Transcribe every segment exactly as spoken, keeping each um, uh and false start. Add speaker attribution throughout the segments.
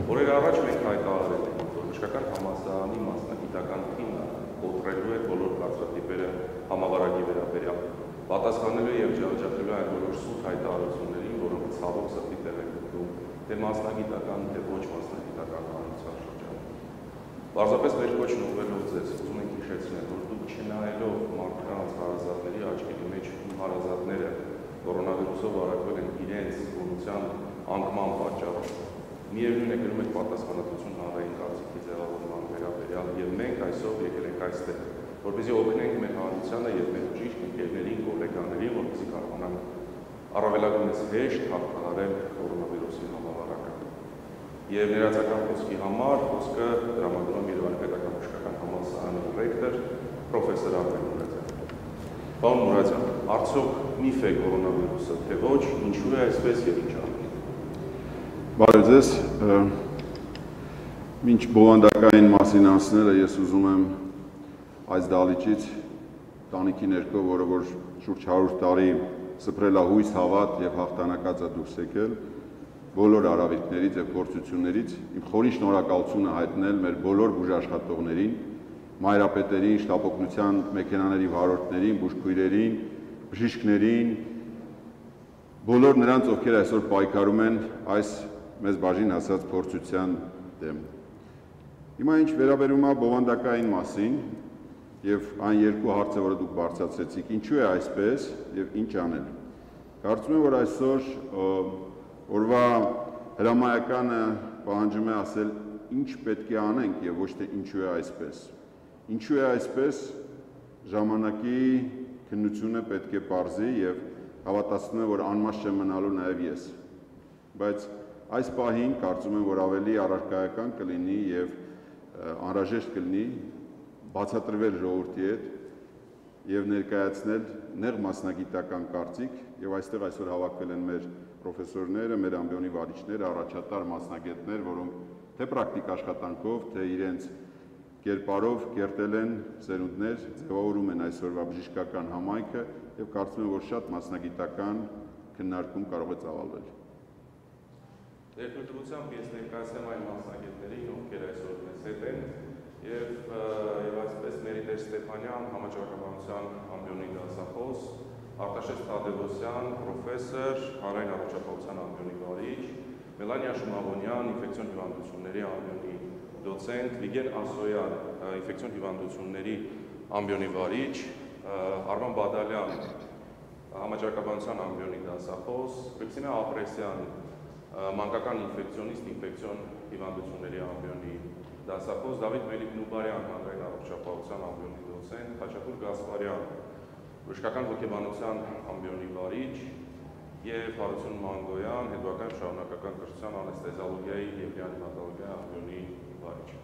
Speaker 1: Օրեր առաջ մենք հայտարարել ենք, որ բժշկական համալսարանի մասնագիտական թիմը կոտրելու է բոլոր կարծրատիպերը համավարակի վերաբերյալ, պատասխանելու եւ ջահաջատելու այն բոլոր սուտ հայտարարություններին, որոնք ցավոք սրտի տեղ են գտնում թե մասնագիտական, թե ոչ մասնագիտական հանրության շրջանում։ Պարզապես մեր կոչն ուղղելով ձեզ, ուզում ենք հիշեցնել, որ դուք չնայելով մարդկանց հարազատների աչքերի մեջ հարազատները կորոնավիրուսով վարակվել են իրենց գոնության անկման պատճառով։ Միևնույն է գրում եք պատասխանատվություն հանրային կարծիքի ձևավորման վերաբերյալ եւ մենք այսօր եկել ենք այստեղ, որպեսզի օգնենք մեր հանրությանը եւ մեր բժիշկ ընկերներին, գոլեգաներին, որպեսզի կարողանանք առավելագույնս հեշտ հաղթահարել կորոնավիրուսի համավարակը։ Եվ ներածական խոսքի համար խոսքը տրամադրում Երևանի պետական բժշկական համալսարանի ռեկտոր պրոֆեսոր Արմեն Մուրադյան։ Պարոն Մուրադյան, արդյոք միֆ է կորոնավիրուսը, թե ոչ, ինչու է այսպես եւ ինչ անում։
Speaker 2: Բարև ձեզ, մինչ բովանդակային մասին անցնելը ես ուզում եմ այս դահլիճից տանիքի ներքո, որը որ շուրջ հարյուր տարի սփռելահույս հավատ եւ հաղթանակած է դուրս եկել, բոլոր արավիկներից եւ գործություններից իմ խորին շնորհակալությունը հայտնել մեր բոլոր բուժաշխատողներին, մայրապետերին, շտապօգնության մեքենաների վարորդներին, բուժքույրերին, բժիշկներին, բոլոր նրանց, ովքեր այսօր պայքարում են այս մեզ բաժին հասած փորձության դեմ։ Հիմա ինչ վերաբերում է բովանդակային մասին եւ այն երկու հարցը, որը դուք բարձրացրեցիք, ինչու է այսպես եւ ինչ անել։ Կարծում եմ, որ այսօր օրվա հրամայականը պահանջում է ասել ինչ պետք է անենք եւ ոչ թե ինչու է այսպես։ Ինչու է այսպես ժամանակի քննությունը պետք է պարզի եւ հավատացնում եմ, որ անմաշ չեմ մնալու նաեւ ես։ Բայց այս պահին կարծում եմ, որ ավելի առարկայական կլինի եւ անհրաժեշտ կլինի բացատրվել ժողովրդի հետ եւ ներկայացնել նեղ մասնագիտական կարծիք եւ այստեղ այսօր հավաքվել են մեր պրոֆեսորները, մեր ամբիոնի վարիչները, առաջատար մասնագետներ, որոնք թե պրակտիկ աշխատանքով, թե իրենց կերպարով կերտել են սերունդներ, ձևավորում են այսօրվա բժշկական համայնքը եւ կարծում եմ, որ շատ մասնագիտական քննարկում կարող է ծավալվել։
Speaker 1: Ներկայությամբ ես ներկայացնեմ այն մասնագետներին, ովքեր այսօր մեզ հետ են եւ եւ այսպես Մերիտեր Ստեփանյան, համաճարակաբանության ամբիոնի դասախոս, Արտաշես Թադևոսյան, պրոֆեսոր, հանրային առողջապահության ամբիոնի վարիչ, Մելանիա Շմաղոնյան, ինֆեկցիոն հիվանդությունների ամբիոնի դոցենտ, Վիգեն Ասոյան, ինֆեկցիոն հիվանդությունների ամբիոնի վարիչ, Արման Բադալյան, համաճարակաբանության ամբիոնի դասախոս, Կրիստինա Ապրեսյան, մանկական ինֆեկցիոնիստ, ինֆեկցիոն հիվանդությունների ամբիոնի դասախոս, Դավիթ Մելիք-Նուբարյան, հանրային առողջապահության ամբիոնի դոցենտ, Խաչատուր Գասպարյան, բժշկական հոգեբանության ամբիոնի վարիչ եւ Հարություն Մանգոյան, հետվական շարունակական կրթության անեստեզիոլոգիայի եւ ռեանիմատոլոգիայի ամբիոնի վարիչ։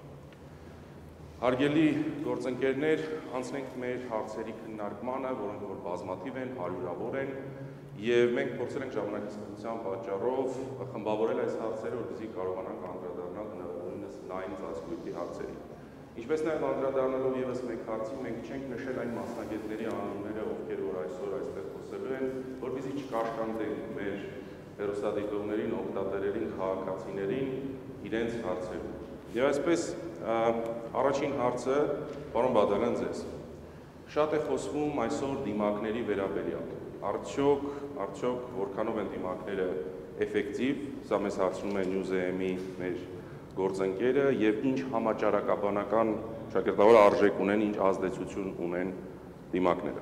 Speaker 1: Հարգելի գործընկերներ, անցնենք մեր հարցերի քննարկմանը, որոնք որ բազմաթիվ են, հարյուրավոր են, եւ մենք փորձել ենք ժամանակահատկության պատճառով խմբավորել այս հարցերը, որպեսզի կարողանանք անդրադառնալ հնարավորինս լայն ծածկույթի հարցերին։ Ինչպես նաեւ անդրադառնալով եւս մեկ հարցի, մենք չենք նշել այն մասնագետների անունները, ովքեր որ այսօր այստեղ խոսելու են, որպեսզի չկաշկանդեն մեր հեռուստադիտողներին, օգտատերերին, քաղաքացիներին իրենց հարցերում։ Եվ այսպես առաջին հարցը, պարոն Բադալյան, ձեզ։ Շատ է խոսվում այսօր դիմակների վերաբերյալ։ Արդյոք, արդյոք որքանով են դիմակները էֆեկտիվ, սա մեզ հարցնում է News.am-ի մեր գործընկերը եւ ինչ համաճարակաբանական շակերտավոր արժեք ունեն, ինչ ազդեցություն ունեն դիմակները։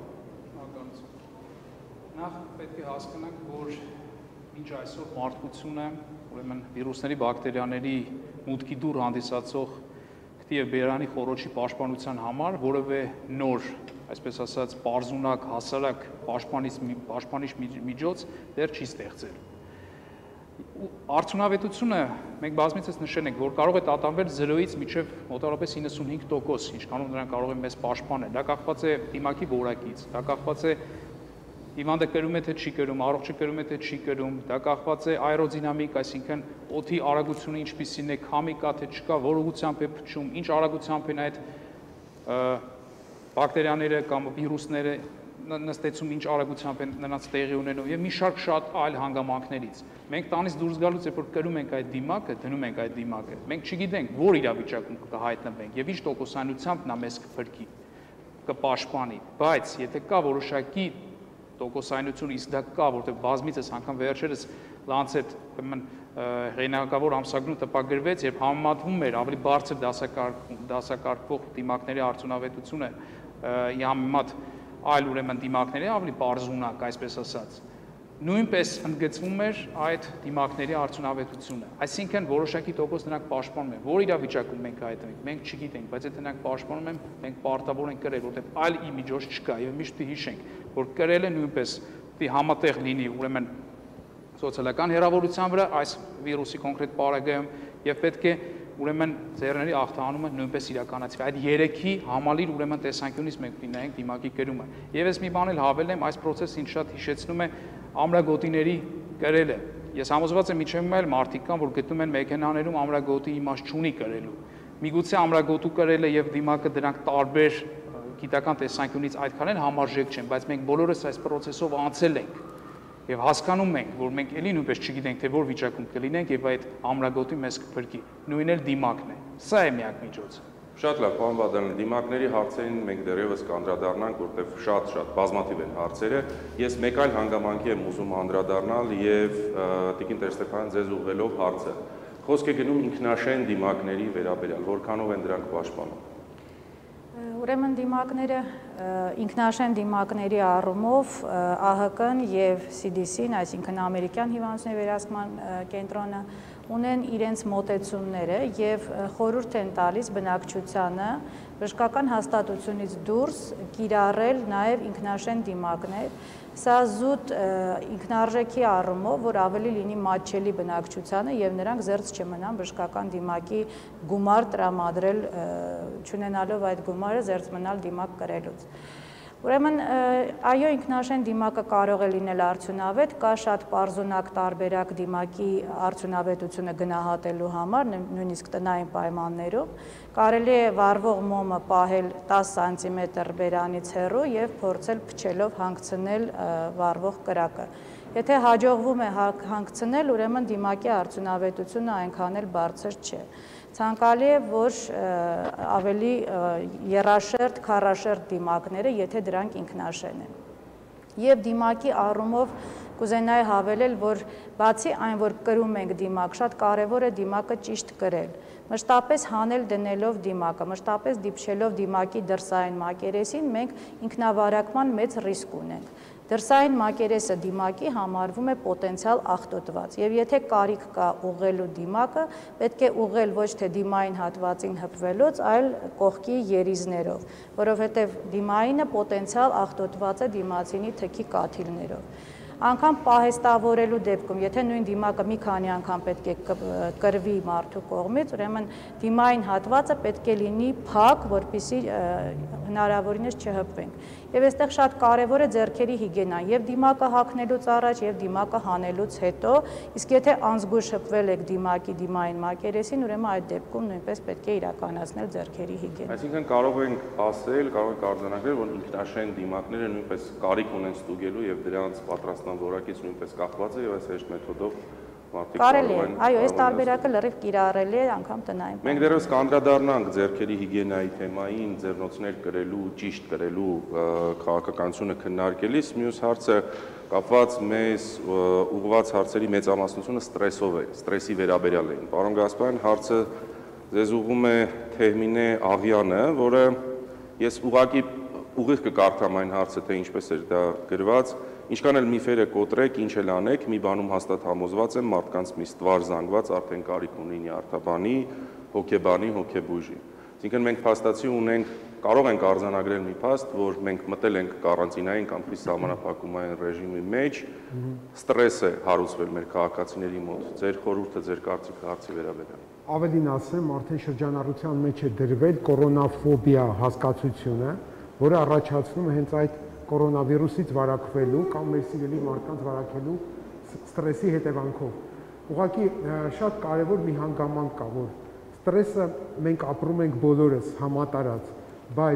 Speaker 3: Նախ պետք է հասկանանք, որ ինչ այսօր մարդկությունը, ուրեմն վիրուսների, բակտերիաների մուտքի դուր հանդիսացող քթի եւ բերանի խոռոչի պաշտպանության համար որևէ նոր, այսպես ասած, պարզունակ, հասարակ պաշտպանիչ միջոց դեռ չի ստեղծել։ Արդյունավետությունը մենք բազմիցս նշել ենք, որ կարող է տատանվել զրոյից մինչև մոտավորապես իննսունհինգ տոկոս, ինչքանով նրանք կարող են մեզ պաշտպանել։ Դա կախված է դիմակի որակից, դա կախված է հիվանդը կրում է թե չի կրում, առողջը կրում է թե չի կրում, դա կախված է աերոդինամիկ, այսինքն օդի արագությունը ինչպիսին է, քամի կա թե չկա, որ ուղղությամբ է փչում, ինչ արագությամբ են այդ բակտերիաները կամ վիրուսները նստեցում ինչ արագությամբ են նրանց տեղի ունենում եւ մի շարք շատ այլ հանգամանքներից։ Մենք տանից դուրս գալուց երբ որ կրում ենք այդ դիմակը, դնում ենք այդ դիմակը, մենք չգիտենք որ իրավիճակում կհայտնվենք եւ ինչ տոկոսանությամբ նա մեզ կփրկի, կպաշտպանի, բայց եթե կա որոշակի տոկոսայնություն, իսկ դա կա, որտեղ բազմիցս անգամ վերջերս Lancet ուրեմն հեղինակավոր ամսագրում տպագրվեց, երբ համեմատվում էր ավելի բարձր դասակարգվող դիմակների արդյունավետությունը համեմատ այլ ուրեմն դիմակների ավելի բարձունակ, այսպես ասած, նույնպես ընդգծվում էր այդ դիմակների արդյունավետությունը։ Այսինքն որոշակի տոկոս նրանք պաշտպանում են, որ իրավիճակում մենք հայտնվենք, մենք չգիտենք, բայց եթե նրանք պաշտպանում են, մենք պարտավոր ենք կրել, որտեղ այլ իմիջոց չկա եւ միշտ հիշենք, որ կրելը նույնպես պիտի համատեղ լինի, ուրեմն սոցիալական հեռավորության վրա այս վիրուսի կոնկրետ պարագայում եւ պետք է ուրեմն ձեռների ախտանումը նույնպես իրականացվի։ Այդ երեքի համալիր ուրեմն տեսանկյունից մենք պիտի նայենք դիմակի կրումը։ Եվ ես մի բան էլ հավելեմ, այս process-ը ինչ շատ հիշեցնում է ամրագոտիների կրելը։ Ես համոզված եմ իջեմ այլ մարդիկ կան, որ գտնում են մեքենաներում ամրագոտի իմաստ չունի կրելու։ Միգուցե ամրագոտու կրելը եւ դիմակը դրանք տարբեր գիտական տեսանկյունից այդքան էլ համարժեք չեն, բայց մենք բոլորս այս process-ով անցել ենք։ Եվ հասկանում ենք, որ մենք էլի նույնպես չգիտենք, թե որ վիճակում կլինենք եւ այդ ամրագոտի մեզ կփրկի։ Նույնն էլ դիմակն է։ Սա է միակ միջոցը։
Speaker 1: Շատ լավ, պարոն Բադալյան, դիմակների հարցերին մենք դեռևս կանդրադառնանք, որտեղ շատ-շատ բազմաթիվ են հարցերը։ Ես մեկ այլ հանգամանքի եմ ուզում անդրադառնալ եւ Տիկին Տեր-Ստեփանյան ձեզ ուղղելով հարցը։ Խոսք է գնում ինքնաշեն դիմակների վերաբերյալ, որքանով են դրանք պաշտպանում։
Speaker 4: Ուրեմն դիմակները ինքնաշեն դիմակների առումով ԱՀԿ-ն եւ C D C-ն, այսինքն ամերիկյան հիվանդությունների վերահսկման կենտրոնը ունեն իրենց մոտեցումները եւ խորհուրդ են տալիս բնակչությանը բժշկական հաստատությունից դուրս կիրառել նաեւ ինքնաշեն դիմակներ։ Սա զուտ ինքնարժեքի առումով, որ ավելի լինի մատչելի բնակչությանը եւ նրանք զերծ չմնան բժշկական դիմակի գումար տրամադրել, չունենալով այդ գումարը զերծ մնալ դիմակ կրելուց։ Ուրեմն այո, ինքնաշեն դիմակը կարող է լինել արդյունավետ, կա շատ պարզունակ տարբերակ դիմակի արդյունավետությունը գնահատելու համար, նույնիսկ տնային պայմաններում, կարելի է վառվող մոմը պահել տասը սանտիմետր բերանից հեռու եւ փորձել փչելով հանգցնել վառվող կրակը։ Եթե հաջողվում է հանգցնել, ուրեմն դիմակի արդյունավետությունը այնքան էլ բարձր չէ։ Ցանկալի է, որ ավելի եռաշերտ, քառաշերտ դիմակները, եթե դրանք ինքնաշեն են։ Եվ դիմակի առումով կուզենայի հավելել, որ բացի այն, որ կրում ենք դիմակ, շատ կարևոր է դիմակը ճիշտ կրել։ Մշտապես հանել դնելով դիմակը, մշտապես դիպչելով դիմակի դրսային մակերեսին, մենք ինքնավարակման մեծ ռիսկ ունենք։ Դրսային մակերեսը դիմակի համարվում է պոտենցիալ աղտոտված եւ եթե կարիք կա ուղղելու դիմակը, պետք է ուղղել ոչ թե դիմային հատվածին հպվելուց, այլ կողքի երիզներով, որովհետեւ դիմայինը պոտենցիալ աղտոտված է դիմացինի թքի կաթիլներով։ Անգամ պահեստավորելու դեպքում, եթե նույն դիմակը մի քանի անգամ պետք է կրվի մարդու կողմից, ուրեմն դիմային հատվածը պետք է լինի փակ, որպեսզի հնարավորինս չհպվենք։ Եվ այստեղ շատ կարևոր է ձեռքերի հիգիենան, եւ դիմակը հագնելուց առաջ, եւ դիմակը հանելուց հետո, իսկ եթե անզգույշ հպվել եք դիմակի դիմային մակերեսին, ուրեմն այդ դեպքում նույնպես պետք է իրականացնել ձեռքերի հիգիենա։
Speaker 1: Այսինքն կարող ենք ասել, կարող ենք արձանագրել, որ ինքնաշեն դիմակները նույնպես կարիք ունեն ստուգելու եւ դրանց պատրաստման որակից նույնպես կախված է եւ այս հեշտ մեթոդով մարդիկ
Speaker 4: կարող են։ Այո, այս տարբերակը լրիվ կիրառելի է անգամ տնային։
Speaker 1: Մենք դեռևս կանդրադառնանք ձեռքերի հիգիենայի թեմային, ձեռնոցներ կրելու, ճիշտ կրելու քաղաքականությունը քննարկելիս, մյուս հարցը կապված մեզ ուղղված հարցերի մեծամասնությունը ստրեսով է, ստրեսի վերաբերյալ էին։ Պարոն Գասպարյան, հարցը ձեզ ուղղում է Թեհմինե Աղյանը, որը ես ուղղակի ուղիղ կկարդամ այն հարցը, թե ինչպես էր դա գրված, ինչքան էլ միֆերը կոտրեք, ինչ էլ անեք, մի բանում հաստատ համոզված եմ, մարդկանց մի ստվար զանգված արդեն կարիք ունի նյարդաբանի, հոգեբանի, հոգեբույժի։ Այսինքն մենք փաստացի ունենք, կարող ենք արձանագրել մի փաստ, որ մենք մտել ենք կարանտինային կամ սահմանափակումային ռեժիմի մեջ, ստրես է հարուցվել մեր քաղաքացիների մոտ։ Ձեր խորհուրդը, ձեր կարծիքը հարցի վերաբերյալ։
Speaker 5: Ավելին ասեմ, արդեն շրջանառության մեջ է դրվել կորոնաֆոբիա հասկացությունը, որը առաջացնում է հենց այդ կորոնավիրուսից վարակվելու կամ մեր սիրելի մարդկանց վարակելու ստրեսի հետևանքով։ Ուղղակի շատ կարևոր մի հանգամանք կա, որ ստրեսը մենք ապրում ենք բոլորս համատարած, բայց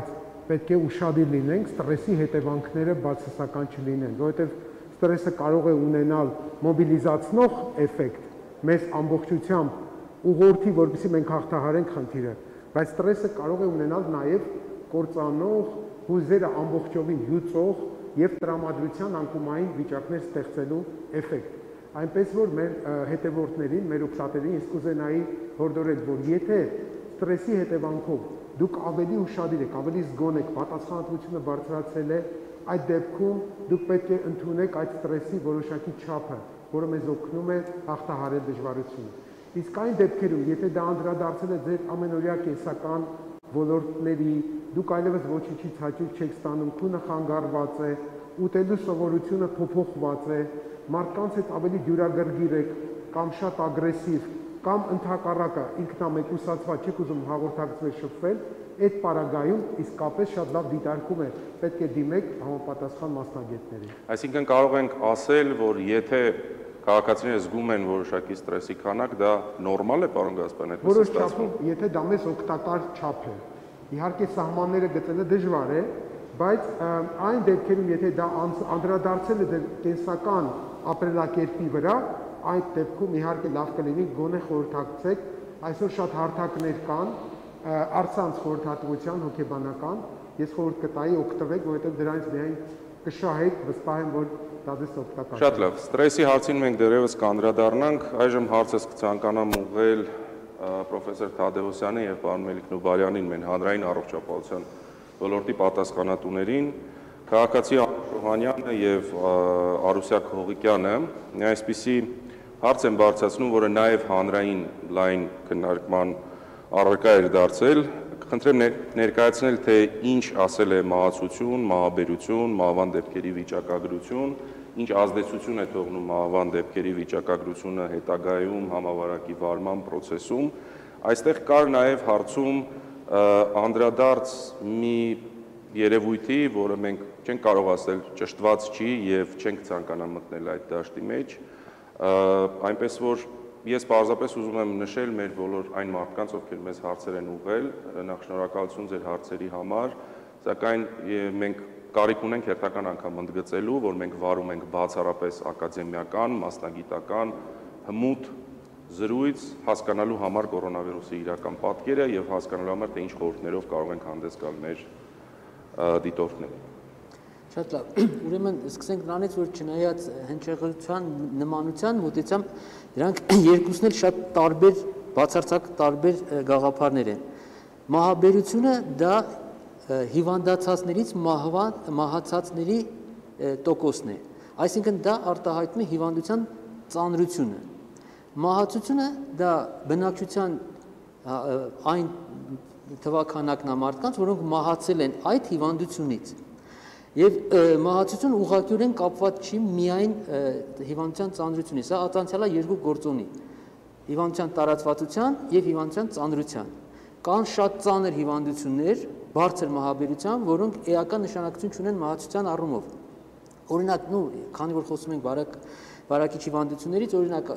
Speaker 5: պետք է ուշադիր լինենք, ստրեսի հետևանքները բացասական չլինեն, որովհետև ստրեսը կարող է ունենալ մոբիլիզացնող էֆեկտ, մեզ ամբողջությամբ ուղղորդի, որպեսզի մենք հաղթահարենք խնդիրը, բայց ստրեսը կարող է ունենալ նաև կործանող, հույզերը ամբողջովին հյուծող եւ տրամադրության անկումային վիճակներ ստեղծելու էֆեկտ։ Այնպես որ մեր հետևորդներին, մեր ուղղատերին ես կուզենայի հորդորել, որ եթե ստրեսի հետևանքով դուք ավելի ուշադիր եք, ավելի զգոն եք, պատասխանատվությունը բարձրացել է, այդ դեպքում դուք պետք է ընդունեք այդ ստրեսի որոշակի չափը, որը մեզ օգնում է հաղթահարել դժվարությունը։ Իսկ այն դեպքերում, եթե դա անդրադարձել է ձեր ամենօրյա կենսական ոլորտների, դուք այլևս ոչինչից հաճույք չեք ստանում, քունը խանգարված է, ուտելու սովորությունը փոփոխված է, մարդկանց հետ ավելի դյուրագրգիռ եք, կամ շատ ագրեսիվ, կամ ընդհակառակը ինքնամեկուսացված չեք ուզում հաղորդակցվել, շփվել, այդ պարագայում իսկապես շատ լավ դիտարկում է, պետք է դիմեք համապատասխան մասնագետներին։
Speaker 1: Այսինքն կարող ենք ասել, որ եթե քաղաքացիները զգում են որոշակի ստրեսի քանակ, դա նորմալ է, պարոն Գասպարյան, այդպես
Speaker 5: որոշ չափով, եթե դա մեզ օգտակար չափ է։ Իհարկե սահմանները գտնելը դժվար է, բայց այն դեպքերում, եթե դա անդրադարձել է ձեր կենսական ապրելակերպի վրա, այդ դեպքում իհարկե լավ կլինի գոնե խորհրդակցեք, այսօր շատ հարթակներ կան, առցանց խորհրդատվության հոգեբանական, ես խորհուրդ կտայի օգտվեք, որովհետև դրանից միայն կշահեք, վստահ եմ, որ դա ձեզ օգտակար է։
Speaker 1: Շատ լավ, ստրեսի հարցին մենք դեռևս կանդրադառնանք, այժմ հարցս կցանկանամ ուղղել պրոֆեսոր Թադևոսյանին եւ պարոն Մելիք Նուբարյանին, մեն հանրային առողջապահության ոլորտի պատասխանատուներին, քաղաքացի Հովհանյանը եւ Արուսյակ Հողիկյանը այսպիսի հարց են բարձրացնում, որը նաեւ հանրային լայն քննարկման առարկա էր դարձել, կխնդրեմ ներկայացնել, թե ինչ ասել է մահացություն, մահաբերություն, մահվան դեպքերի վիճակագրություն, ինչ ազդեցություն է թողնում մահվան դեպքերի վիճակագրությունը հետագայում համավարակի վարման process-ում։ Այստեղ կար նաև հարցում անդրադարձ մի երևույթի, որը մենք չենք կարող ասել ճշտված չի եւ չենք ցանկանա մտնել այդ դաշտի մեջ, այնպես որ ես պարզապես ուզում եմ նշել մեր բոլոր այն մարդկանց, ովքեր մեզ հարցեր են ուղղել, նախ շնորհակալություն ձեր հարցերի համար, սակայն մենք կարիք ունենք հերթական անգամ ընդգծելու, որ մենք վարում ենք բացառապես ակադեմիական, մասնագիտական, հմուտ զրույց հասկանալու համար կորոնավիրուսի իրական պատկերը եւ հասկանալու համար, թե ինչ խորհուրդներով կարող ենք հանդես գալ մեր դիտորդներին։
Speaker 6: Շատ լավ, ուրեմն սկսենք նրանից, որ չնայած հնչեղության նմանության մոտեցամ, դրանք երկուսն էլ շատ տարբեր, բացարձակ տարբեր գաղափարներ են։ Մահաբերությունը դա հիվանդացածներից մահացածների տոկոսն է, այսինքն դա արտահայտում է հիվանդության ծանրությունը։ Մահացությունը դա բնակչության այն թվաքանակն է մարդկանց, որոնք մահացել են այդ հիվանդությունից։ Եվ մահացություն ուղղակիորեն կապված չի միայն հիվանդության ծանրությունի, սա ատանցյալ է երկու գործոնի՝ հիվանդության տարածվածության եւ հիվանդության ծանրության։ Կան շատ ծանր հիվանդություններ, բարձր մահաբերության, որոնք էական նշանակություն չունեն մահացության առումով։ Օրինակ, նու, քանի որ խոսում ենք բարակ բարակիչ հիվանդություններից, օրինակ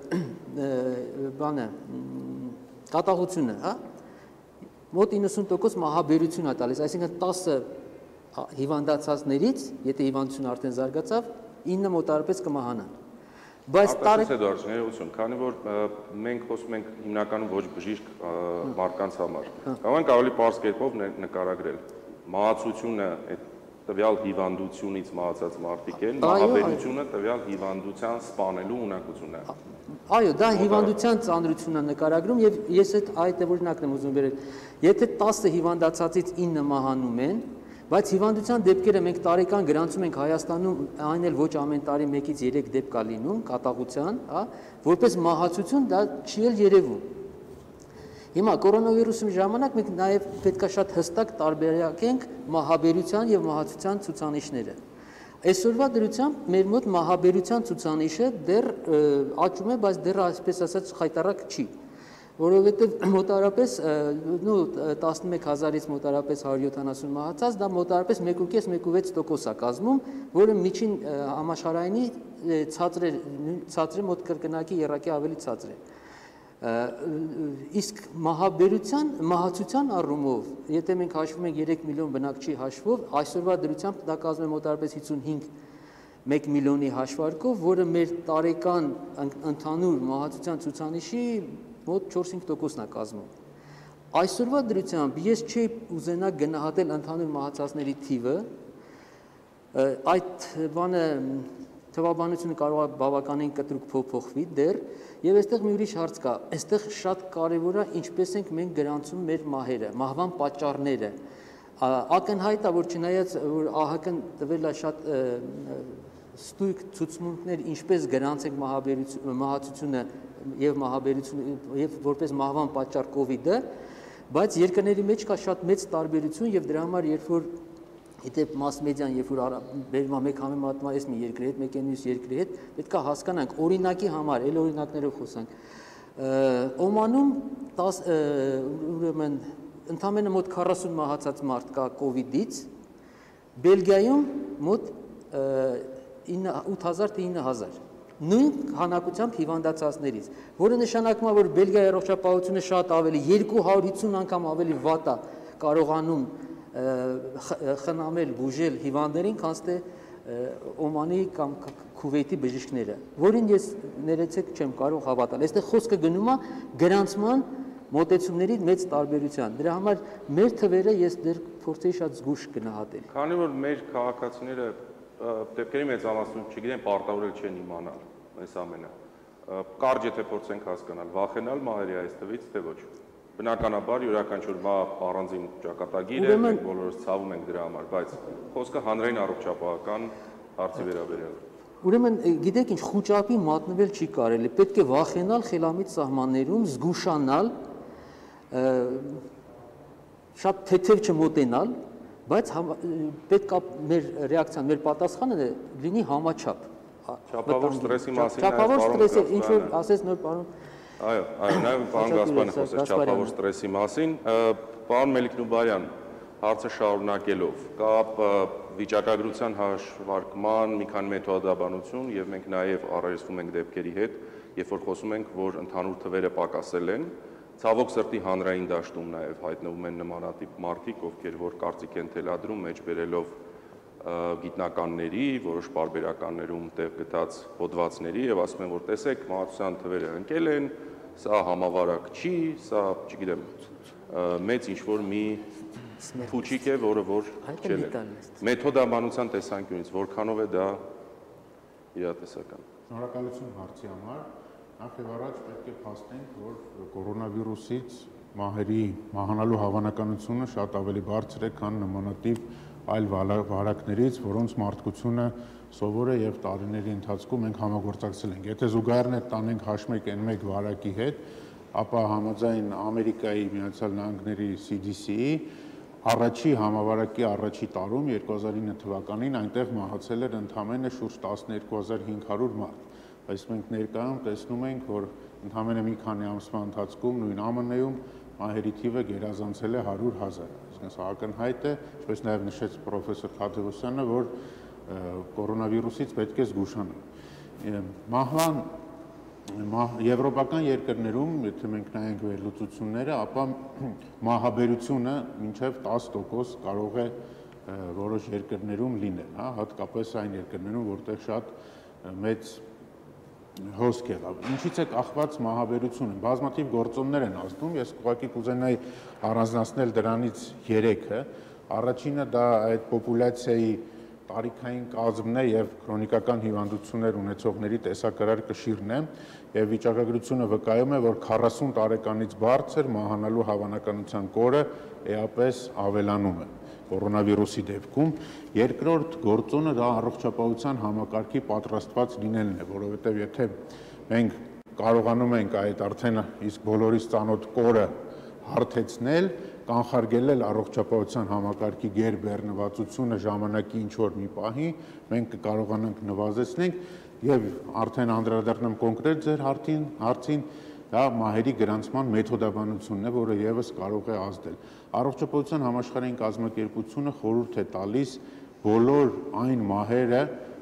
Speaker 6: բանը կատաղությունը, հա, մոտ իննսուն տոկոս մահաբերություն է տալիս, այսինքն տասը հիվանդացածներից, եթե հիվանդությունը արդեն զարգացավ, ինը մոտարապես կմահանան։ Բայց
Speaker 1: տարեկան, քանի որ մենք խոսում ենք հիմնականում ոչ բժիշկ մարդկանց համար, կարող ենք ավելի պարզ կերպով նկարագրել մահացությունը տվյալ հիվանդությունից մահացած մարդիկ են, մահաբերությունը տվյալ հիվանդության սպանելու ունակությունն է։
Speaker 6: Այո, դա հիվանդության ծանրությունն է նկարագրում եւ ես այդ օրինակն եմ ուզում բերել։ Եթե տասը հիվանդացածից ինը մահանում են, բայց հիվանդության դեպքերը մենք տարեկան գրանցում ենք Հայաստանում, այն էլ ոչ ամեն տարի մեկից երեք դեպք կա լինում կատաղության, հա, որպես մահացություն դա չի էլ երևում։ Հիմա կորոնավիրուսի ժամանակ մենք նաև պետք է շատ հստակ տարբերակենք մահաբերության եւ մահացության ցուցանիշները։ Այսօրվա դրությամբ մեր մոտ մահաբերության ցուցանիշը դեռ աճում է, բայց դեռ այսպես ասած խայտարակ չի, որովհետեւ մոտարապես նո տասնմեկ հազարից մոտարապես հարյուր յոթանասուն մահացած, դա մոտարապես մեկ կես մեկ վեց տոկոս է կազմում, որը միջին համաշխարհայինի ցածր է, ցածր է մոտ կրկնակի երակի ավելի ցածր է։ Իսկ մահաբերության, մահացության առումով, եթե մենք հաշվում ենք երեք միլիոն բնակչի հաշվով, այսօրվա դրությամբ դա կազմում է մոտավորապես հիսունհինգ մեկ միլիոնի հաշվարկով, որը մեր տարեկան ընդհանուր մահացության ցուցանիշի մոտ չորս-հինգ տոկոսն է կազմում։ Այսօրվա դրությամբ ես չի ուզենա գնահատել ընդհանուր մահացածների թիվը, այդ բանը թվաբանությունը կարող է բավականին կտրուկ փոփոխվի դեռ, եւ այստեղ մի ուրիշ հարց կա, այստեղ շատ կարեւոր է ինչպես ենք մենք գրանցում մեր մահերը, մահվան պատճառները։ Ակնհայտ է, որ չնայած որ ԱՀԿ-ն տվել է շատ ստույգ ցուցմունքներ, ինչպես գրանցենք մահացությունը եւ մահաբերությունը եւ որպես մահվան պատճառ կովիդը, բայց երկրների մեջ կա շատ մեծ տարբերություն եւ դրա համար երբ որ Եթե մաս մեդիան երբ որ բերում է մեկ համեմատում է մի երկրի հետ, մեկ մյուս երկրի հետ, պետք է հասկանանք օրինակի համար, այլ օրինակներով խոսանք։ Օմանում ուրեմն ընդամենը մոտ քառասուն մահացած մարդ կա կովիդից, Բելգիայում մոտ ութ հազար թե ինը հազար։ Նույն քանակությամբ հիվանդացածներից, որը նշանակում է, որ Բելգիայի առողջապահությունը շատ ավելի երկու հարյուր հիսուն անգամ ավելի վատ է կարողանում խնամել, բուժել հիվանդներին, քան թե Օմանի կամ Քուվեյթի բժիշկները, որին ես ներեցեք չեմ կարող հավատալ։ Այստեղ խոսքը գնում է գրանցման մոտեցումների մեծ տարբերության։ Դրա համար մեր թվերը ես դեռ փորձեի շատ զգուշ գնահատել։
Speaker 1: Քանի որ մեր քաղաքացիները դեպքերի մեծամասնություն չգիտեն, պարտավորել չեն իմանալ այս ամենը։ Կարճ եթե փորձենք հասկանալ, վախենալ մահերի այս թվից, թե ոչ։ Բնականաբար յուրաքանչյուր մահ առանձին ճակատագիր է, մենք բոլորս ցավում ենք դրա համար, բայց խոսքը հանրային առողջապահական հարցի վերաբերյալ է։
Speaker 6: Ուրեմն, գիտեք ինչ, խուճապի մատնվել չի կարելի, պետք է վախենալ խելամիտ սահմաններում, զգուշանալ, շատ թեթև չմոտենալ, բայց պետք է մեր ռեակցիան, մեր պատասխանը լինի համաչափ։
Speaker 1: Չափավոր ստրեսի մասին
Speaker 6: Չափավոր ստրեսը, ինչ որ ասես նոր պարոն
Speaker 1: Այո, այո, նաև պարոն Գասպարյանը խոսեց չափավոր ստրեսի մասին։ Պարոն Մելիք-Նուբարյան, հարցը շարունակելով, կա վիճակագրության հաշվարկման մի քանի մեթոդաբանություն եւ մենք նաև առերեսվում ենք դեպքերի հետ, երբ որ խոսում ենք, որ ընդհանուր թվերը պակասել են, ցավոք սրտի հանրային դաշտում նաև հայտնվում են նմանատիպ մարդիկ, ովքեր որ կարծիք են թելադրում մեջ բերելով գիտնականների, որոշ պարբերականներում տեղ գտած հոդվածների եւ ասում են, որ տեսեք, մահացության թվերը ընկել են, սա համավարակ չի, սա, չգիտեմ, մեծ ինչ-որ մի փուչիկ է, որը որ չել է։ Մեթոդաբանության տեսանկյունից որքանով է դա իրատեսական։
Speaker 7: Շնորհակալություն հարցի համար։ Նախ եւ առաջ պետք է փաստենք, որ կորոնավիրուսից մահերի մահանալու հավանականությունը շատ ավելի բարձր է, քան նմանատիպ այլ վարակներից, որոնց մարդկությունը սովոր է եւ տարիների ընթացքում մենք համագործակցել ենք։ Եթե զուգահեռներ տանենք հաշմեք այն մեկ վարակի հետ, ապա համաձայն Ամերիկայի Միացյալ Նահանգների C D C-ի առաջի համավարակի առաջի տարում երկու հազար ինը թվականին այնտեղ մահացել էր ընդամենը շուրջ տասներկու հազար հինգ հարյուր մարդ։ Բայց մենք ներկայում տեսնում ենք, որ ընդամենը մի քանի ամսվա ընթացքում նույն Ամն Է-ում մահերի թիվը գերազանցել է հարյուր հազար։ Այսինքն սա ակնհայտ է, ինչպես նաև նշեց պրոֆեսոր Թադևոսյանը, որ կորոնավիրուսից պետք է զգուշանալ։ Մահվան եվրոպական երկրներում, եթե մենք նայենք վերլուծությունները, ապա մահաբերությունը մինչև տասը տոկոս կարող է որոշ երկրներում լինել, հա, հատկապես այն երկրներում, որտեղ շատ մեծ հոսք եղավ։ Ինչից է կախված մահաբերությունը։ Բազմաթիվ գործոններ են ազդում, ես ուղղակի կուզենայի առանձնացնել դրանից երեքը։ Առաջինը դա այդ պոպուլյացիայի տարիքային կազմն է եւ քրոնիկական հիվանդություններ ունեցողների տեսակարար կշիռն է, եւ վիճակագրությունը վկայում է, որ քառասուն տարեկանից բարձր մահանալու հավանականության կորը էապես ավելանում է կորոնավիրուսի դեպքում։ Երկրորդ գործոնը դա առողջապահության համակարգի պատրաստված լինելն է, որովհետեւ եթե մենք կարողանում ենք այդ արդեն իսկ բոլորից ծանոթ կորը հարթեցնել, կանխարգելել առողջապահության համակարգի գերբեռնվածությունը ժամանակի ինչ-որ մի պահի, մենք կկարողանանք նվազեցնել եւ արդեն անդրադառնամ կոնկրետ ձեր հարցին, հարցին դա մահերի գրանցման մեթոդաբանությունն է, որը եւս կարող է ազդել։ Առողջապահության համաշխարհային կազմակերպությունը խորհուրդ է տալիս բոլոր այն մահերը,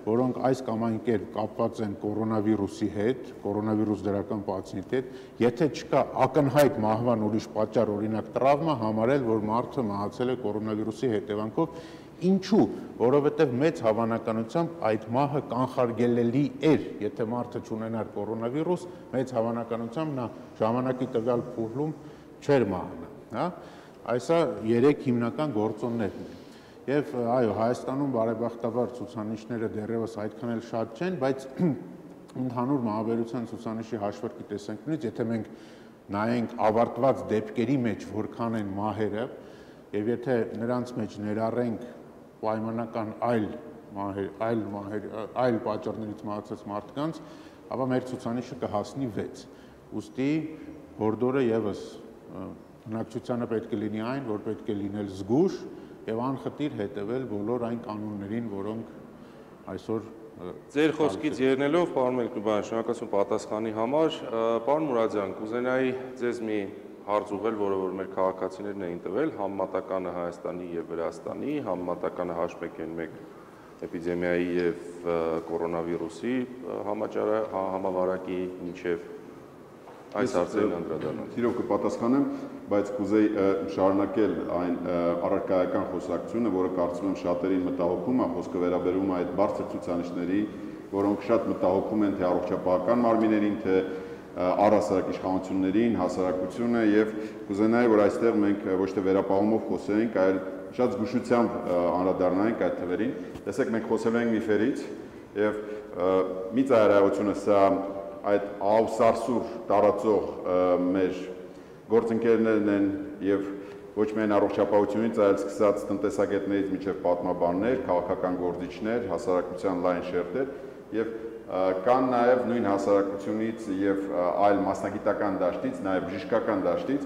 Speaker 7: որոնք այս կամ այն կերպ կապված են կորոնավիրուսի հետ, կորոնավիրուս դրական պացիենտի հետ, եթե չկա ակնհայտ մահվան ուրիշ պատճառ, օրինակ տրավմա, համարել, որ մարդը մահացել է կորոնավիրուսի հետևանքով, ինչու, որովհետև մեծ հավանականությամբ այդ մահը կանխարգելելի էր, եթե մարդը չունենար կորոնավիրուս, մեծ հավանականությամբ նա ժամանակի տվյալ փուլում չէր մահանա, հա։ Այսա երեք հիմնական գործոններն են։ Եվ այո, Հայաստանում բարեբախտաբար ցուցանիշները դեռևս այդքան էլ շատ չեն, բայց ընդհանուր մահաբերության ցուցանիշի հաշվարկի տեսանկյունից, եթե մենք նայենք ավարտված դեպքերի մեջ որքան են մահերը, եւ եթե նրանց մեջ ներառենք պայմանական այլ մահեր, այլ մահեր, այլ պատճառներից մահացած մարդկանց, ապա մեր ցուցանիշը կհասնի վեց։ Ուստի հորդորը եւս բնակչությանը պետք է լինի այն, որ պետք է լինել զգուշ եւ անխտիր հետեւել բոլոր այն կանոններին, որոնք այսօր
Speaker 1: Ձեր խոսքից ելնելով, պարոն Մելիքբայան, շնորհակալություն պատասխանի համար, պարոն Մուրադյան, կուզենայի ձեզ մի հարց ուղղել, որը որ մեր քաղաքացիներն էին տվել, համեմատականը Հայաստանի եւ Վրաստանի, համեմատականը H one N one էպիդեմիայի եւ կորոնավիրուսի համավարակի մինչեւ այս հարցերին անդրադառնալ։
Speaker 2: Իրոք կպատասխանեմ, բայց կուզեի շարունակել այն առարկայական խոսակցությունը, որը կարծում եմ շատերին մտահոգում է, խոսքը վերաբերում է այդ բարձր ցուցանիշների, որոնք շատ մտահոգում են թե առողջապահական մարմիններին, թե առհասարակ իշխանություններին, հասարակությունը եւ կուզենայի, որ այստեղ մենք ոչ թե վերապահումով խոսենք, այլ շատ զգուշությամբ անդրադառնանք այդ թվերին։ Տեսեք, մենք խոսել ենք միֆերից եւ մի ծայրահեղությունը սա այդ աղսարսուր տարածող մեր գործընկերներն են եւ ոչ միայն առողջապահությունից, այլ սկսած տնտեսագետներից մինչեւ պատմաբաններ, քաղաքական գործիչներ, հասարակության լայն շերտեր եւ կան նաեւ նույն հասարակությունից եւ այլ մասնագիտական դաշտից, նաեւ բժշկական դաշտից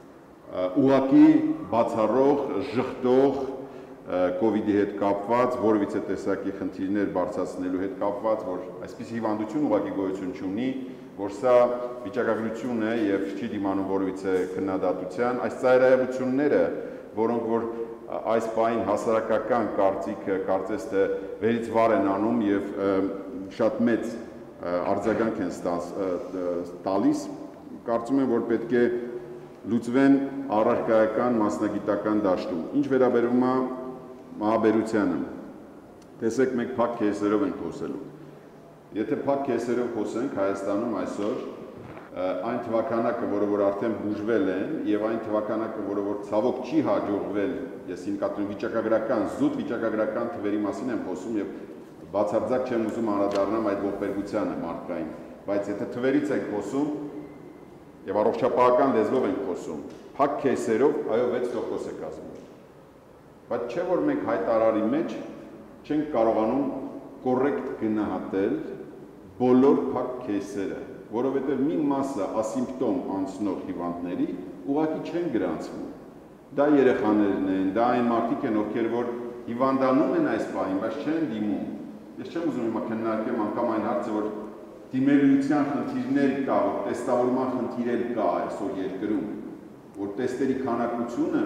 Speaker 2: ուղղակի բացառող, ժխտող կոവിഡ്ի հետ կապված, որևիցե տեսակի խնդիրներ բարձրացնելու հետ կապված, որ այսպես հիվանդություն ուղղակի գոյություն չունի, որ սա վիճակագրություն է եւ չի դիմանում որևիցե քննադատության, այս ծայրահեղությունները, որոնք որ այս պահին հասարակական կարծիքը կարծես թե վերից վար են անում եւ շատ մեծ արձագանք են տալիս, կարծում եմ, որ պետք է լուծվեն առարկայական մասնագիտական դաշտում։ Ինչ վերաբերում է մահաբերությանը, տեսեք, մենք փակ քեսերով ենք խոսելու։ Եթե փակ քեսերով խոսենք Հայաստանում այսօր, այն թվականակը, որը որ արդեն բուժվել են, եւ այն թվականակը, որը որ ցավոք չի հաջողվել, ես հիմնականում վիճակագրական, զուտ վիճակագրական թվերի մասին եմ խոսում եւ բացարձակ չեմ ուզում անդրադառնամ այդ ողբերգությանը մարդկային, բայց եթե թվերից ենք խոսում եւ առողջապահական լեզվով ենք խոսում, փակ քեսերով, այո, վեց տոկոս է կազմում։ Բայց չէ որ մենք հայտարարի մեջ չենք կարողանում կոռեկտ գնահատել բոլոր փակ քեսերը, որովհետեւ մի մասը ասիմպտոմ անցնող հիվանդների ուղղակի չեն գրանցվում։ Դա երեխաներն են, դա այն մարդիկ են, ովքեր որ հիվանդանում են այս պահին, բայց չեն դիմում։ Ես չեմ ուզում հիմա քննարկեմ անգամ այն հարցը, որ դիմելիության խնդիրներ կա, որ տեստավորման խնդիրեր կա այսօր երկրում, որ տեստերի քանակությունը,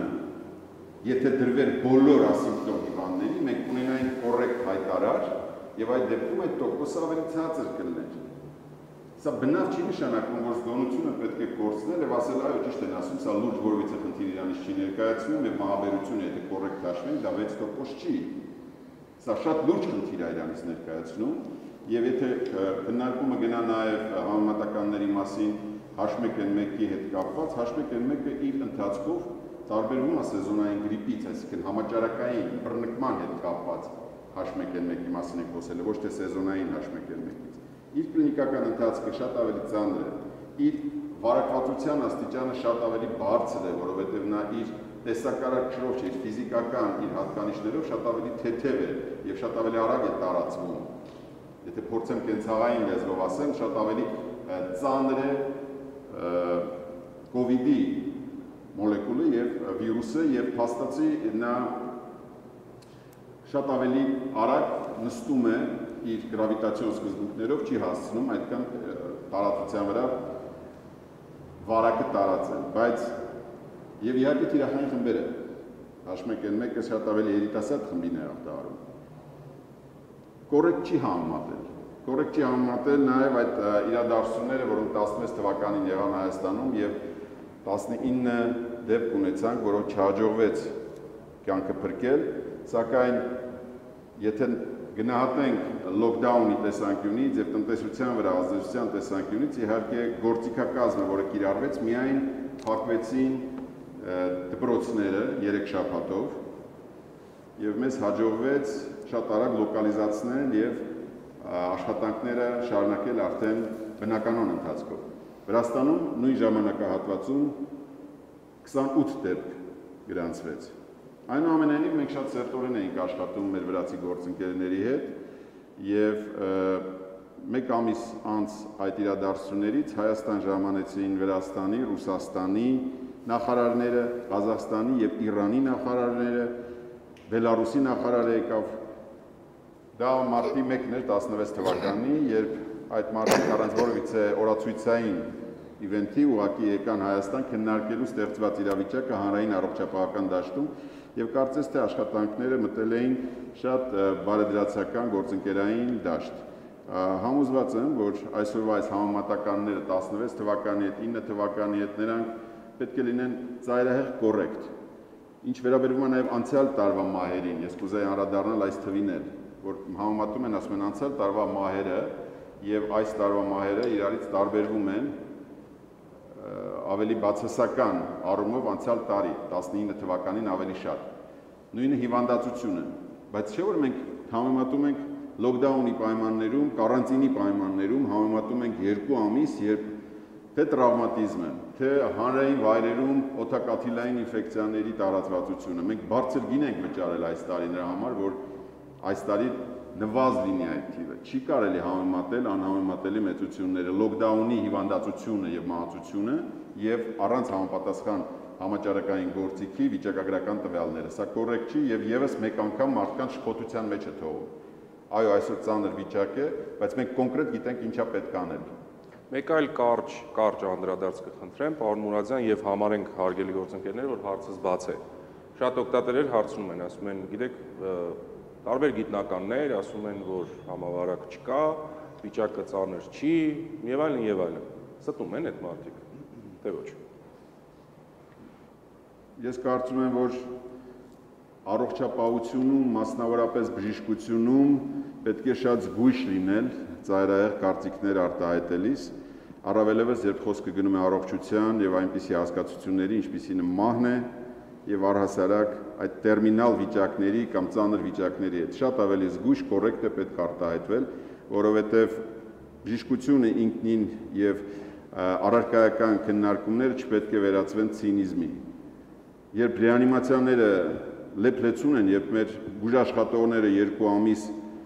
Speaker 2: եթե դրվեր բոլոր ասիմպտոմ հիվանդների, մենք ունենայինք կոռեկտ հայտարար եւ այդ դեպքում այդ տոկոսը ավելի ցածր կլիներ։ Սա բնավ չի նշանակում, որ զգոնությունը պետք է կորցնել եւ ասել, այո, ճիշտ են ասում, սա լուրջ որևիցե խնդիր իրանից չի ներկայացնում եւ մահաբերությունը, եթե կոռեկտ հաշվենք, դա վեց տոկոս չի։ Սա շատ լուրջ խնդիր է իրանից ներկայացնում եւ եթե քննարկումը գնա նաեւ համեմատականների մասին H one N one-ի հետ կապված, H one N one-ը իր ընթացքով տարբերվում է սեզոնային գրիպից, այսինքն համաճարակային բռնկման հետ կապված H one N one-ի մասին ենք խոսել, ոչ թե սեզոնային H one N one-ից։ Իր կլինիկական ընթացքը շատ ավելի ծանր է, իր վարակվածության աստիճանը շատ ավելի բարձր է, որովհետև նա իր տեսակարարքով, իր ֆիզիկական, իր հատկանիշներով շատ ավելի թեթև է եւ շատ ավելի արագ է տարածվում։ Եթե փորձեմ կենցաղային լեզվով ասեմ, շատ ավելի ծանր է կոവിഡ്ի մոլեկուլը եւ վիրուսը եւ փաստացի նա շատ ավելի արագ նստում է իր գրավիտացիոն սկզբունքներով, չի հասցնում այդքան տարածության վրա վարակը տարածել, բայց եւ իհարկե թիրախային խմբերը H one N one-ը շատ ավելի երիտասարդ խմբին է ախտահարում։ կոռեկտ չի համեմատել։ Կոռեկտ չի համեմատել նաև այդ իրադարձությունները, որոնք տասնվեց թվականին եղան Հայաստանում եւ տասնինը դեպք ունեցանք, որոնք չհաջողվեց կյանքը փրկել, սակայն եթե գնահատենք լոկդաունի տեսանկյունից եւ տնտեսության վրա ազդեցության տեսանկյունից, իհարկե գործիքակազմը, որը կիրառվեց, միայն փակվեցին դպրոցները երեք շաբաթով եւ մեզ հաջողվեց շատ արագ լոկալիզացնել եւ աշխատանքները շարունակել արդեն բնականon ընթացքով։ Վրաստանում նույն ժամանակահատվածում քսանութ դեպք գրանցվեց։ Այնուամենայնիվ մենք շատ սերտորեն էինք աշխատում մեր վրացի գործընկերների հետ եւ մեկ ամիս անց այդ իրադարձություններից Հայաստան ժամանեցին Վրաստանի, Ռուսաստանի նախարարները, Ղազախստանի եւ Իրանի նախարարները, Բելարուսի նախարարը եկավ։ Դա մարտի մեկն էր տասնվեց թվականի, երբ այդ մարդիկ առանց որևիցե օրացույցային իվենթի ուղղակի եկան Հայաստան քննարկելու ստեղծված իրավիճակը հանրային առողջապահական դաշտում եւ կարծես թե աշխատանքները մտել էին շատ բարեդրացական գործընկերային դաշտ։ Համոզված եմ, որ այսօրվա այս համեմատականները տասնվեց թվականի հետ, ինը թվականի հետ նրանք պետք է լինեն ծայրահեղ կոռեկտ։ Ինչ վերաբերում է նաեւ անցյալ տարվա մահերին, ես կուզեի անդրադառնալ այս թվին էլ, որ համեմատում են, ասում են անցյալ տարվա մահերը եւ այս տարվա մահերը իրարից տարբերվում են ավելի բացասական առումով անցյալ տարի տասնինը թվականին ավելի շատ։ Նույնը հիվանդացությունը, բայց չէ որ մենք համեմատում ենք լոկդաունի պայմաններում, կարանտինի պայմաններում համեմատում ենք երկու ամիս, երբ թե տրավմատիզմը, թե հանրային վայրերում օդակաթիլային ինֆեկցիաների տարածվածությունը։ Մենք բարձր գին ենք վճարել այս տարի նրա համար, որ այս տարի նվազ լինի այդ թիվը։ Չի կարելի համեմատել անհամեմատելի մեծությունները, լոկդաունի հիվանդացությունը եւ մահացությունը եւ առանց համապատասխան համաճարակային գործիքի վիճակագրական տվյալները։ Սա կոռեկտ չի եւ եւս մեկ անգամ մարդկանց շփոթության մեջ է թողում։ Այո, այսօր ծանր վիճակ է, բայց մենք կոնկրետ գիտենք ինչա պետք անել։
Speaker 1: Մեկ այլ կարճ, կարճ անդրադարձ կխնդրեմ, պարոն Մուրադյան, եւ համարենք հարգելի գործընկերներ, որ հարցս բաց է։ Շատ օգտատերեր հարցնում են, ասում են, գիտեք, տարբեր գիտնականներ ասում են, որ համավարակ չկա, վիճակը ծանր չի, եւ այլն եւ այլն։ Ստում են այդ մարդիկ, թե ոչ։
Speaker 2: Ես կարծում եմ, որ առողջապահությունում, մասնավորապես բժշկությունում պետք է շատ զգույշ լինել ծայրահեղ կարծիքներ արտահայտելիս, առավելևս երբ խոսքը գնում է առողջության եւ այնպիսի հասկացությունների, ինչպիսին մահն է եւ առհասարակ այդ տերմինալ վիճակների կամ ծանր վիճակների հետ շատ ավելի զգույշ, կոռեկտ է պետք արտահայտվել, որովհետեւ բժշկությունը ինքնին եւ առարկայական քննարկումները չպետք է վերածվեն ցինիզմի։ Երբ ռեանիմացիաները լեփլեցուն են, երբ մեր բուժաշխատողները երկու ամիս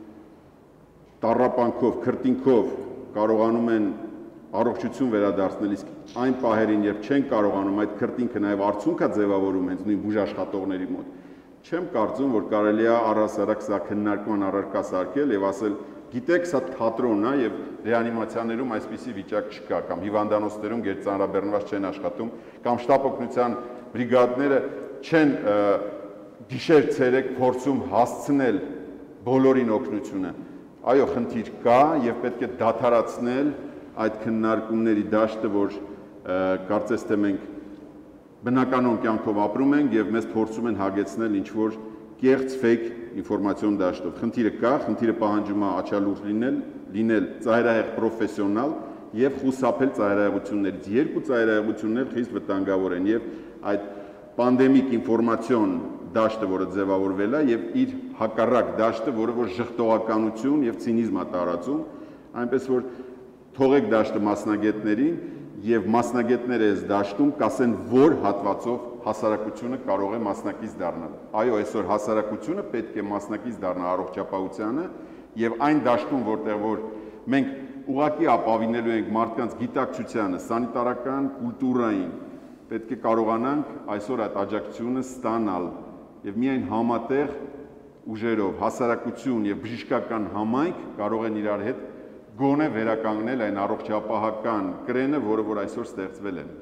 Speaker 2: տառապանքով, քրտինքով կարողանում են առողջություն վերադարձնել, իսկ այն պահերին, երբ չեն կարողանում այդ քրտինքը նաև արդյունքա ձևավորում հենց նույն բուժաշխատողների մոտ, չեմ կարծում, որ կարելի է առհասարակ սա քննարկման առարկա սարքել եւ ասել, գիտեք, սա թատրոնն է եւ ռեանիմացիաներում այսպիսի վիճակ չկա, կամ հիվանդանոցներում գերծանրաբեռնված չեն աշխատում, կամ շտապ օգնության բրիգադները չեն գիշեր ցերեկ փորձում հասցնել բոլորին օգնությունը։ Այո, խնդիր կա եւ պետք է դադարեցնել այդ քննարկումների դաշտը, որ կարծես թե մենք բնականon կյանքով ապրում ենք եւ մեզ փորձում են հագեցնել ինչ որ կեղծ fake ինֆորմացիոն դաշտով։ Խնդիրը կա, խնդիրը պահանջում է աչալուր լինել, լինել ծայրահեղ պրոֆեսիոնալ եւ խուսափել ծայրահեղություններից։ Երկու ծայրահեղություններ խիստ վտանգավոր են եւ այդ պանդեմիկ ինֆորմացիոն դաշտը, որը ձևավորվել է եւ իր հակառակ դաշտը, որը որ ժխտողականություն եւ ցինիզմ է տարածում, այնպես որ թողեք դաշտը մասնագետներին եւ մասնագետները այս դաշտում կասեն, որ հատվածով հասարակությունը կարող է մասնակից դառնալ։ Այո, այսօր հասարակությունը պետք է մասնակից դառնա առողջապահությանը եւ այն դաշտում, որտեղ որ մենք ուղղակի ապավինելու ենք մարդկանց գիտակցությանը, սանիտարական կուլտուրային, պետք է կարողանանք այսօր այդ աջակցությունը ստանալ եւ միայն համատեղ ուժերով հասարակություն եւ բժշկական համայնք կարող են իրար հետ գոնե վերականգնել այն առողջապահական կրենը, որը որ այսօր ստեղծվել է։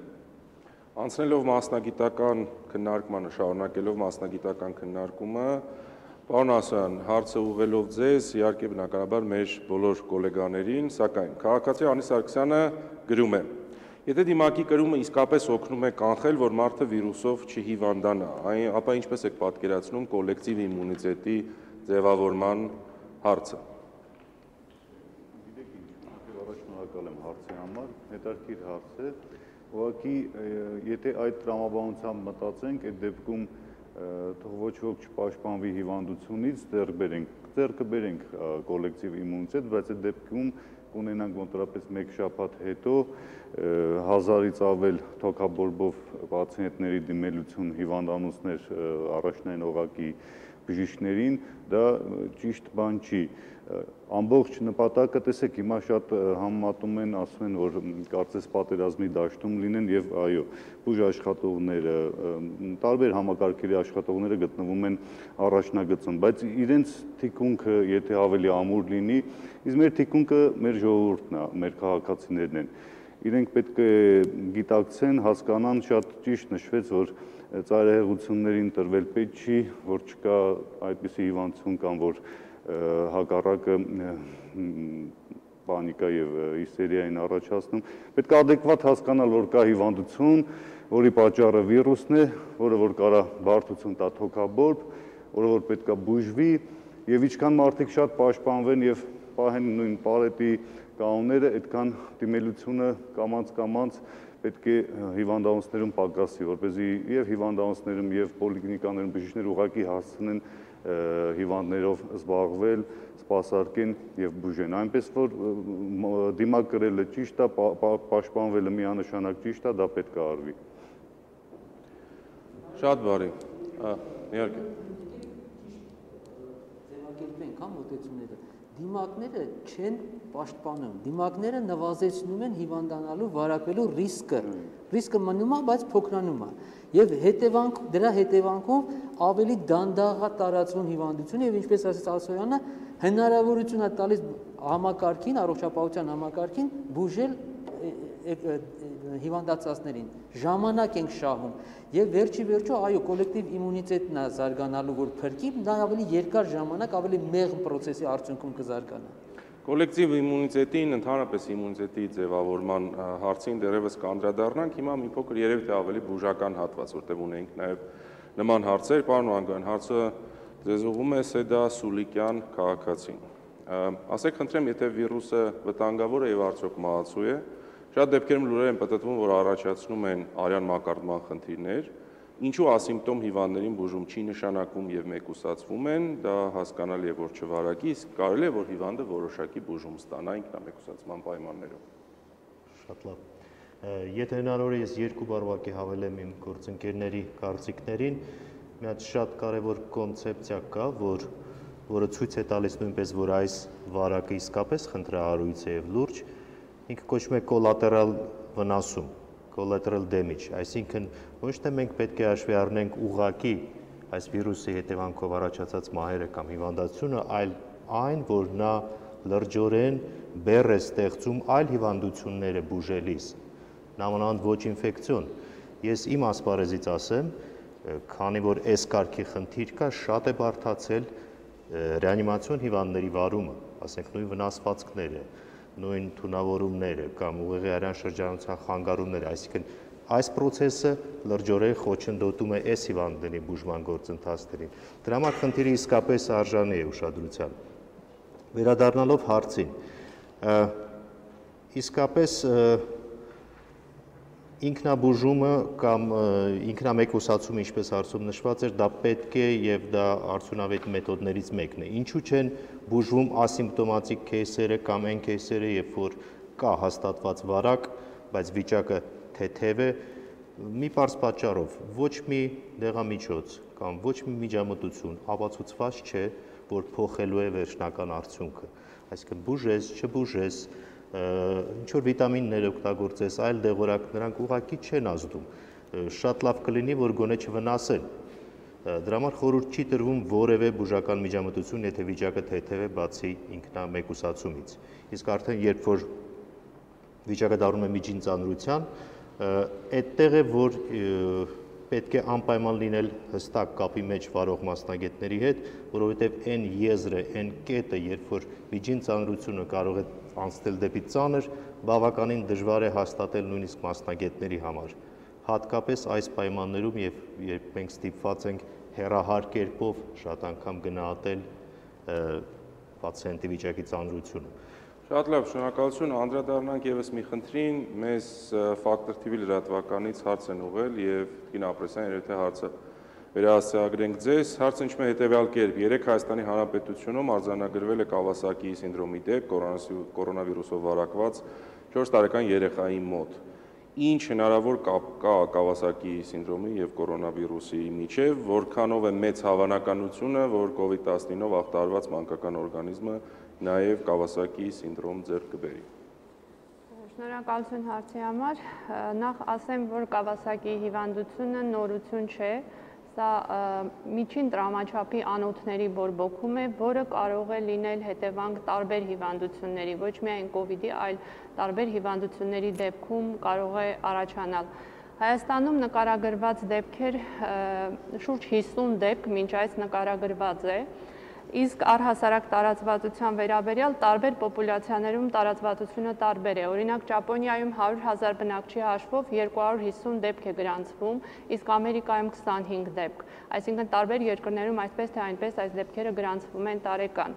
Speaker 1: Անցնելով մասնագիտական քննարկմանը, շարունակելով մասնագիտական քննարկումը, Պարոն Ասյան, հարցը ուղղելով ձեզ, իհարկե բնականաբար մեր բոլոր գոլեգաներին, սակայն քաղաքացի Անի Սարգսյանը գրում է. Եթե դիմակի կրումը իսկապես օգնում է կանխել, որ մարդը վիրուսով չհիվանդանա, ապա ինչպես եք պատկերացնում կոլեկտիվ իմունիտետի ձևավորման հարցը։
Speaker 8: Շնորհակալ եմ հարցի համար, հետաքրքիր հարց է, ուղղակի եթե այդ տրամաբանությամբ մտածենք, այդ դեպքում թող ոչ ոք չպաշտպանվի հիվանդությունից, ձեռք բերենք, ձեռքը բերենք կոլեկտիվ իմունիտետ, բայց այդ դեպքում կունենանք մոտավորապես մեկ շաբաթ հետո հազարից ավել թոքաբորբով պացիենտների դիմելություն հիվանդանոցներ առաջնային օղակի բժիշկներին, դա ճիշտ բան չի։ Ամբողջ նպատակը, տեսեք, հիմա շատ համեմատում են, ասում են, որ կարծես պատերազմի դաշտում լինեն եւ այո, բուժաշխատողները, տարբեր համակարգերի աշխատողները գտնվում են առաջնագծում, բայց իրենց թիկունքը, եթե ավելի ամուր լինի, իսկ մեր թիկունքը մեր ժողովուրդն է, մեր քաղաքացիներն են։ Իրենք պետք է գիտակցեն, հասկանան, շատ ճիշտ նշվեց, որ ծայրահեղություններին տրվել պետք չի, որ չկա այդպիսի հիվանդություն կամ որ հակառակը պանիկա եւ հիստերիա են առաջացնում։ Պետք է adekvat հասկանալ, որ կա հիվանդություն, որի պատճառը վիրուսն է, որը որ կարա բարդություն տա թոքաբորբ, որը որ պետք է բուժվի եւ ինչքան մարդիկ շատ պաշտպանվեն եւ պահեն նույն պարետի կանոնները, այդքան դիմելությունը կամած-կամած պետք է հիվանդանոցներում պակասի, որպեսզի եւ հիվանդանոցներում եւ պոլիկլինիկաներում բժիշկներ ուղղակի հասցնեն հիվանդներով զբաղվել, սպասարկեն եւ բուժեն։ Այնպես որ դիմակ կրելը ճիշտ է, պաշտպանվելը միանշանակ ճիշտ է, դա պետք է արվի։
Speaker 1: Շատ բարի։ Իհարկե։
Speaker 6: Ձևակերպենք, հա, մոտեցումները։ Դիմակները չեն պաշտպանում, դիմակները նվազեցնում են հիվանդանալու, վարակվելու ռիսկը։ Ռիսկը մնում է, բայց փոքրանում է։ Եվ հետևանք դրա հետևանքով ավելի դանդաղ է տարածվում հիվանդությունը եւ ինչպես ասաց Ասոյանը, հնարավորություն է տալիս համակարգին, առողջապահության համակարգին բուժել հիվանդացածներին, ժամանակ ենք շահում եւ վերջի վերջո այո կոլեկտիվ իմունիտետն է զարգանալու, որ փրկի, դա ավելի երկար ժամանակ, ավելի մեղմ process-ի արդյունքում կզարգանա։
Speaker 1: Կոլեկտիվ իմունիտետին, ընդհանրապես իմունիտետի ձևավորման հարցին դեռևս կանդրադառնանք, հիմա մի փոքր երևի թե ավելի բուժական հատված, որտեղ ունենք նաեւ նման հարցեր, պարոն Վանգյան, հարցը ձեզ ուղղում է Սեդա Սուլիկյան քաղաքացին։ Ասեք խնդրեմ, եթե վիրուսը վտանգավոր է եւ արդյոք մահացու է, շատ դեպքերում լուրեր են պատտվում, որ առաջացնում են արյան մակարդման խնդիրներ, ինչու ասիմպտոմ հիվանդներին բուժում չի նշանակում եւ մեկուսացվում են, դա հասկանալի է, որ չվարակի, իսկ կարելի է, որ հիվանդը որոշակի բուժում ստանա ինքնամեկուսացման պայմաններով։
Speaker 9: Շատ լավ։ Եթե հնարավոր է, ես երկու բառ ուղղակի հավելեմ իմ գործընկերների կարծիքներին, մի հատ շատ կարևոր կոնցեպցիա կա, որ որը ցույց է տալիս նույնպես, որ այս վարակը իսկապես խնդրահարույց է եւ լուրջ, ինքը կոչվում է collateral վնասում, collateral damage, այսինքն ոչ թե մենք պետք է հաշվի առնենք ուղղակի այս վիրուսի հետևանքով առաջացած մահերը կամ հիվանդությունը, այլ այն, որ նա լրջորեն բեռ է ստեղծում այլ հիվանդությունները բուժելիս, նամանավանդ ոչ ինֆեկցիոն։ Ես իմ ասպարեզից ասեմ, քանի որ այս կարգի խնդիր կա, շատ է բարդացել ռեանիմացիոն հիվանդների վարումը, ասենք նույն վնասվածքները, նույն թունավորումները կամ ուղեղի արյան շրջանության խանգարումները, այսինքն այս process-ը լրջորեն խոչընդոտում է այս հիվանդների բուժման գործընթացներին։ Դրա համար խնդիրը իսկապես արժանի է ուշադրության։ Վերադառնալով հարցին, իսկապես ինքնաբուժումը կամ ինքնամեկուսացումը, ինչպես հարցում նշված էր, դա պետք է եւ դա արդյունավետ մեթոդներից մեկն է։ Ինչու չեն բուժվում ասիմպտոմատիկ кейսերը կամ այն кейսերը, երբ որ կա հաստատված վարակ, բայց վիճակը թեթև է, մի պարզ պատճառով, ոչ մի դեղամիջոց կամ ոչ մի միջամտություն ապացուցված չէ, որ փոխելու է վերջնական արդյունքը։ Այսինքն բուժես, չբուժես, ինչ որ վիտամիններ օգտագործես, այլ դեղորակ, նրանք ուղղակի չեն ազդում։ Շատ լավ կլինի, որ գոնե չվնասեն։ Դրա համար խորհուրդ չի տրվում որևէ բուժական միջամտություն, եթե վիճակը թեթև է, բացի ինքնամեկուսացումից։ Իսկ արդեն երբ որ վիճակը դառնում է միջին ծանրության, այդտեղ է, որ պետք է անպայման լինել հստակ կապի մեջ վարող մասնագետների հետ, որովհետև այն եզրը, այն կետը, երբ որ միջին ծանրությունը կարող է անցնել դեպի ծանր, բավականին դժվար է հաստատել նույնիսկ մասնագետների համար։ Հատկապես այս պայմաններում եւ երբ մենք ստիպված ենք հեռահար կերպով շատ անգամ գնահատել պացիենտի վիճակի ծանրությունը։
Speaker 1: Շատ լավ, շնորհակալություն, անդրադառնանք եւս մի խնդրին, մեզ Factor T V լրատվականից հարց են ուղղել եւ Տիկին Ապրեսյան, երբ թե հարցը վերահասցրագրենք ձեզ, հարցը ինչու է հետեւյալ կերպ. երեք Հայաստանի Հանրապետությունում արձանագրվել է Կավասակիի սինդրոմի դեպք, կորոնավիրուսով վարակված չորս տարեկան երեխայի մոտ։ Ինչ հնարավոր կապ կա Կավասակիի սինդրոմի եւ կորոնավիրուսի միջեւ, որքանով է մեծ հավանականությունը, որ կովիդ տասնինով ախտարված մանկական օրգանիզմը նաև Կավասակիի սինդրոմ ձեռք կբերի։
Speaker 10: Շնորհակալություն հարցի համար։ Նախ ասեմ, որ Կավասակիի հիվանդությունը նորություն չէ, սա միջին տրամաչափի անոթների բորբոքում է, որը կարող է լինել հետևանք տարբեր հիվանդությունների, ոչ միայն կովիդի, այլ տարբեր հիվանդությունների դեպքում կարող է առաջանալ։ Հայաստանում նկարագրված դեպքեր շուրջ հիսուն դեպք մինչ այս նկարագրված է, իսկ առհասարակ տարածվածության վերաբերյալ տարբեր պոպուլյացիաներում տարածվածությունը տարբեր է։ Օրինակ Ճապոնիայում հարյուր հազար բնակչի հաշվով երկու հարյուր հիսուն դեպք է գրանցվում, իսկ Ամերիկայում քսանհինգ դեպք։ Այսինքն տարբեր երկրներում այսպես թե այնպես այս դեպքերը գրանցվում են տարեկան։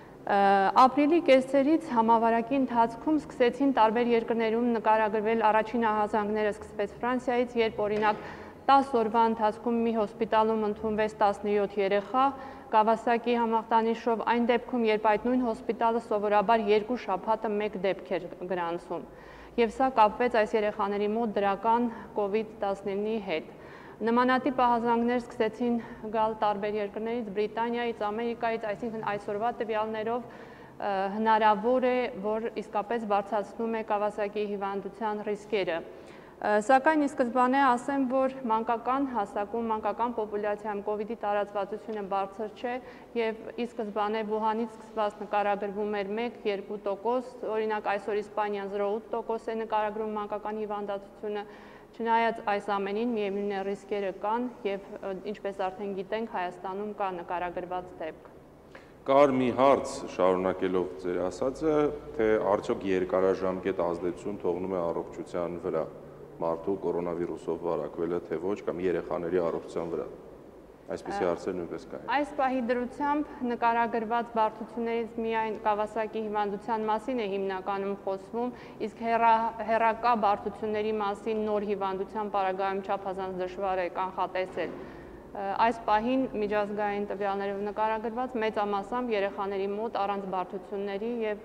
Speaker 10: Ապրիլի կեսերից համավարակի ընթացքում սկսեցին տարբեր երկրներում նկարագրվել առաջին ահազանգները սկսվեց Ֆրանսիայից, երբ օրինակ տասը օրվա ընթացքում մի հոսպիտալում ընդունվեց տասնյոթ երեխա, Կավասակի համախտանիշով, այն դեպքում, երբ այդ նույն հոսպիտալը սովորաբար երկու շաբաթը մեկ դեպք էր գրանցում։ Եվ սա կապվեց այս երեխաների մոտ դրական կովիդ տասնինի հետ։ Նմանատիպ ահազանգներ սկսեցին գալ տարբեր երկրներից, Բրիտանիայից, Ամերիկայից, այսինքն այսօրվա տվյալներով հնարավոր է, որ իսկապես բարձրացնում է Կավասակիի հիվանդության ռիսկերը։ Սակայն ի սկզբանե ասեմ, որ մանկական հասակում, մանկական պոպուլյացիայում կովիդի տարածվածությունը բարձր չէ եւ ի սկզբանե Վուհանից սկսված նկարագրվում էր մեկ երկու տոկոս, օրինակ այսօր Իսպանիան զրո ութ տոկոս է նկարագրում մանկական հիվանդացությունը, չնայած այս ամենին միևնույն է ռիսկերը կան եւ ինչպես արդեն գիտենք Հայաստանում կա նկարագրված դեպք։
Speaker 1: Կար մի հարց շարունակելով ձեր ասածը, թե արդյոք երկարաժամկետ ազդեցություն թողնում է առողջության վրա մարդու կորոնավիրուսով վարակվելը, թե ոչ, կամ երեխաների առողջության վրա։ Այսպիսի հարցեր նույնպես կային։
Speaker 10: Այս պահի դրությամբ նկարագրված բարդություններից միայն Կավասակի հիվանդության մասին է հիմնականում խոսվում, իսկ հեռակա բարդությունների մասին նոր հիվանդության պարագայում չափազանց դժվար է կանխատեսել։ Այս պահին միջազգային տվյալներով նկարագրված մեծամասամբ երեխաների մոտ առանց բարդությունների եւ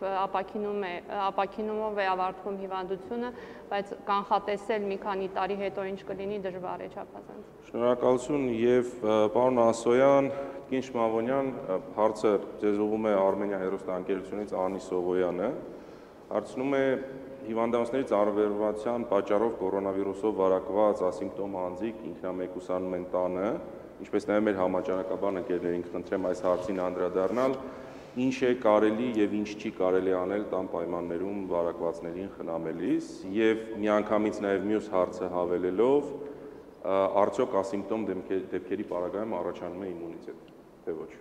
Speaker 10: ապաքինումով է ավարտվում հիվանդությունը, բայց կանխատեսել մի քանի տարի հետո ինչ կլինի դժվար է չափազանց։
Speaker 1: Շնորհակալություն եւ պարոն Ասոյան, Տիկին Շմավոնյան, հարցը ձեզ ուղղում է Արմենիա հեռուստաընկերությունից Անի Սովոյանը, հարցնում է հիվանդանոցների ծառայության պատճառով կորոնավիրուսով վարակված ասիմպտոմ անձիկ ինքնամեկուսանում են տանը, ինչպես նաև մեր համաճարակաբան ընկերներին կխնդրեմ այս հարցին անդրադառնալ, ինչ է կարելի եւ ինչ չի կարելի անել տան պայմաններում վարակվածներին խնամելիս եւ միանգամից նաև մյուս հարցը հավելելով, արդյոք ասիմպտոմ դեպքերի պարագայում առաջանում է իմունիտետ, թե ոչ։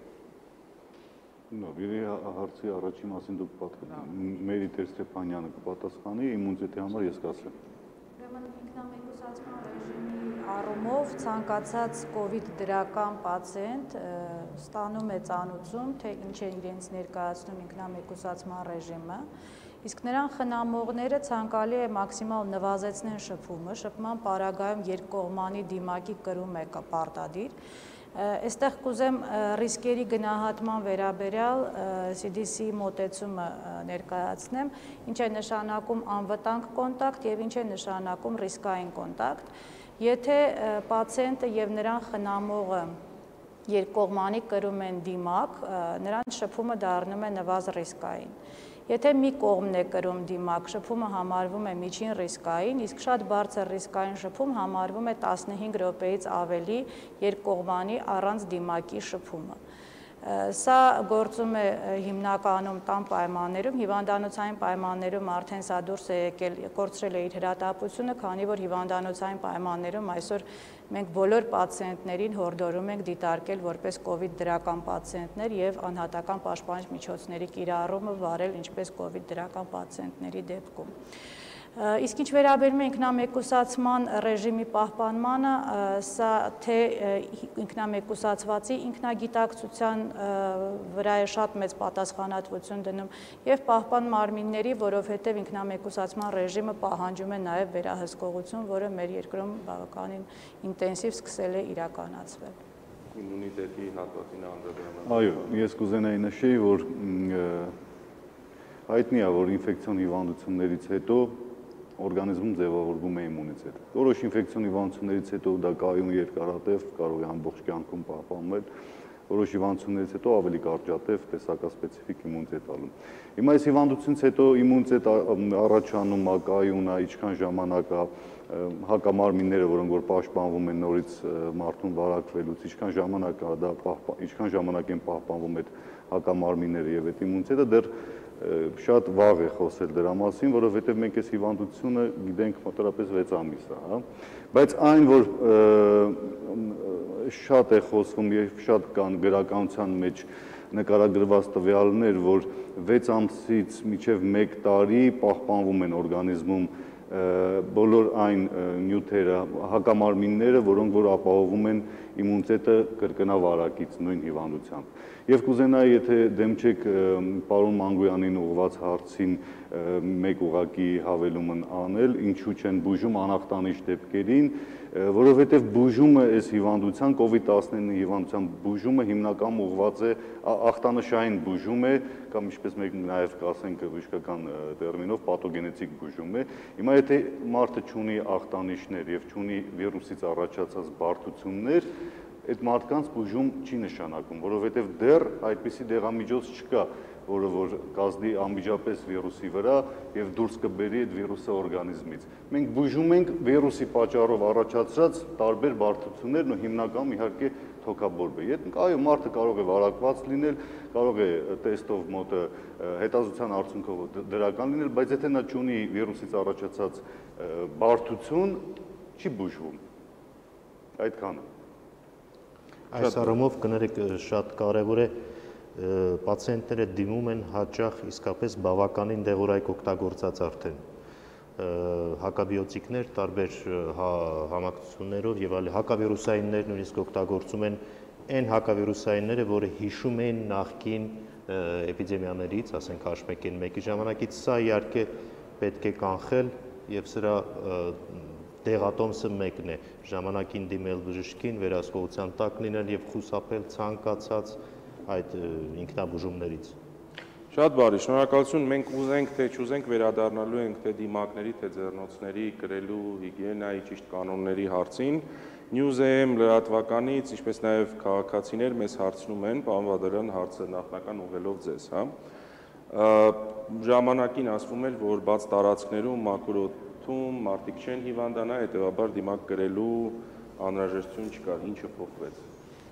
Speaker 8: Լավ, երբ հարցի առաջի մասին դուք Մերի Տեր-Ստեփանյանը կպատասխանի, իմունիտետի համար ես կասեմ։
Speaker 4: Ուրեմն ինքնամեկուսացման ռեժիմի առումով ցանկացած կովիդ դրական պացիենտ ստանում է ծանուցում, թե ինչ է իրենց ներկայացնում ինքնամեկուսացման ռեժիմը, իսկ նրան խնամողները ցանկալի է մաքսիմալ նվազեցնեն շփումը, շփման պարագայում երկկողմանի դիմակի կրում է պարտադիր։ Այստեղ կուզեմ ռիսկերի գնահատման վերաբերյալ C D C-ի մոտեցումը ներկայացնեմ, ինչ է նշանակում անվտանգ կոնտակտ եւ ինչ է նշանակում ռիսկային կոնտակտ։ Եթե պացիենտը եւ նրան խնամողը երկկողմանի կրում են դիմակ, նրանց շփումը դառնում է նվազ ռիսկային։ Եթե մի կողմն է կրում դիմակ, շփումը համարվում է միջին ռիսկային, իսկ շատ բարձր ռիսկային շփում համարվում է տասնհինգ րոպեից ավելի երկկողմանի առանց դիմակի շփումը։ Սա գործում է հիմնականում տան պայմաններում, հիվանդանոցային պայմաններում արդեն սա դուրս է եկել, կորցրել է իր հրատապությունը, քանի որ հիվանդանոցային պայմաններում այսօր մենք բոլոր պացիենտներին հորդորում ենք դիտարկել որպես կովիդ դրական պացիենտներ եւ անհատական պաշտպանիչ միջոցների կիրառումը վարել ինչպես կովիդ դրական պացիենտների դեպքում։ Իսկ ինչ վերաբերում է ինքնամեկուսացման ռեժիմի պահպանմանը, սա թե ինքնամեկուսացվածի ինքնագիտակցության վրա է շատ մեծ պատասխանատվություն դնում եւ պահպան մարմինների, որովհետեւ ինքնամեկուսացման ռեժիմը պահանջում է նաեւ վերահսկողություն, որը մեր երկրում բավականին ինտենսիվ սկսել է իրականացվել։
Speaker 1: Իմունիտետի հատվածին անդրադառնալով։
Speaker 8: Այո, ես կուզենայի նշեի, որ հայտնի է, որ ինֆեկցիոն հիվանդություններից հետո օրգանիզմում ձևավորվում է իմունիտետ։ Որոշ ինֆեկցիոն հիվանդություններից հետո դա կայուն երկարատև կարող է ամբողջ կյանքում պահպանվել, որոշ հիվանդություններից հետո ավելի կարճատև տեսակասպეციფիկ իմունիտետ ալում։ Հիմա այս հիվանդությունից հետո իմունիտետ առաջանում է, կայուն է, ինչքան ժամանակ է, հակամարմինները, որոնք որ պաշտպանվում են նորից մարդուն վարակվելուց, ինչքան ժամանակ է դա ինչքան ժամանակ են պահպանվում այդ հակամարմինները եւ այդ իմունիտետը, դեռ շատ վաղ է խոսել դրա մասին, որովհետև մենք այս հիվանդությունը գիտենք մոտավորապես վեց ամիս է, հա։ Բայց այն, որ շատ է խոսվում եւ շատ կան գրականության մեջ նկարագրված տվյալներ, որ վեց ամսից մինչև մեկ տարի պահպանվում են օրգանիզմում բոլոր այն նյութերը, հակամարմինները, որոնք որ ապահովում են իմունիտետը կրկնավարակից նույն հիվանդությամբ։ Եվ կուզենայի, եթե դեմ չեք պարոն Մանգոյանին ուղղված հարցին մեկ ուղղակի հավելումն անել, ինչու չեն բուժում անախտանիշ դեպքերին, որովհետև բուժումը այս հիվանդության կովիդ տասնինը հիվանդության բուժումը հիմնականում ուղղված է ախտանշային բուժում է, կամ ինչպես մենք նաև կասենք բժշկական տերմինով պաթոգենետիկ բուժում է։ Հիմա եթե մարդը ունի ախտանիշներ եւ ունի վիրուսից առաջացած բարդություններ, այդ մարդկանց բուժում չի նշանակում, որովհետև դեռ այդպիսի դեղամիջոց չկա, որը որ կազդի անմիջապես վիրուսի վրա եւ դուրս կբերի այդ վիրուսը օրգանիզմից։ Մենք բուժում ենք վիրուսի պատճառով առաջացած տարբեր բարդություններն ու հիմնականում իհարկե թոքաբորբը։ Եթե այո, մարդը կարող է վարակված լինել, կարող է տեստով մոտը հետազոտության արդյունքով դրական լինել, բայց եթե նա ունի վիրուսից առաջացած բարդություն, չի բուժվում։ Այդքանը։
Speaker 9: Այս առումով կներեք շատ կարևոր է պացիենտները դիմում են հաճախ իսկապես բավականին դեղորայք օգտագործած արդեն հակաբիոտիկներ տարբեր համակցություններով եւ այլ հակավիրուսայիններ նույնիսկ օգտագործում են այն հակավիրուսայինները, որը հիշում են նախկին էպիդեմիաներից, ասենք H one N one-ի ժամանակից, սա իհարկե պետք է կանխել եւ սրա դեղատոմսը մեկն է, ժամանակին դիմել բժշկին, վերահսկողության տակ լինել եւ խուսափել ցանկացած այդ ինքնաբուժումներից։
Speaker 1: Շատ բարի, շնորհակալություն, մենք ուզենք թե չուզենք վերադառնալու ենք թե դիմակների, թե ձեռնոցների կրելու հիգիենայի ճիշտ կանոնների հարցին։ News.am լրատվականից, ինչպես նաև քաղաքացիներ մեզ հարցնում են, պարոն Վադարյան, հարցը նախնական ուղղելով ձեզ, հա։ Ժամանակին ասվում էր, որ բաց տարածքներում մակրոթում մարդիկ չեն հիվանդանա, հետևաբար դիմակ կրելու անհրաժեշտություն չկար, ինչը փոխվեց։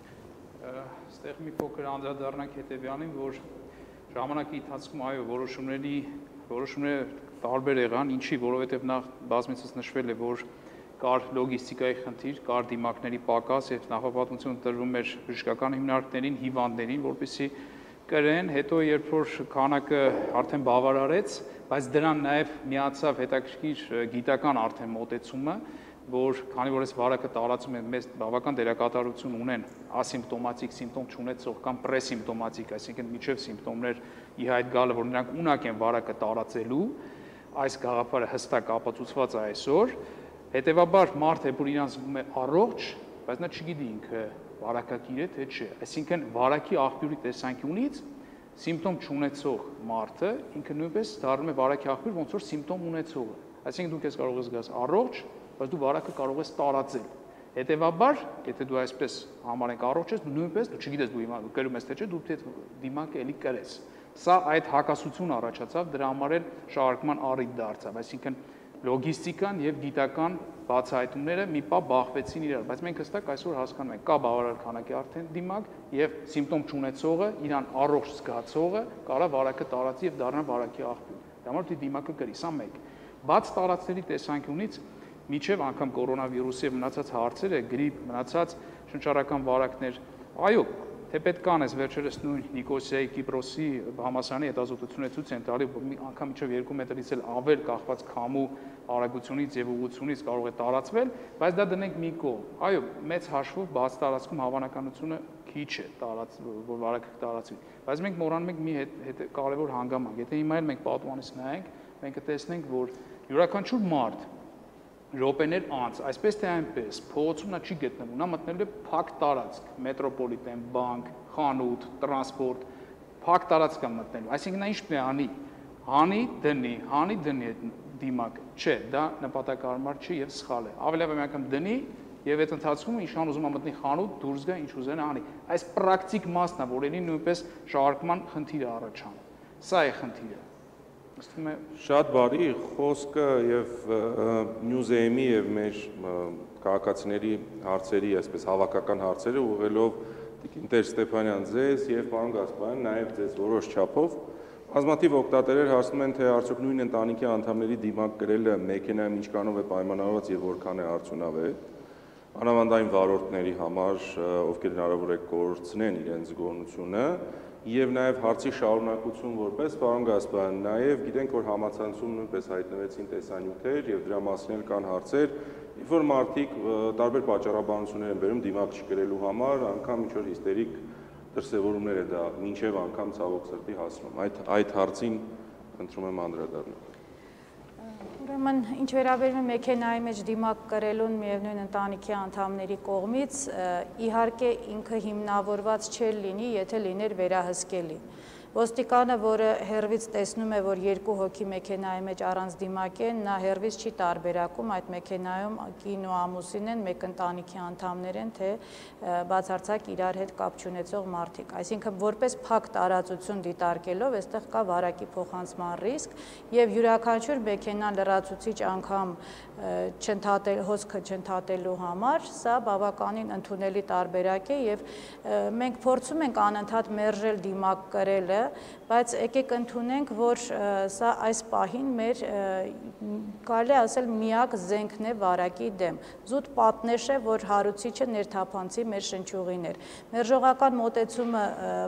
Speaker 3: Այստեղ մի փոքր անդրադառնանք հետևյալին, որ ժամանակի ընթացքում այո, որոշումների որոշումները տարբեր եղան, ինչի, որովհետև նախ բազմիցս նշվել է, որ կար լոգիստիկայի խնդիր, կար դիմակների պակաս եւ նախապատմություն տրվում էր բժշկական հիմնարկներին, հիվանդներին, որպեսզի կրեն, հետո երբ որ քանակը արդեն բավարարեց, բայց դրան նաև միացավ հետաքրքիր գիտական արդեն մոտեցումը, որ քանի որ այս վարակը տարածում է մեծ բավական դերակատարություն ունեն ասիմպտոմատիկ սիմպտոմ չունեցող կամ պրեսիմպտոմատիկ, այսինքն միջև սիմպտոմներ ի հայտ գալը, որ նրանք ունակ են վարակը տարածելու, այս գաղափարը հստակ ապացուցված է այսօր, հետևաբար մարդը որ իրան զգում է առողջ, բայց նա չգիտի ինքը վարակակիր է թե չէ, այսինքն վարակի աղբյուրի տեսանկյունից սիմպտոմ չունեցող մարդը ինքը նույնպես դառնում է վարակի աղբյուր, ոնց որ սիմպտոմ ունեցողը, այսինքն դու քեզ կարող ես զգաս առողջ, բայց դու վարակը կարող ես տարածել։ Հետևաբար, եթե դու այսպես համարենք առողջ ես, դու նույնպես դու չգիտես դու հիմա կրում ես թե չէ, դու պետք է դիմակը էլի կրես։ Սա այդ հակասություն առաջացավ, դրա համար էլ շարժման առիթ դարձավ, այսինքն լոգիստիկան եւ գիտական բացահայտումները մի պահ բախվեցին իրար, բայց մենք հստակ այսօր հասկանում ենք, կա բավարար քանակի արդեն դիմակ եւ սիմպտոմ չունեցողը, իրան առողջ զգացողը կարա վարակը տարածի եւ դառնա վարակի աղբյուր։ Դա մոտ դիմակը կրի, սա մեկ։ Բաց տարածքների տեսանկյունից միջև անգամ կորոնավիրուսի եւ մնացած հարցերը, գրիպ, մնացած շնչառական վարակներ, այո, թե պետք է անես վերջերս նույն Նիկոսիայի Կիպրոսի համալսարանի հետազոտությունը ցույց են տալի, անգամ միջև երկու մետրից էլ ավել կախված քամու արագությունից եւ ուղղությունից կարող է տարածվել, բայց դա դնենք մի կողմ։ Այո, մեծ հաշվով բաց տարածքում հավանականությունը քիչ է տարած, որ վարակը տարածվի։ Բայց մենք մոռանում ենք մի հետ կարևոր հանգամանք։ Եթե հիմա էլ մենք պատուհանից նայենք, մենք կտեսնենք, որ յուրաքանչյուր մարդ րոպեներ անց, այսպես թե այնպես, փողոցում նա չի գտնվում, նա մտնել է փակ տարածք, մետրոպոլիտեն, բանկ, խանութ, տրանսպորտ, փակ տարածք է մտնելու։ Այսինքն նա ինչ պետք է անի, հանի դնի, հանի դնի այդ դիմակը։ Չէ, դա նպատակարար չի եւ սխալ է։ Ավելի լավ է մի անգամ դնի եւ այդ ընթացքում ինչքան ուզում է մտնի խանութ, դուրս գա, ինչ ուզենա անի։ Այս պրակտիկ մասն է, որին նույնպես շարժման խնդիր է առաջանում։ Սա է խնդիրը։
Speaker 1: Շատ բարի խոսքը եւ Նյուզեյմի եւ մեր քաղաքացիների հարցերի, այսպես հավաքական հարցերը ուղղելով Տիկին Տեր Ստեփանյան ձեզ եւ պարոն Գասպարյան նաեւ ձեզ որոշ չափով բազմաթիվ օգտատերեր հարցնում են, թե արդյոք նույն ընտանիքի անդամների դիմակ կրելը մեքենայում ինչքանով է պայմանավորված եւ որքան է արդյունավետ, անավանդային վարորդների համար, ովքեր հնարավոր է կորցնեն իրենց զգոնությունը, եւ նաեւ հարցի շարունակություն որպես պարոն Գասպարյան, նաեւ գիտենք, որ համացանցում նույնպես հայտնվեցին տեսանյութեր եւ դրա մասին էլ կան հարցեր, երբ որ մարդիկ տարբեր պատճառաբանություններ են բերում դիմակ չկրելու համար, անգամ ինչ որ հիստերիկ դրսևորումներ է դա մինչև անգամ ցավոք սրտի հասնում։ Այդ այդ հարցին խնդրում եմ անդրադառնալ։
Speaker 4: Ուրեմն ինչ վերաբերում է մեքենայի մեջ դիմակ կրելուն միևնույն ընտանիքի անդամների կողմից, իհարկե ինքը հիմնավորված չէր լինի, եթե լիներ վերահսկելի։ Ոստիկանը, որը հեռվից տեսնում է, որ երկու հոգի մեքենայի մեջ առանց դիմակ են, նա հեռվից չի տարբերակում այդ մեքենայում կին ու ամուսին են, մեկ ընտանիքի անդամներ են, թե բացարձակ իրար հետ կապ չունեցող մարդիկ։ Այսինքն որպես փակ տարածություն դիտարկելով, այստեղ կա վարակի փոխանցման ռիսկ եւ յուրաքանչյուր մեքենա լրացուցիչ անգամ չընդհատել հոսքը չընդհատելու համար, սա բավականին ընդունելի տարբերակ է եւ մենք փորձում ենք անընդհատ մերժել դիմակ կրելը, բայց եկեք ընդունենք, որ սա այս պահին մեր կարելի է ասել միակ զենքն է վարակի դեմ։ Զուտ պատնեշ է, որ հարուցիչը ներթափանցի մեր շնչուղիներ։ Մերժողական մոտեցումը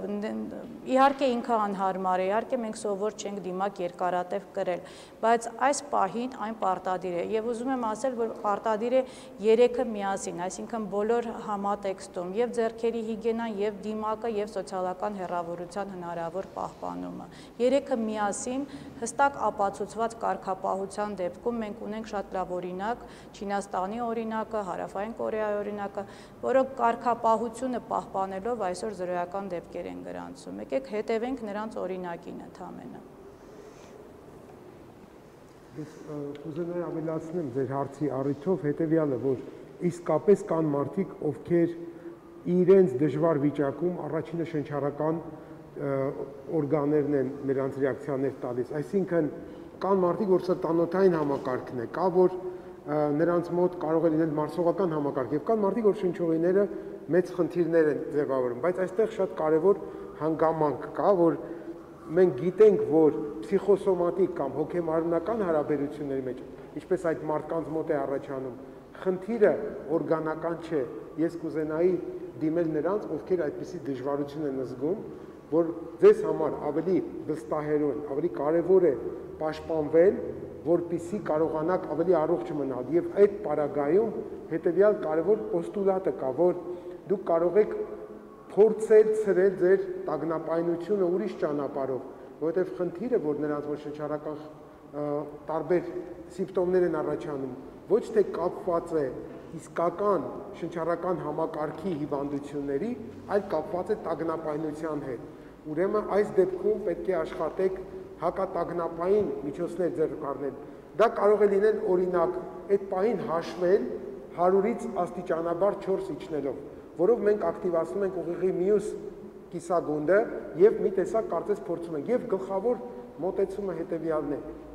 Speaker 4: իհարկե ինքը անհարմար է, իհարկե մենք սովոր չենք դիմակ երկարատև կրել, բայց այս պահին այն պարտադիր է եւ ուզում եմ ասել, որ պարտադիր է երեքը միասին, այսինքն բոլոր համատեքստում եւ ձեռքերի հիգիենան եւ դիմակը եւ սոցիալական հեռավորության հնարավոր պահպանումը։ Երեքը միասին հստակ ապացուցված կարգապահության դեպքում մենք ունենք շատ լավ օրինակ, Չինաստանի օրինակը, Հարավային Կորեայի օրինակը, որոնք կարգապահությունը պահպանելով այսօր զրոյական դեպքեր են գրանցում։ Եկեք հետևենք նրանց օրինակին ընդհանրապես։
Speaker 5: Ես կուզենայի ավելացնեմ ձեր հարցի առիթով հետևյալը, որ իսկապես կան մարդիկ, ովքեր իրենց դժվար վիճակում առաջինը շնչառական օրգաններն են նրանց ռեակցիաներ տալիս, այսինքն կան մարդիկ, որ սրտանոթային համակարգն է, կա, որ նրանց մոտ կարող է լինել մարսողական համակարգ եւ կան մարդիկ, որ շնչուղիները մեծ խնդիրներ են ձևավորում, բայց այստեղ շատ կարեւոր հանգամանք կա, որ մենք գիտենք, որ փսիխոսոմատիկ կամ հոգեմարմնական հարաբերությունների մեջ, ինչպես այդ մարդկանց մոտ է առաջանում, խնդիրը օրգանական չէ, ես կուզենայի դիմել նրանց, ովքեր այդպիսի դժվարություն են զգում, որ ձեզ համար ավելի վստահերոն, ավելի կարևոր է պաշտպանվել, որպեսզի կարողանաք ավելի առողջ մնալ եւ այդ պարագայում հետեւյալ կարևոր պոստուլատը կա, որ դուք կարող եք փորձել ցրել ձեր տագնապայնությունը ուրիշ ճանապարհով, որովհետեւ խնդիրը, որ նրանց որ շնչառական տարբեր սիմպտոմներ են առաջանում, ոչ թե կապված է իսկական շնչառական համակարգի հիվանդությունների, այլ կապված է տագնապայնության հետ։ Ուրեմն այս դեպքում պետք է աշխատեք հակատագնապային միջոցներ ձեռք առնել։ Դա կարող է լինել օրինակ այդ պահին հաշվել հարյուրից աստիճանաբար չորս իջնելով, որով մենք ակտիվացնում ենք ուղիղի մյուս կիսագունդը եւ մի տեսակ կարծես փորձում ենք եւ գլխավոր մոտեցումը հետեւյալն է։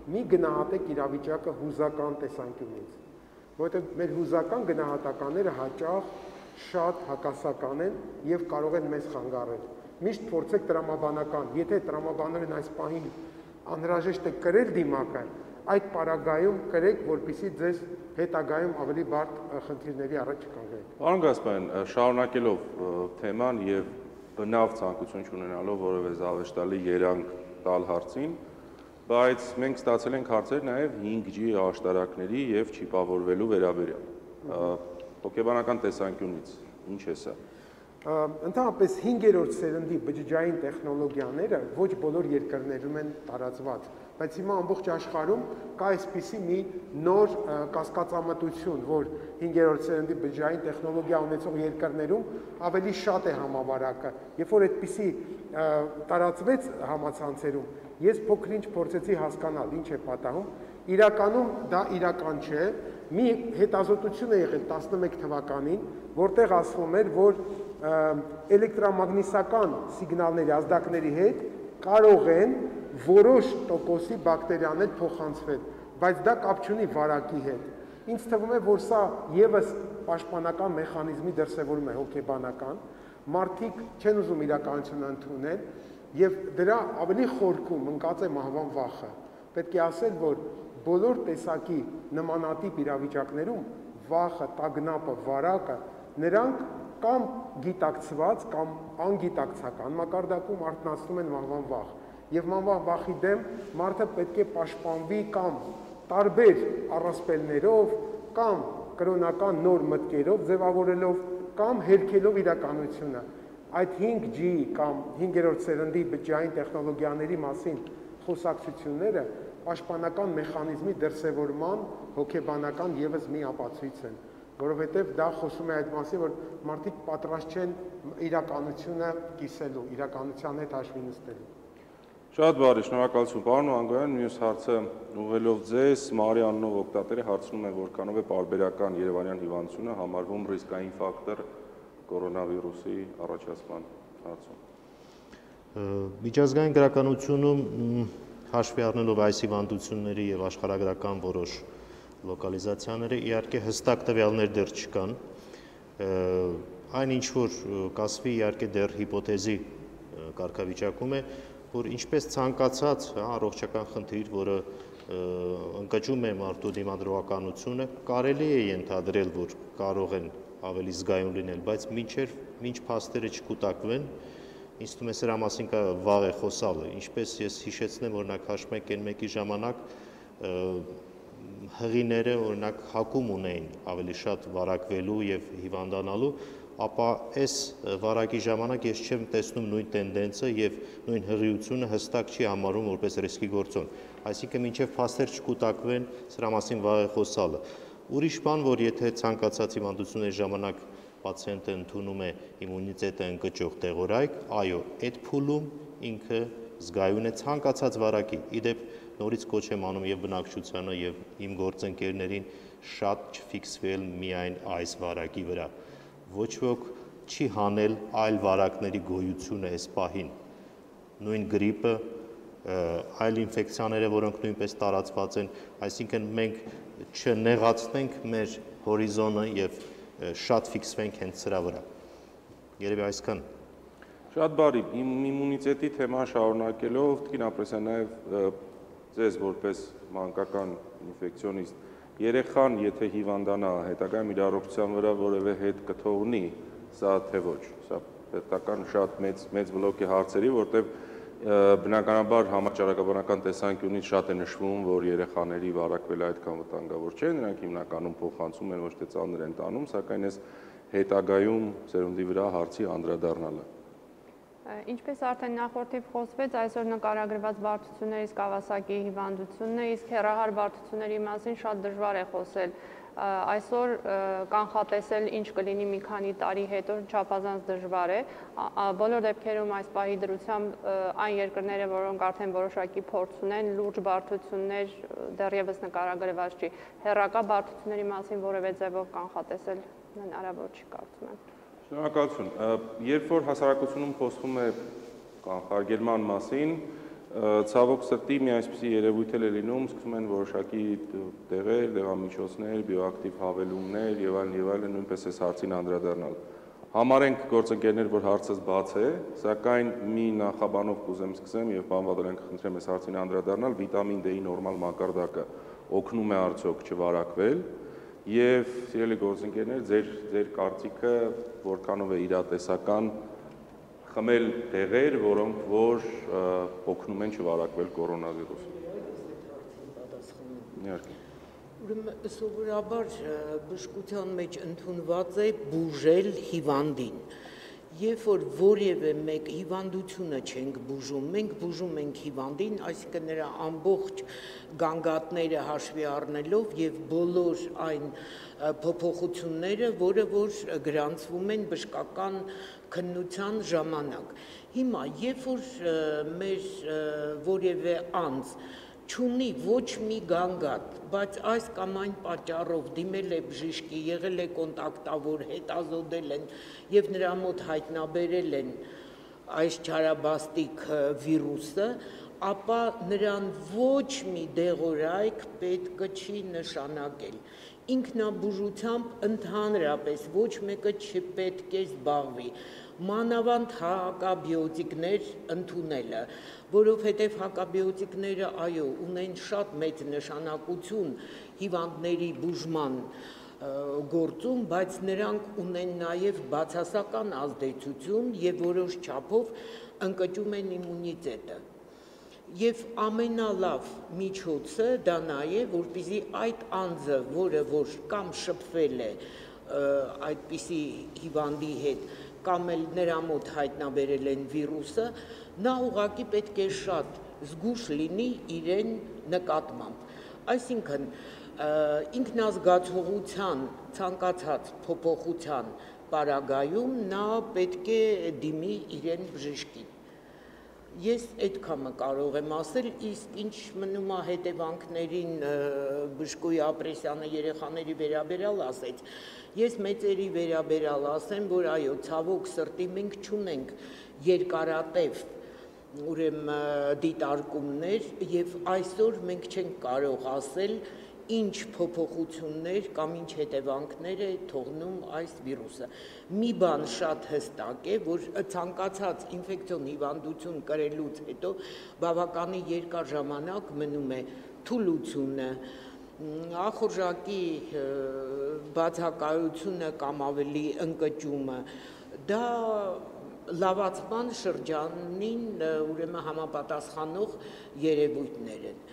Speaker 5: մի գնահատեք իրավիճակը հուզական տեսանկյունից, որովհետև մեր հուզական գնահատականները հաճախ շատ հակասական են եւ կարող են մեզ խանգարել։ Միշտ փորձեք տրամաբանական, եթե տրամաբանորեն այս պահին անհրաժեշտ է կրել դիմակը, այդ պարագայում կրեք, որպեսզի ձեզ հետագայում ավելի բարդ խնդիրների առաջ չկանգնեք։
Speaker 1: Պարոն Գասպարյան, շարունակելով թեման եւ բնավ ցանկություն չունենալով որևէ զավեշտալի երանգ տալ հարցին, բայց մենք ստացել ենք հարցեր նաեւ հինգ ջի աշտարակների եւ չիպավորվելու վերաբերյալ։ Հոգեբանական տեսանկյունից ինչ է սա։
Speaker 5: Ընդհանրապես հինգերորդ սերնդի բջջային տեխնոլոգիաները ոչ բոլոր երկրներում են տարածված, բայց հիմա ամբողջ աշխարհում կա այսպիսի մի նոր կասկածամտություն, որ հինգերորդ սերնդի բջջային տեխնոլոգիա ունեցող երկրներում ավելի շատ է համավարակը։ Երբ որ այդպիսի տարածվեց համացանցերում, ես փոքր-ինչ փորձեցի հասկանալ ինչ է պատահում, իրականում դա իրական չէ, մի հետազոտություն է եղել տասնմեկ թվականին, որտեղ ասվում էր, որ էլեկտրամագնիսական սիգնալների ազդակների հետ կարող են որոշ տոկոսի բակտերիաներ փոխանցվել, բայց դա կապ չունի վարակի հետ։ Ինձ թվում է, որ սա եւս պաշտպանական մեխանիզմի դրսևորում է հոգեբանական, մարդիկ չեն ուզում իրականությունը ընդունել եւ դրա ավելի խորքում ընկած է մահվան վախը։ Պետք է ասել, որ բոլոր տեսակի նմանատիպ իրավիճակներում վախը, տագնապը, վարակը նրանք կամ գիտակցված կամ անգիտակցական մակարդակում արթնացնում են մահվան վախ։ Եվ մահվան վախի դեմ մարդը պետք է պաշտպանվի կամ տարբեր առասպելներով, կամ կրոնական նոր մտքերով ձևավորելով, կամ հերքելով իրականությունը։ Այդ հինգ ջի կամ հինգերորդ սերնդի բջջային տեխնոլոգիաների մասին խոսակցությունները պաշտպանական մեխանիզմի դրսևորման հոգեբանական եւս մի ապացույց են, որովհետեւ դա խոսում է այդ մասին, որ մարդիկ պատրաստ չեն իրականությունը կիսելու, իրականության հետ հաշվի նստելու։
Speaker 1: Շատ բարի, շնորհակալություն, պարոն Վանգոյան, մյուս հարցը ուղղելով ձեզ, Մարի անունով օգտատերը հարցնում է, որքանով է պարբերական երևանյան հիվանդությունը համարվում ռիսկային ֆակտոր կորոնավիրուսի առաջացման հարցում։
Speaker 9: Միջազգային գրականությունում հաշվի առնելով այս հիվանդությունների եւ աշխարհագրական որոշ լոկալիզացիաները իհարկե հստակ տվյալներ դեռ չկան, այն ինչ որ կասվի իհարկե դեռ հիպոթեզի կարգավիճակում է, որ ինչպես ցանկացած առողջական խնդիր, որը ընկճում է մարդու դիմադրողականությունը, կարելի է ենթադրել, որ կարող են ավելի զգայուն լինել, բայց մինչև մինչ փաստերը չկուտակվեն, ինձ թվում է սրա մասին կա վաղ է խոսալը, ինչպես ես հիշեցնեմ, օրինակ H one N one-ի ժամանակ հղիները օրինակ հակում ունեին ավելի շատ վարակվելու եւ հիվանդանալու, ապա այս վարակի ժամանակ ես չեմ տեսնում նույն տենդենսը եւ նույն հղիությունը հստակ չի համարում որպես ռիսկի գործոն։ Այսինքն մինչեւ փաստեր չկուտակվեն, սրա մասին վաղ է խոսալը։ Ուրիշ բան, որ եթե ցանկացած հիվանդությունների ժամանակ պացիենտը ընդունում է իմունիտետը ընկճող դեղորայք, այո, այդ փուլում ինքը զգայուն է ցանկացած վարակի։ Իդեպ նորից կոչ եմ անում եւ բնակչությանը եւ իմ գործընկերներին շատ չֆիքսվել միայն այս վարակի վրա։ Ոչ ոք չի հանել այլ վարակների գոյությունը այս պահին։ Նույն գրիպը, այլ ինֆեկցիաները, որոնք նույնպես տարածված են, այսինքն մենք չնեղացնենք մեր հորիզոնը եւ շատ ֆիքսվենք հենց սրա վրա։ Երևի այսքան։
Speaker 1: Շատ բարի, իմունիտետի թեման շարունակելով, Տիկին Ապրեսյան, նաեւ ձեզ որպես մանկական ինֆեկցիոնիստ, երեխան, եթե հիվանդանա, հետագայում իր առողջության վրա որևէ հետ կթողնի, սա թե ոչ, սա պետական շատ մեծ մեծ բլոկ է հարցերի, որտեղ բնականաբար համաճարակաբանական տեսանկյունից շատ է նշվում, որ երեխաների վարակվելը այդքան վտանգավոր չէ, նրանք հիմնականում փոխանցում են, ոչ թե ծանր են տանում, սակայն այս հետագայում սերունդի վրա հարցի անդրադառնալը։
Speaker 10: Ինչպես արդեն նախորդիվ խոսվեց, այսօր նկարագրված բարդություններից Կավասակի հիվանդությունն է, իսկ հեռահար բարդությունների մասին շատ դժվար է խոսել։ Այսօր կանխատեսել ինչ կլինի մի քանի տարի հետո չափազանց դժվար է։ Բոլոր դեպքերում այս պահի դրությամբ այն երկրները, որոնք արդեն որոշակի փորձ ունեն, լուրջ բարդություններ դեռևս նկարագրված չի։ Հեռակա բարդությունների մասին որևէ ձևով կանխատեսել հնարավոր չի, կարծում եմ։
Speaker 1: Շնորհակալություն։ Երբ որ հասարակությունում խոսվում է կանխարգելման մասին, Ցավոք սրտի մի այսպիսի երևույթ է լինում, սկսում են որոշակի տեղեր, դեղամիջոցներ, բիոակտիվ հավելումներ եւ այլն եւ այլն նույնպես այս հարցին անդրադառնալ։ Համարենք գործընկերներ, որ հարցս բաց է, սակայն մի նախաբանով կուզեմ սկսեմ եւ պարոն Բադալյան կխնդրեմ այս հարցին անդրադառնալ, վիտամին D-ի նորմալ մակարդակը օգնում է արդյոք չվարակվել եւ սիրելի գործընկերներ, ձեր ձեր կարծիքը որքանով է իրատեսական խմել տեղեր, որոնք որ օգնում են չվարակվել կորոնավիրուսը։
Speaker 11: Ուրեմն սովորաբար բժշկության մեջ ընդունված է բուժել հիվանդին։ Երբ որ որևէ մեկ հիվանդությունը չենք բուժում, մենք բուժում ենք հիվանդին, այսինքն նրա ամբողջ գանգատները հաշվի առնելով եւ բոլոր այն փոփոխությունները, որը որ գրանցվում են բժշկական քննության ժամանակ։ Հիմա, երբ որ մեր որևէ անձ չունի ոչ մի գանգատ, բայց այս կամ այն պատճառով դիմել է բժիշկի, եղել է կոնտակտավոր, հետազոտել են եւ նրա մոտ հայտնաբերել են այս չարաբաստիկ վիրուսը, ապա նրան ոչ մի դեղորայք պետք չի նշանակել։ Ինքնաբուժությամբ ընդհանրապես ոչ մեկը չպետք է զբաղվի, մանավանդ հակաբիոտիկներ ընդունելը, որովհետև հակաբիոտիկները, այո, ունեն շատ մեծ նշանակություն հիվանդների բուժման գործում, բայց նրանք ունեն նաև բացասական ազդեցություն եւ որոշ չափով ընկճում են իմունիտետը։ Եվ ամենալավ միջոցը դա նա է, որպեսզի այդ անձը, որը որ կամ շփվել է այդպիսի հիվանդի հետ, կամ էլ նրա մոտ հայտնաբերել են վիրուսը, նա ուղղակի պետք է շատ զգուշ լինի իրեն նկատմամբ։ Այսինքն ինքնազգացողության ցանկացած փոփոխության պարագայում նա պետք է դիմի իրեն բժշկին։ Ես այդքանը կարող եմ ասել, իսկ ինչ մնում է հետևանքներին բժշկուհի Ապրեսյանը երեխաների վերաբերյալ ասեց, ես մեծերի վերաբերյալ ասեմ, որ այո, ցավոք սրտի մենք չունենք երկարատև ուրեմն դիտարկումներ եւ այսօր մենք չենք կարող ասել ինչ փոփոխություններ կամ ինչ հետևանքներ է թողնում այս վիրուսը։ Մի բան շատ հստակ է, որ ցանկացած ինֆեկցիոն հիվանդություն կրելուց հետո բավականին երկար ժամանակ մնում է թուլությունը, ախորժակի բացակայությունը կամ ավելի ընկճումը, դա լավացման շրջանին ուրեմն համապատասխանող երևույթներ են։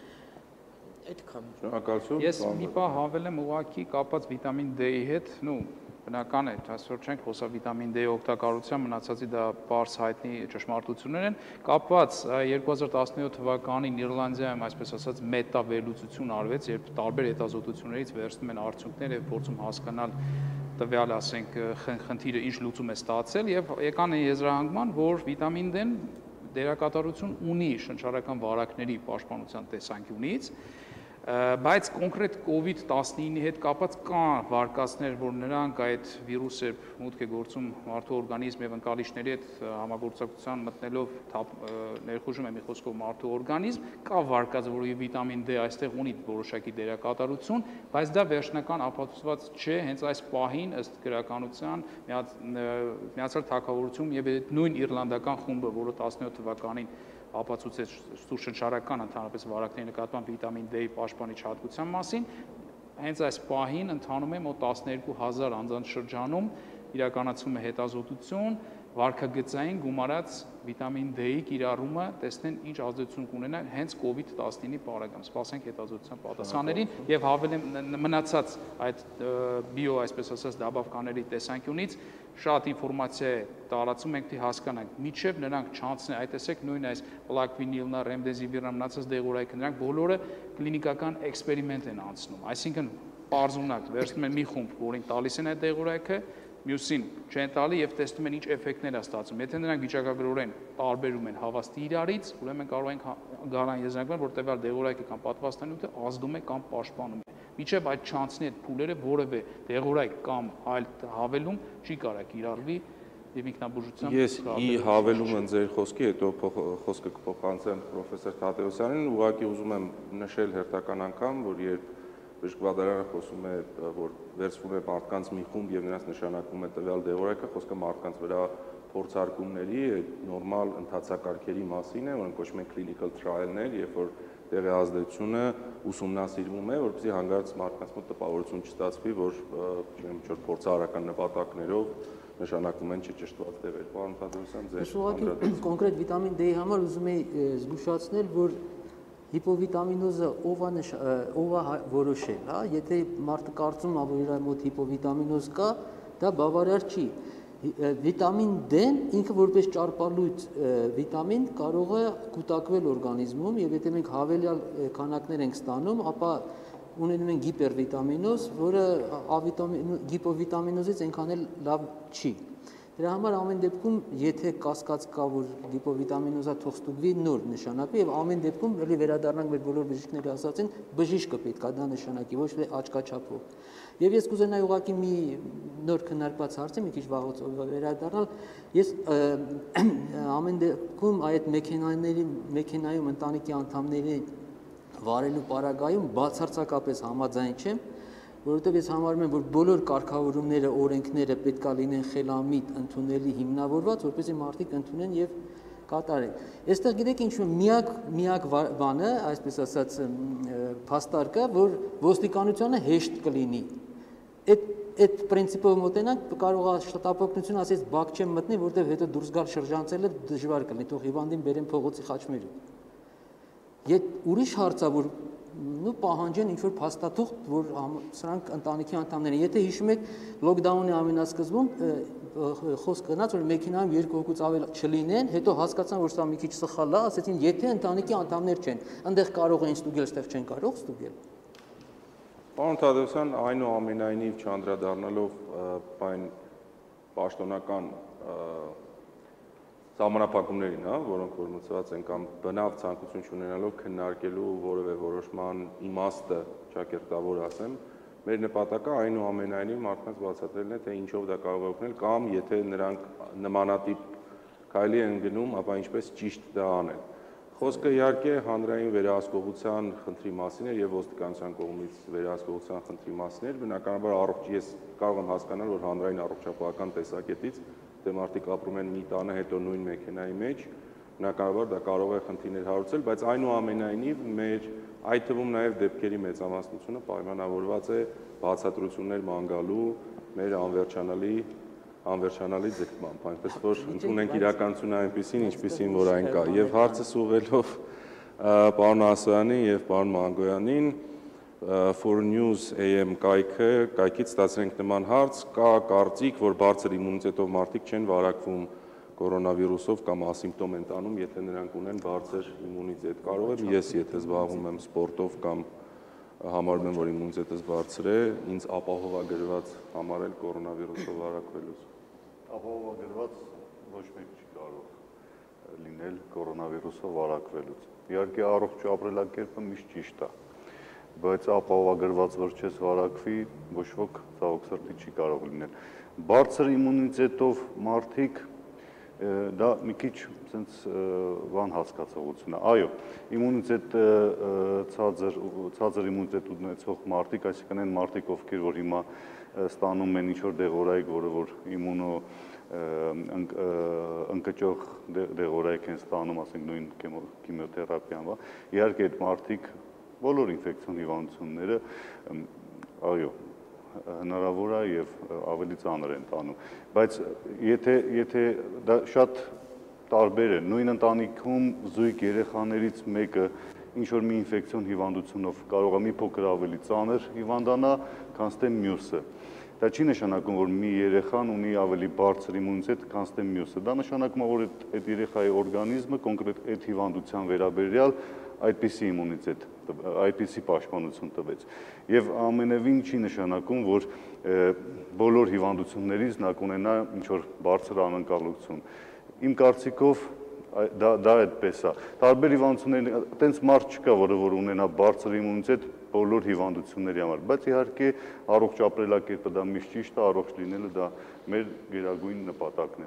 Speaker 3: Ես մի բան հավելեմ ուղղակի կապված վիտամին D-ի հետ, նու բնական է, այսօր չենք խոսա վիտամին D-ի օգտակարության, մնացածի դա պարզ հայտնի ճշմարտություններ են, կապված երկու հազար տասնյոթ թվականին Իռլանդիայում, այսպես ասած, մետավերլուծություն արվեց, երբ տարբեր հետազոտություններից վերցնում են արդյունքներ եւ փորձում հասկանալ տվյալ, ասենք, խնդիրը ինչ լուծում է ստացել եւ եկան են եզրահանգման, որ վիտամին D-ն դերակատարություն ունի շնչառական վարակների պաշտպանության տեսանկյունից, բայց կոնկրետ կովիդ տասնինի հետ կապված կան վարկածներ, որ նրանք այդ վիրուսը մուտք է գործում մարդու օրգանիզմ եւ ընկալիչների հետ համագործակցության մտնելով ներխուժում է մի խոսքով մարդու օրգանիզմ, կա վարկած, որ վիտամին D այստեղ ունի որոշակի դերակատարություն, բայց դա վերջնական ապացուցված չէ, հենց այս պահին ըստ գրականության Միացյալ Թագավորություն եւ նույն իռլանդական խումբը, որը տասնյոթ թվականին ապացուցեց շնչառական ընդհանրապես վարակների նկատմամբ վիտամին D-ի պաշտպանիչ հատկության մասին, հենց այս պահին ընթանում է մոտ տասներկու հազար անձանց շրջանում իրականացվում է հետազոտություն, վարքագծային գումարած վիտամին D-ի կիրառումը տեսնեն ինչ ազդեցություն կունենա հենց կովիդ տասնինի պարագայում։ Սպասենք հետազոտության պատասխաններին եւ հավելեմ մնացած այդ բիո, այսպես ասած, դաբավկաների տեսանկյունից շատ ինֆորմացիա է տարածում, մենք դի հասկանանք, միջև նրանք չանցնեն, այդ տեսեք նույն այս պլակվինիլնա, ռեմդեզիվիրնա, մնացած դեղորայքը, նրանք բոլորը կլինիկական էքսպերիմենտ են անցնում, այսինքն պարզունակ վերցնում են մի խումբ, որին տալիս են այդ դեղորայքը, մյուսին չեն տալի եւ տեսնում են ինչ էֆեկտներ է ստացվում։ Եթե նրանք վիճակագրորեն տարբերում են հավաստի իրարից, ուրեմն կարող ենք գարան եզրակացնել, որ տվյալ դեղորայքը կամ պատվաստանյութը ազդում է կամ պաշտպանում է։ Միջև այդ չանցնի այդ փուլերը որևէ դեղորայք կամ այլ հավելում չի կարող կիրառվի եւ ինքնաբուժությամբ։
Speaker 1: Ես ի հավելում եմ ձեր խոսքի, հետո խոսքը կփոխանցեմ պրոֆեսոր Թադևոսյանին, ուղղակի ուզում եմ նշել հերթական անգամ, որ երբ բժշկվարդարանը խոսում է, որ վերցվում է մարդկանց մի խումբ եւ նրանց նշանակվում է տվյալ դեղորայքը, խոսքը մարդկանց վրա փորձարկումների, նորմալ ընթացակարգերի մասին է, որոնք կոչվում են clinical trial-ներ, երբ որ տեղի ազդեցությունը ուսումնասիրվում է, որպեսզի հանգարց մարդկանց մոտ տպավորություն չստացվի, որ չեմ ինչ-որ փորձարարական նպատակներով նշանակում են չճշտված դեղեր։ Պարոն Թադևոսյան, ձեր
Speaker 6: անդրադարձ կոնկրետ վիտամին D-ի համար ուզում եի զգուշացնել, որ հիպովիտամինոզը ով է ով է որոշել, հա, եթե մարդը կարծում է, որ իր մոտ հիպովիտամինոզ կա, դա բավարար չի։ Վիտամին D-ն ինքը որպես ճարպալույծ վիտամին կարող է կուտակվել օրգանիզմում եւ եթե մենք հավելյալ քանակներ ենք ստանում, ապա ունենում ենք հիպերվիտամինոզ, որը հիպովիտամինոզից այնքան էլ լավ չի։ Դրա համար ամեն դեպքում, եթե կասկած կա, որ հիպովիտամինոզա թող ստուգվի, նոր նշանակվի եւ ամեն դեպքում ելի վերադառնանք մեր բոլոր բժիշկների ասածին, բժիշկը պետք է դա նշանակի, ոչ թե աչքաչափով։ Եվ ես կուզենայի ուղղակի մի նոր քննարկված հարցը մի քիչ վաղուց վերադառնալ։ Ես ամեն դեպքում այդ մեքենաների մեքենայում ընտանիքի անդամների վարելու պարագայում բացարձակապես համաձայն չեմ, որովհետև ես համարում եմ, որ բոլոր կարգավորումները, օրենքները պետք է լինեն խելամիտ, ընդունելի, հիմնավորված, որպեսզի մարդիկ ընդունեն եւ կատարեն։ Այստեղ գիտեք ինչ-որ միակ միակ բանը, այսպես ասած, փաստարկը, որ ոստիկանությունը հեշտ կլինի։ Այդ այդ պրինցիպով մոտենանք, կարող է շտապօգնություն ասես բակ չեմ մտնի, որովհետև հետո դուրս գալ շրջանցելը դժվար կլինի, թող հիվանդին բերեն փողոցի խաչմերուկ։ Ետ ուրիշ հարց է, որ նու պահանջեն ինչ-որ փաստաթուղթ, որ սրանք ընտանիքի անդամներ են։ Եթե հիշում եք, լոկդաունի ամենասկզբում խոսք գնաց, որ մեքենայում երկու հոգուց ավել չլինեն, հետո հասկացան, որ սա մի քիչ սխալ է, ասեցին, եթե ընտանիքի անդամներ չեն, այնտեղ կարող են ստուգել, այստեղ չեն կարող ստուգել։
Speaker 1: Պարոն Թադևոսյան, այնուամենայնիվ չանդրադառնալով այն պաշտոնական սահմանափակումներին, հա, որոնք որ մտցված են կամ բնավ ցանկություն չունենալով քննարկելու որևէ որոշման իմաստը ճակերտավոր ասեմ, մեր նպատակը այնուամենայնիվ մարդկանց բացատրելն է, թե ինչով դա կարող է օգնել կամ եթե նրանք նմանատիպ քայլի են գնում, ապա ինչպես ճիշտ դա անել։ Խոսքը իհարկե հանրային վերահսկողության խնդրի մասին է եւ ոստիկանության կողմից վերահսկողության խնդրի մասին է, բնականաբար առողջ ես կարող եմ հասկանալ, որ հանրային առողջապահական տեսակետից դե մարդիկ ապրում են մի տանը, հետո նույն մեքենայի մեջ, բնականաբար դա կարող է խնդիրներ հարուցել, բայց այնուամենայնիվ մեր այդ թվում նաև դեպքերի մեծամասնությունը պայմանավորված է բացատրություններ ման գալու մեր անվերջանալի անվերջանալի ձգտմամբ, այնպես որ ընդունենք իրականությունը այնպիսին, ինչպիսին որ այն կա։ Եվ հարցս ուղղելով պարոն Ասոյանին եւ պարոն Մանգոյանին, Foreign News A M կայքը, կայքից ստացրենք նման հարց, կա կարծիք, որ բարձր իմունիտետով մարդիկ չեն վարակվում կորոնավիրուսով կամ ասիմպտոմ են տանում, եթե նրանք ունեն բարձր իմունիտետ։ Կարող եմ ես, եթե զբաղվում եմ սպորտով կամ համարում եմ, որ իմունիտետս բարձր է, ինձ ապահովագրված համարել կորոնավիրուսով վարակվելուց։
Speaker 8: Ապահովագրված ոչ մեկ չի կարող լինել կորոնավիրուսով վարակվելուց։ Իհարկե առողջ ապրելակերպը միշտ ճիշտ է, բայց ապահովագրված որ չես վարակվի, ոչ ոք ցավոք սրտի չի կարող լինել։ Բարձր իմունիտետով մարդիկ դա մի քիչ sense բան հասկացողություն է։ Այո, իմունիտետ ցածր ցածր իմունիտետ ունեցող մարդիկ, այսինքն այն մարդիկ, ովքեր որ հիմա ստանում են ինչ-որ դեղորայք, որը որ իմունո ընկճող դեղորայք են ստանում, ասենք նույն քիմիոթերապիան, իհարկե այդ մարդիկ բոլոր ինֆեկցիոն հիվանդությունները, այո, հնարավոր է եւ ավելի ծանր են տանում, բայց եթե եթե դա շատ տարբեր է, նույն ընտանիքում զույգ երեխաներից մեկը ինչ որ մի ինֆեկցիոն հիվանդությունով կարող է մի փոքր ավելի ծանր հիվանդանա, քան թե մյուսը։ Դա չի նշանակում, որ մի երեխան ունի ավելի բարձր իմունիտետ, քան թե մյուսը։ Դա նշանակում է, որ այդ երեխայի օրգանիզմը կոնկրետ այդ հիվանդության վերաբերյալ այդպիսի իմունիտետ, այդպիսի պաշտպանություն տվեց։ Եվ ամենևին չի նշանակում, որ բոլոր հիվանդություններից նա կունենա ինչ-որ բարձր անակնկալություն։ Իմ կարծիքով դա դա այդպես է։ Տարբեր հիվանդություններ, այտենց մարդ չկա, որը որ ունենա բարձր իմունիտետ, բոլոր հիվանդությունների համար, բայց իհարկե առողջ ապրելակերպը դա միշտ ճիշտ է, առողջ լինելը դա մեր գերագույն նպատակն է։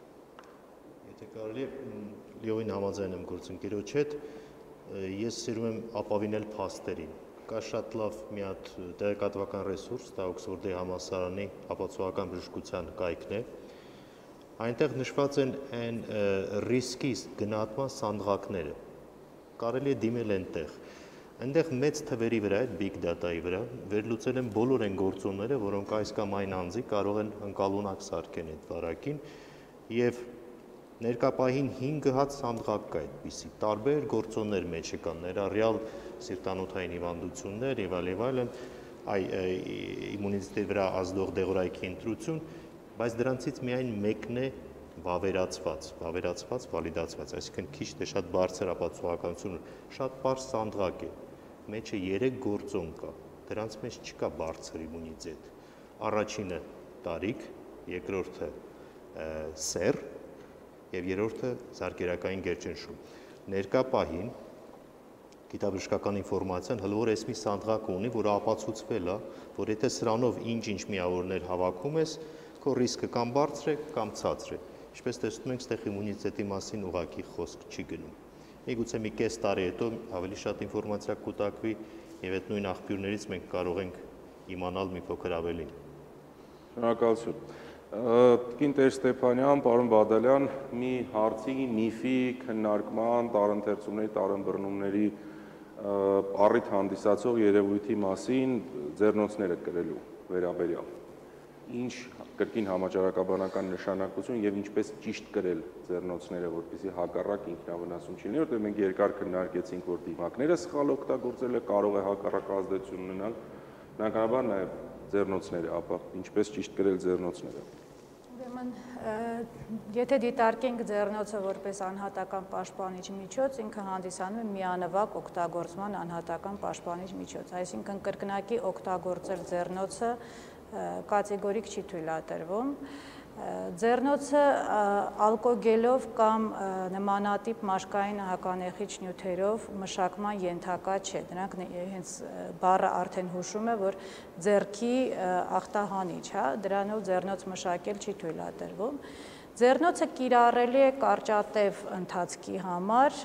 Speaker 9: Եթե կարելի է լիովին համաձայն եմ գործընկերոջ հետ, ես սիրում եմ ապավինել փաստերին։ Կա շատ լավ մի հատ տեղեկատվական ռեսուրս, դա Օքսֆորդի համալսարանի ապացուցողական բժշկության կայքն է։ Այնտեղ նշված են այն ռիսկի գնահատման սանդղակները։ Կարելի է դիմել այնտեղ։ Այնտեղ մեծ թվերի վրա, այդ big data-ի վրա, վերլուծել են բոլոր այն գործոնները, որոնք այս կամ այն անձի կարող են ընկալունակ սարքեն այդ վարակին, եւ ներկապահին հինգ հատ սանդղակ կա այդպիսի, տարբեր գործոններ մեջը կան, ներառյալ սիրտանոթային հիվանդություններ եւ այլ եւ այլն, այ իմունիտետի վրա ազդող դեղորայքի ընտրություն, բայց դրանցից միայն մեկն է վավերացված, վավերացված, վալիդացված, այսինքն քիչ թե շատ բարձր ապացուցողականություն, շատ բարձր սանդղակ է, մեջը երեք գործոն կա, դրանց մեջ չկա բարձր իմունիտետ, առաջինը տարիք, երկրորդը սեռ եւ երրորդը զարկերակային գերճնշում։ Ներկա պահին գիտաբժշկական ինֆորմացիան հլոր էս մի սանդղակ ունի, որը ապացուցվել է, որ եթե սրանով ինչ-ինչ միավորներ հավաքում ես, քո ռիսկը կամ բարձր է, կամ ցածր է։ Ինչպես տեսնում ենք, ստեղ իմունիտետի մասին ուղղակի խոսք չի գնում։ Միգուցե մի կես տարի հետո ավելի շատ ինֆորմացիա կուտակվի եւ այդ նույն աղբյուրներից մենք կարող ենք իմանալ մի փոքր ավելին։
Speaker 1: Շնորհակալություն։ Տիկին Տեր Ստեփանյան, պարոն Բադալյան, մի հարցի, միֆի, քննարկման, տարընթերցումների, տարընբռնումների առիթ հանդիսացող երևույթի մասին ձեռնոցները կրելու վերաբերյալ։ Ինչ կրկին համաճարակաբանական նշանակություն եւ ինչպես ճիշտ կրել ձեռնոցները, որպեսզի հակառակ ինքնավնասում չի լինի, որտեղ մենք երկար քննարկեցինք, որ դիմակները սխալ օգտագործելը կարող է հակառակ ազդեցություն ունենալ, բնականաբար նաեւ ձեռնոցները, ապա ինչպես ճիշտ կրել ձեռնոցները։
Speaker 4: Ուրեմն, եթե դիտարկենք ձեռնոցը որպես անհատական պաշտպանիչ միջոց, ինքը հանդիսանում է միանվագ օգտագործման անհատական պաշտպանիչ միջոց, այսինքն կրկնակի օգտագործել ձեռնոցը կատեգորիկ չի թույլատրվում։ Ձեռնոցը ալկոգելով կամ նմանատիպ մաշկային հականեխիչ նյութերով մշակման ենթակա չէ։ Դրանք հենց բառը արդեն հուշում է, որ ձեռքի ախտահանիչ, հա, դրանով ձեռնոց մշակել չի թույլատրվում։ Ձեռնոցը կիրառելի է կարճատև ընթացքի համար,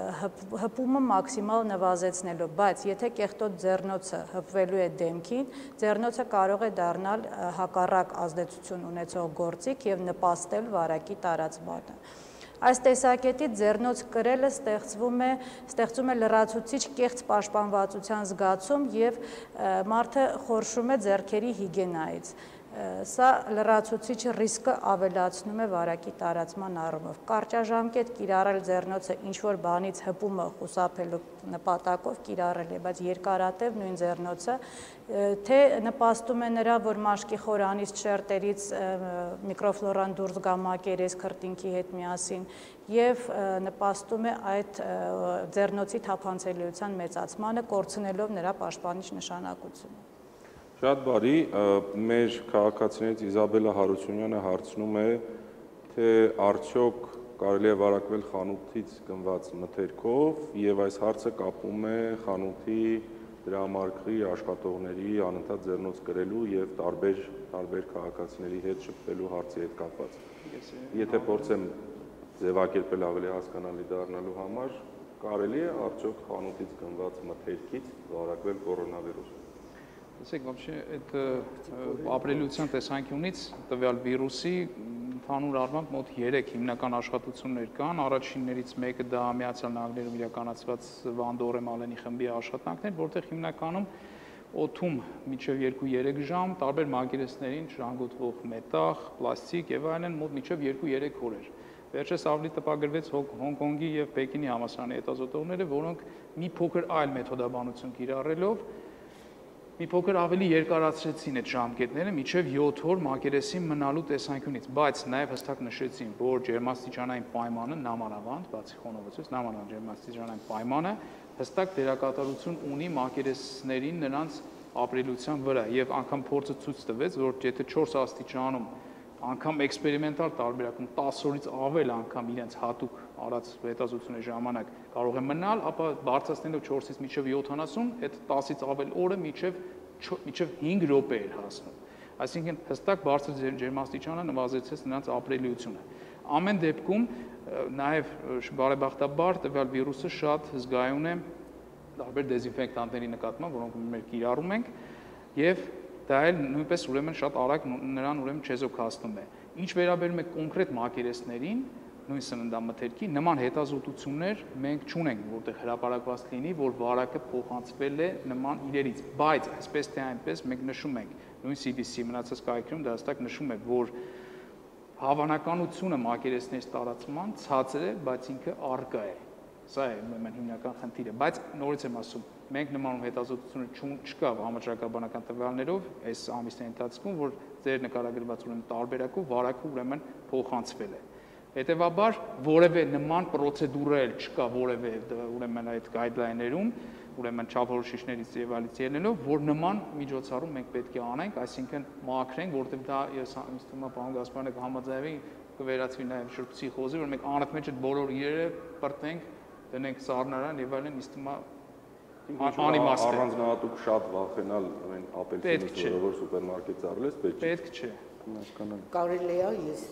Speaker 4: հպումը մաքսիմալ նվազեցնելով, բայց եթե կեղտոտ ձեռնոցը հպվելու է դեմքին, ձեռնոցը կարող է դառնալ հակառակ ազդեցություն ունեցող գործիք եւ նպաստել վարակի տարածմանը։ Այս տեսակետից ձեռնոց կրելը ստեղծվում է, ստեղծում է լրացուցիչ կեղծ պաշտպանվածության զգացում եւ մարդը խորշում է ձեռքերի հիգիենայից։ Սա լրացուցիչ ռիսկը ավելացնում է վարակի տարածման առումով։ Կարճաժամկետ կիրառել ձեռնոցը ինչ-որ բանից հպումը խուսափելու նպատակով կիրառել է, բայց երկարատև նույն ձեռնոցը թե նպաստում է նրա, որ մաշկի խորանից, շերտերից միկրոֆլորան դուրս գա մակերես քրտինքի հետ միասին եւ նպաստում է այդ ձեռնոցի թափանցելիության մեծացմանը, կորցնելով նրա պաշտպանիչ նշանակությունը։
Speaker 1: Շատ բարի, մեր քաղաքացիներից Իզաբելա Հարությունյանը հարցնում է, թե արդյոք կարելի է վարակվել խանութից գնված մթերքով եւ այս հարցը կապում է խանութի դրամարկղի աշխատողների անընդհատ ձեռնոց կրելու եւ տարբեր տարբեր քաղաքացիների հետ շփվելու հարցի հետ կապված։ Եթե փորձեմ ձևակերպել ավելի հասկանալի դառնալու համար, կարելի է արդյոք խանութից գնված մթերքից վարակվել կորոնավիրուս։
Speaker 3: Տեսեք, вообще այդ ապրելիության տեսանկյունից տվյալ վիրուսի ընդհանուր առմամբ մոտ երեք հիմնական աշխատություններ կան, առաջիններից մեկը դա Միացյալ Նահանգներում իրականացված Վան Դորեմալենի խմբի աշխատանքներ, որտեղ հիմնականում օդում մինչև երկու-երեք ժամ տարբեր մակերեսներին ժանգոտվող մետաղ, պլաստիկ եւ այլն մոտ մինչև երկու-երեք օրեր։ Վերջերս ավելի տպագրվեց Հոնկոնգի եւ Պեկինի համալսարանի հետազոտողները, որոնք մի փոքր այլ մեթոդաբանություն կիրառելով մի փոքր ավելի երկարացրեցին այդ ժամկետները մինչև յոթ օր մակերեսին մնալու տեսանկյունից, բայց նաև հստակ նշեցին, որ ջերմաստիճանային պայմանը նամանավանդ, բացի խոնավացուց, նամանավանդ ջերմաստիճանային պայմանը հստակ դերակատարություն ունի մակերեսներին նրանց ապրելիության վրա եւ անգամ փորձը ցույց տվեց, որ եթե չորս աստիճանում անգամ էքսպերիմենտալ տարբերակում տասը օրից ավել անգամ իրենց հատուկ արած հետազոտությունների ժամանակ կարող է մնալ, ապա բարձրացնելով չորսից մինչև յոթանասուն, այդ տասից ավել օրը մինչև մինչև հինգ րոպե էր հասնում։ Այսինքն հստակ բարձր ջերմաստիճանը նվազեցրեց նրանց ապրելիությունը։ Ամեն դեպքում նաև բարեբախտաբար տվյալ վիրուսը շատ զգայուն է տարբեր դեզինֆեկտանտների նկատմամբ, որոնք մեր կիրառում ենք, եւ դա էլ նույնպես ուրեմն շատ արագ նրան ուրեմն չեզոքացնում է։ Ինչ վերաբերում է կոնկրետ մակերեսներին, նույն սննդամթերքի, նման հետազոտություններ մենք չունենք, որտեղ հրապարակված լինի, որ վարակը փոխանցվել է նման իրերից, բայց այսպես թե այնպես մենք նշում ենք, նույն C D C մնացած կայքերում դա հստակ նշում է, որ հավանականությունը մակերեսների տարածման ցածր է, բայց ինքը առկա է։ Սա է ուրեմն հիմնական խնդիրը, բայց նորից եմ ասում, մենք նման հետազոտություններ չկա համաճարակաբանական տվյալներով այս ամիսների ընթացքում, որ ձեր նկարագրված ուրեմն տարբերակով վարակը ուրեմն փոխանցվել է։ Հետևաբար որևէ նման պրոցեդուրա էլ չկա որևէ ուրեմն այդ գայդլայներում, ուրեմն չափորոշիչներից եւ այլից ելնելով, որ նման միջոցառում մենք պետք է անենք, այսինքն մաքրենք, որտեղ դա ես ինձ թվում է պարոն Գասպարյանը կհամաձայնվի, կվերածվի նաեւ շուտ փսիխոզի, որ մենք անընդմեջ այդ բոլոր իրերը պրտենք, դնենք սառնարան եւ այլն, ինձ թվում է անիմաստ է։
Speaker 1: Առանձնահատուկ շատ վախենալ այն ապելսինից, որը որ սուպերմարկետ ծառայես, պետք չէ։
Speaker 3: Պետք չէ։
Speaker 11: Կարելի է ես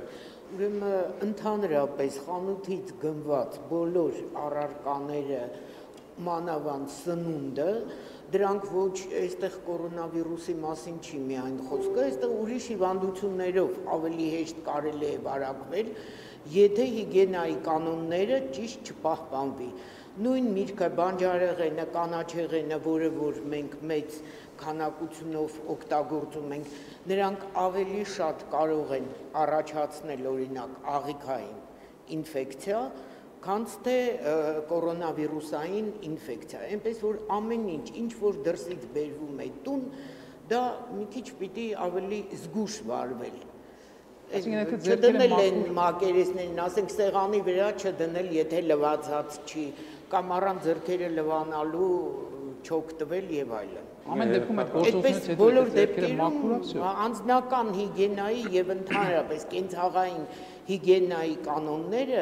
Speaker 11: ուրեմն ընդհանրապես խանութից գնված բոլոր առարկաները մանավանդ սնունդը, դրանք ոչ այստեղ կորոնավիրուսի մասին չի միայն խոսքը, այստեղ ուրիշ հիվանդություններով ավելի հեշտ կարելի է վարակվել, եթե հիգիենայի կանոնները ճիշտ չպահպանվի։ Նույն միրգը, բանջարեղենը, կանաչեղենը, որը որ մենք մեծ քանակությունով օգտագործում ենք, նրանք ավելի շատ կարող են առաջացնել օրինակ աղիքային ինֆեկցիա, քան թե կորոնավիրուսային ինֆեկցիա, այնպես որ ամեն ինչ, ինչ որ դրսից բերվում է տուն, դա մի քիչ պիտի ավելի զգուշ վարվել։ Չդնել են մակերեսներին, ասենք սեղանի վրա չդնել, եթե լվացած չի, կամ առանց ձեռքերը լվանալու չօգտվել եւ այլն։
Speaker 3: Ամեն դեպքում այդ գործողությունից հետո
Speaker 11: բոլոր դեպքերում անձնական հիգիենայի եւ ընդհանրապես կենցաղային հիգիենայի կանոնները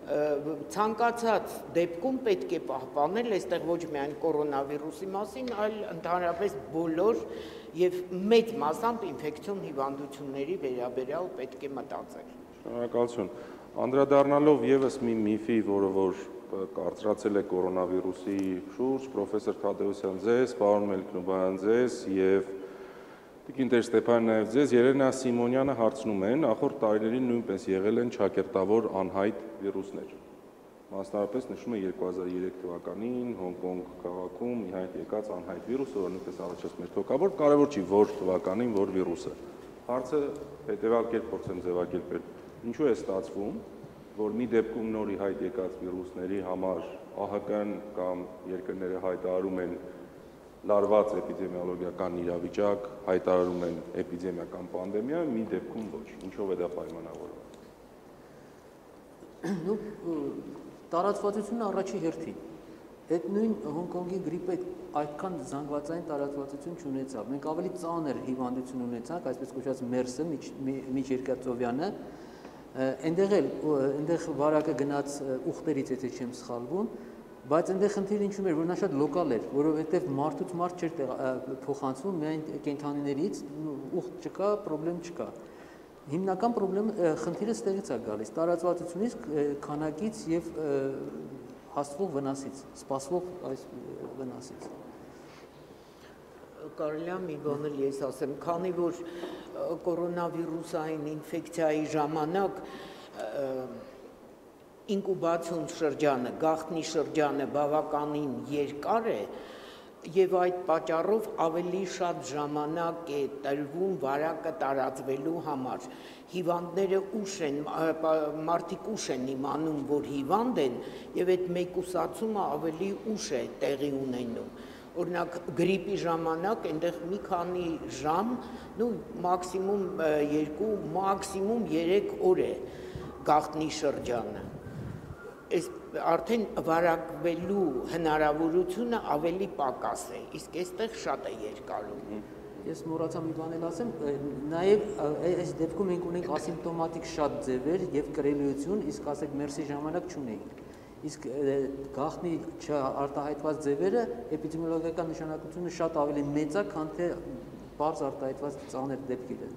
Speaker 11: ցանկացած դեպքում պետք է պահպանել, այստեղ ոչ միայն կորոնավիրուսի մասին, այլ ընդհանրապես բոլոր եւ մեծ մասամբ ինֆեկցիոն հիվանդությունների վերաբերյալ պետք է մտածել։
Speaker 1: Շնորհակալություն։ Անդրադառնալով եւս մի միֆի, որը որ կարծրացել է կորոնավիրուսի շուրջ, պրոֆեսոր Թադեոսյան ձեզ, պարոն Մելքնոբայան ձեզ եւ Տիկին Տեր-Ստեփանյան նաեւ ձեզ, Երենա Սիմոնյանը հարցնում են, նախորդ տարիներին նույնպես եղել են ճակերտավոր անհայտ վիրուսներ։ Մասնավորապես նշում է երկու հազար երեք թվականին Հոնկոնգ քաղաքում մի հայտ եկած անհայտ վիրուսը, որը նույնպես առաջացնում էր թոքաբոր, կարևոր չի որ թվականին, որ վիրուսը։ Հարցը հետեւյալ կերպ փորձեմ ձևակերպել։ Ինչու է ստացվում, որ մի դեպքում նորի հայտ եկած վիրուսների համար Ա Հ Կ-ն կամ երկրները հայտարարում են լարված էպիդեմիոլոգիական իրավիճակ, հայտարարում են էպիդեմիական պանդեմիա, մի դեպքում ոչ։ Ինչով է դա պայմանավորված։
Speaker 6: Տարածվածությունը առաջի հերթին։ Այդ նույն Հոնկոնգի գրիպը այդքան զանգվածային տարածվածություն չունեցավ։ Մենք ավելի ծանր հիվանդություն ունեցանք, այսպես կոչված մերսը, միջերկրածովյանը, այնտեղ էլ այնտեղ վարակը գնաց ուխտերից, եթե չեմ սխալվում, բայց այնտեղ խնդիրը ինչու՞մ էր, որ նա շատ լոկալ էր, որովհետև մարդուց մարդ չէր փոխանցվում միայն կենդանիներից, ուխտ չկա, խնդրեմ չկա։ Հիմնական խնդրեմ խնդիրը ստեղից է գալիս, տարածվածությունից, քանակից եւ հաստվող վնասից, սպասվող այս վնասից։
Speaker 11: Կարելի է մի բան էլ ես ասեմ, քանի որ կորոնավիրուսային ինֆեկցիայի ժամանակ ինկուբացիոն շրջանը, գաղտնի շրջանը բավականին երկար է եւ այդ պատճառով ավելի շատ ժամանակ է տրվում վարակը տարածվելու համար։ Հիվանդները ուշ են, մարդիկ ուշ են իմանում, որ հիվանդ են եւ այդ մեկուսացումը ավելի ուշ է տեղի ունենում։ Օրինակ գրիպի ժամանակ այնտեղ մի քանի ժամ, նու մաքսիմում երկու, մաքսիմում երեք օր է գաղտնի շրջանը։ Այս արդեն վարակվելու հնարավորությունը ավելի պակաս է, իսկ այստեղ շատ է երկարում։
Speaker 6: Ես մոռացա մի բան էլ ասեմ, նաև այս դեպքում մենք ունենք ասիմպտոմատիկ շատ ձևեր եւ կրելիություն, իսկ ասեք մերսի ժամանակ չունենք։ Իսկ գաղտնի չարտահայտված ձևերը էպիդեմիոլոգիական նշանակությունը շատ ավելի մեծ է, քան թե բարձ արտահայտված ծանր դեպքերը։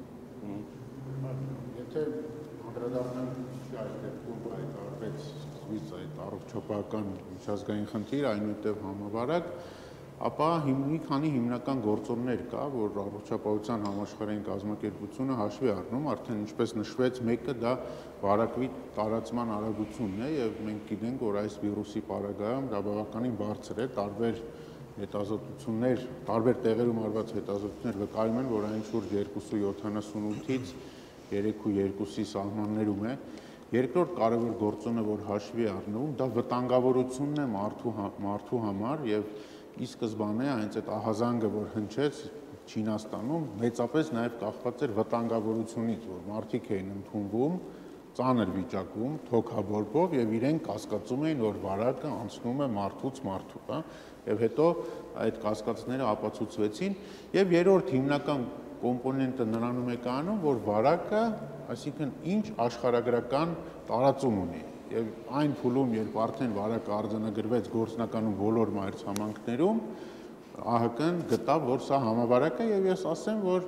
Speaker 7: Եթե անդրադառնանք այս դեպքում այդ արվեց սկզբից այդ առողջապահական միջազգային խնդիր, այնուհետև համավարակ, ապա մի քանի հիմնական գործոններ կա, որ առողջապահության համաշխարհային կազմակերպությունը հաշվի առնում, արդեն ինչպես նշվեց, մեկը դա վարակվի տարածման արագությունն է եւ մենք գիտենք, որ այս վիրուսի պարագայում դա բավականին բարձր է, տարբեր հետազոտություններ, տարբեր տեղերում արված հետազոտություններ վկայում են, որ այն շուրջ երկուստի յոթանասունութից երեքուստի սահմաններում է։ Երկրորդ կարևոր գործոնը, որ հաշվի առնում, դա վտանգավորությունն է մարդու մարդու համար եւ ի սկզբանե այնց այդ ահազանգը, որ հնչեց Չինաստանում, մեծապես նաև կախված էր վտանգավորությունից, որ մարդիկ էին ընդունվում ծանր վիճակում, թոքաբորբով եւ իրենք կասկածում էին, որ վարակը անցնում է մարդուց մարդու, հա, եւ հետո այդ կասկածները ապացուցվեցին եւ երրորդ հիմնական կոմպոնենտը նրանում է կայանում, որ վարակը, այսինքն ինչ աշխարհագրական տարածում ունի։ Եվ այն փուլում, երբ արդեն վարակը արձանագրվեց գործնականում բոլոր մայրցամաքներում, ԱՀԿ-ն գտավ, որ սա համավարակ է եւ ես ասեմ, որ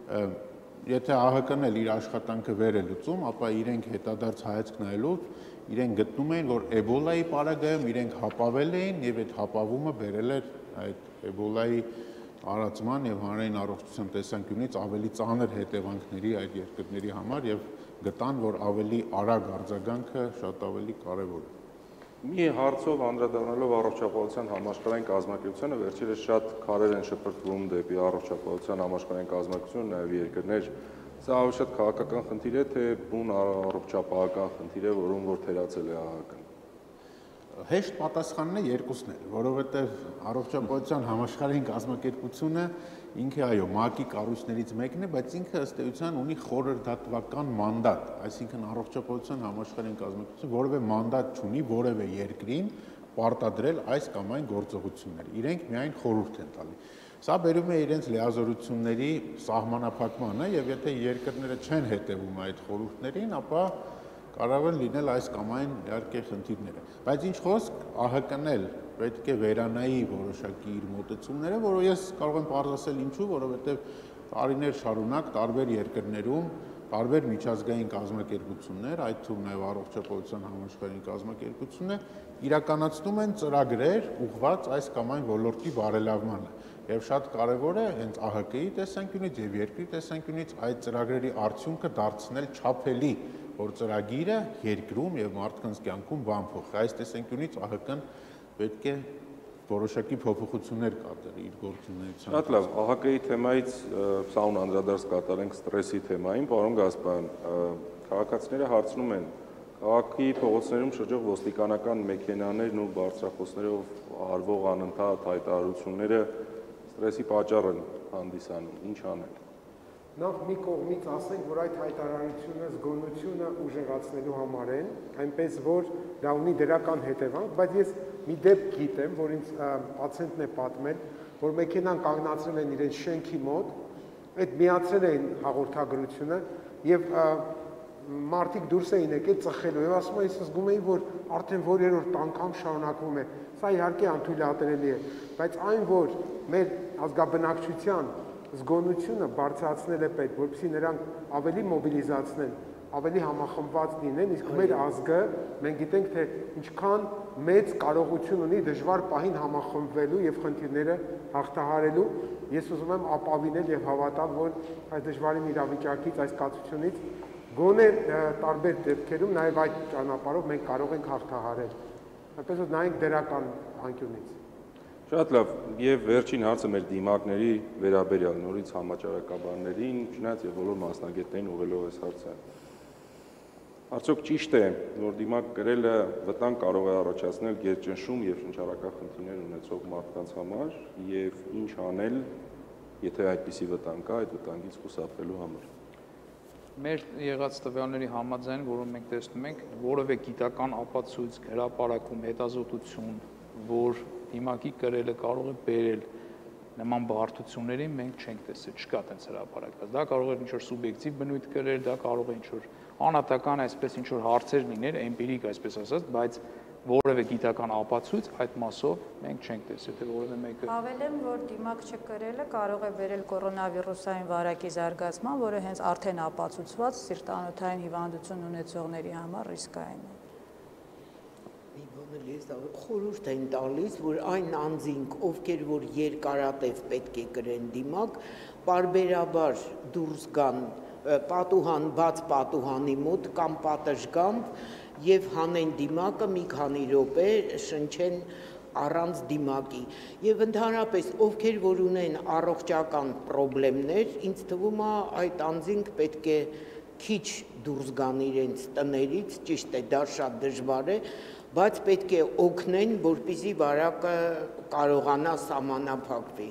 Speaker 7: եթե ԱՀԿ-ն էլ իր աշխատանքը վեր է լուծում, ապա իրենք հետադարձ հայացք նայելով իրենք գտնում էին, որ էբոլայի պարագայում իրենք հապավել էին եւ այդ հապավումը բերել էր այդ էբոլայի արածման եւ հանրային առողջության տեսանկյունից ավելի ծանր հետևանքների այդ երկրների համար եւ գտան, որ ավելի արագ արձագանքը շատ ավելի կարևոր է։
Speaker 1: Մի հարցով անդրադառնալով առողջապահության համաշխարհային կազմակերպությանը, վերջերս շատ քարեր են շփրտվում դեպի առողջապահության համաշխարհային կազմակերպություն, նաեւ երկրներ։ Սա ավելի շատ քաղաքական խնդիր է, թե բուն առողջապահական խնդիր է, որում որ թերացել է ԱՀԿ-ն։
Speaker 7: Հեշտ պատասխանն է երկուսն էլ, որովհետև առողջապահության համաշխարհային կազմակերպությունը ինքը այո, ՄԱԿ-ի կառույցներից մեկն է, բայց ինքը ըստ էության ունի խորհրդատվական մանդատ, այսինքն առողջապահության համաշխարհային կազմակերպությունը որևէ մանդատ չունի որևէ երկրին պարտադրել այս կամ այն գործողությունները։ Իրենք միայն խորհուրդ են տալի։ Սա բերում է իրենց լիազորությունների սահմանափակմանը, եւ եթե երկրները չեն հետևում այդ խորհուրդներին, ապա կարող են լինել այս կամ այն իհարկե խնդիրները։ Բայց ինչ խոսք, ԱՀԿ-ն էլ պետք է վերանայի որոշակի իր մոտեցումները, որը ես կարող եմ պարզել ինչու, որովհետև տարիներ շարունակ տարբեր երկրներում տարբեր միջազգային կազմակերպություններ, այդ թվում նաև առողջապահության համաշխարհային կազմակերպությունը իրականացնում են ծրագրեր ուղղված այս կամ այն ոլորտի բարելավմանը։ Եվ շատ կարևոր է հենց ԱՀԿ-ի տեսանկյունից եւ երկրի տեսանկյունից այդ ծրագրերի արդյունքը դարձնել չափելի, որ ծրագիրը երկրում եւ մարդկանց կյանքում բան փոխի։ Այս տեսանկյունից ԱՀԿ-ն պետք է որոշակի փոփոխություններ կատարի իր գործունեության։
Speaker 1: Շատ լավ, ԱՀԿ-ի թեմայից սա ուն անդրադարձ կատարենք ստրեսի թեմային, պարոն Գասպարյան, քաղաքացիները հարցնում են, քաղաքի փողոցներում շրջող ոստիկանական մեքենաներն ու բարձրախոսներով արվող անընդհատ հայտարարությունները ստրեսի պատճառ են հանդիսանում, ինչ անել։
Speaker 5: Նախ մի կողմից ասենք, որ այդ հայտարարությունը զգոնությունը ուժեղացնելու համար են, այնպես որ դա ունի դրական հետևանք, բայց ես մի դեպք գիտեմ, որ ինձ պացիենտն է պատմել, որ մեքենան կանգնացրել են իրենց շենքի մոտ, այդ միացրել էին հաղորդագրությունը եւ մարդիկ դուրս էին եկել ծխելու եւ ասում են, ես զգում էի, որ արդեն որ երրորդ անգամ շարունակվում է։ Սա իհարկե անթույլատրելի է, բայց այն, որ մեր ազգաբնակչության զգոնությունը բարձրացնել է պետք, որպեսզի նրանք ավելի մոբիլիզացնեն, ավելի համախմբված լինեն, իսկ մեր ազգը մենք գիտենք, թե ինչքան մեծ կարողություն ունի դժվար պահին համախմբվելու եւ խնդիրները հաղթահարելու։ Ես ուզում եմ ապավինել եւ հավատալ, որ այս դժվարին իրավիճակից, այս կացությունից գոնե տարբեր դեպքերում նաեւ այդ ճանապարհով մենք կարող ենք հաղթահարել։ Այնպես որ նայենք դրական անկյունից։
Speaker 1: Շատ լավ, եւ վերջին հարցը մեր դիմակների վերաբերյալ նորից համաճարակաբաններին, չնայած եւ բոլոր մասնագետներին ուղղելով այս հարցը։ Արդյոք ճիշտ է, որ դիմակ գրելը վտանգ կարող է առաջացնել գերճնշում եւ շնչառական խնդիրներ ունեցող մարդկանց համար եւ ինչ անել, եթե այդպիսի վտանգ կա, այդ վտանգից խուսափելու համար։
Speaker 3: Մեր եղած տվյալների համաձայն, որոնք մենք տեսնում ենք, որևէ գիտական ապացույց, հրապարակում, հետազոտություն, որ դիմակի կրելը կարող է բերել նման բարդություններին մենք չենք տեսել, չկա այդպես հրապարակված։ Դա կարող է ինչ-որ սուբյեկտիվ բնույթ կրել, դա կարող է ինչ-որ անհատական այսպես ինչ-որ հարցեր լինել, էմպիրիկ այսպես ասած, բայց որևէ գիտական ապացույց այդ մասով մենք չենք տեսել, թե որևէ մեկը
Speaker 4: Հավելեմ, որ դիմակ չկրելը կարող է բերել կորոնավիրուսային վարակի զարգացման, որը հենց արդեն ապացուցված սիրտանոթային հիվանդություն ունեցողների համար ռիսկային է։
Speaker 11: Խորհուրդ են տալիս, որ այն անձինք, ովքեր որ երկարատև պետք է կրեն դիմակ, պարբերաբար դուրս գան պատուհան, բաց պատուհանի մոտ կամ պատշգամբ եւ հանեն դիմակը մի քանի րոպե շնչեն առանց դիմակի եւ ընդհանրապես ովքեր որ ունեն առողջական խնդիրներ, ինձ թվում է այդ անձինք պետք է քիչ դուրս գան իրենց տներից, ճիշտ է, դա շատ դժվար է, բայց պետք է օգնեն, որպեսզի վարակը կարողանա սահմանափակվի։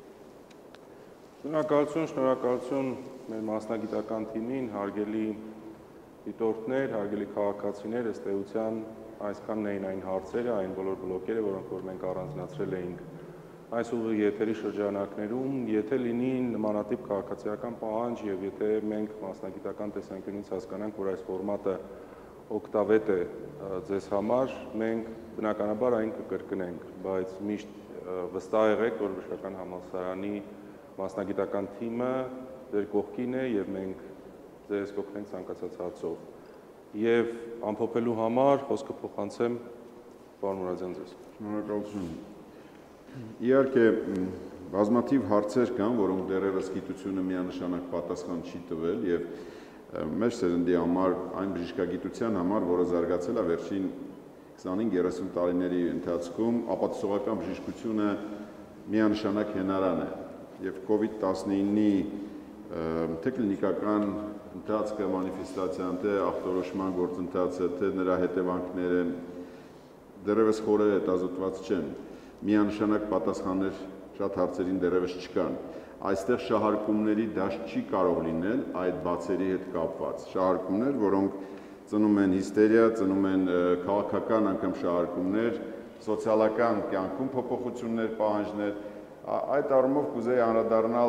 Speaker 1: Շնորհակալություն, շնորհակալություն մեր մասնագիտական թիմին, հարգելի դիտորդներ, հարգելի քաղաքացիներ, ըստ էության այսքանն էին այն հարցերը, այն բոլոր բլոկերը, որոնք որ մենք առանձնացրել էինք այս ուղիղ եթերի շրջանակներում, եթե լինի նմանատիպ քաղաքացիական պահանջ եւ եթե մենք մասնագիտական տեսանկյունից հասկանանք, որ այս ֆորմատը օգտավետ է ձեզ համար, մենք բնականաբար այն կկրկնենք, բայց միշտ վստահ եղեք, որ Բժշկական համալսարանի մասնագիտական թիմը ձեր կողքին է եւ մենք ձեզ կօգնենք ցանկացած հարցով։ Եվ ամփոփելու համար խոսքը փոխանցեմ պարոն Մուրադյան ձեզ։
Speaker 2: Շնորհակալություն։ Իհարկե բազմաթիվ հարցեր կան, որոնք դեռևս գիտությունը միանշանակ պատասխան չի տվել եւ մեր սերնդի համար, այն բժշկագիտության համար, որը զարգացել է վերջին քսանհինգ երեսուն տարիների ընթացքում, ապացուցողական բժշկությունը միանշանակ հենարան է եւ կովիդ տասնինի թե կլինիկական ընթացքը, մանիֆեստացիան, թե ախտորոշման գործընթացը, թե նրա հետևանքները դեռևս խորը հետազոտված չեն։ Միանշանակ պատասխաններ շատ հարցերին դեռևս չկան։ Այստեղ շահարկումների դաշտ չի կարող լինել այդ բացերի հետ կապված։ Շահարկումներ, որոնք ծնում են հիստերիա, ծնում են քաղաքական անգամ շահարկումներ, սոցիալական կյանքում փոփոխություններ, պահանջներ։ Այդ առումով կուզեի անդրադառնալ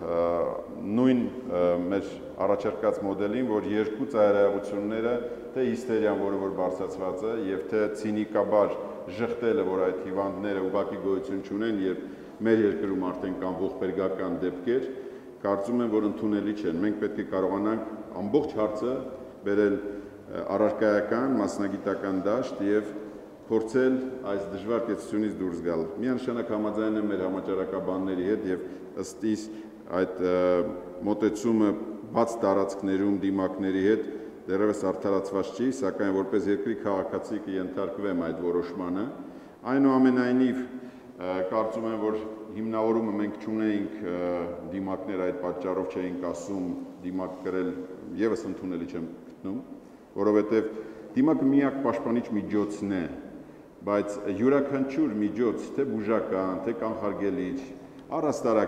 Speaker 2: նույն մեր առաջարկած մոդելին, որ երկու ծայրահեղությունները, թե հիստերիան, որը որ բարձրացված է, եւ թե ցինիկաբար ժխտելը, որ այդ հիվանդները ուղղակի գոյություն չունեն եւ մեր երկրում արդեն կան ողբերգական դեպքեր, կարծում եմ, որ ընդունելի չեն։ Մենք պետք է կարողանանք ամբողջ հարցը բերել առարկայական, մասնագիտական դաշտ եւ փորձել այս դժվար կեցությունից դուրս գալ։ Միանշանակ համաձայն եմ մեր համաճարակաբանների հետ եւ ըստ իս այդ մոտեցումը բաց տարածքներում դիմակների հետ դեռևս արդարացված չի, սակայն որպես երկրի քաղաքացի կենթարկվեմ այդ որոշմանը։ Այնուամենայնիվ կարծում եմ, որ հիմնավորումը մենք չունեինք դիմակներ, այդ պատճառով չէինք ասում դիմակ կրել, եւս ընդունելի չեմ գտնում, որովհետեւ դիմակը միակ պաշտպանիչ միջոցն է, բայց յուրաքանչյուր միջոց, թե բուժական, թե կանխարգելիչ, առաստարակ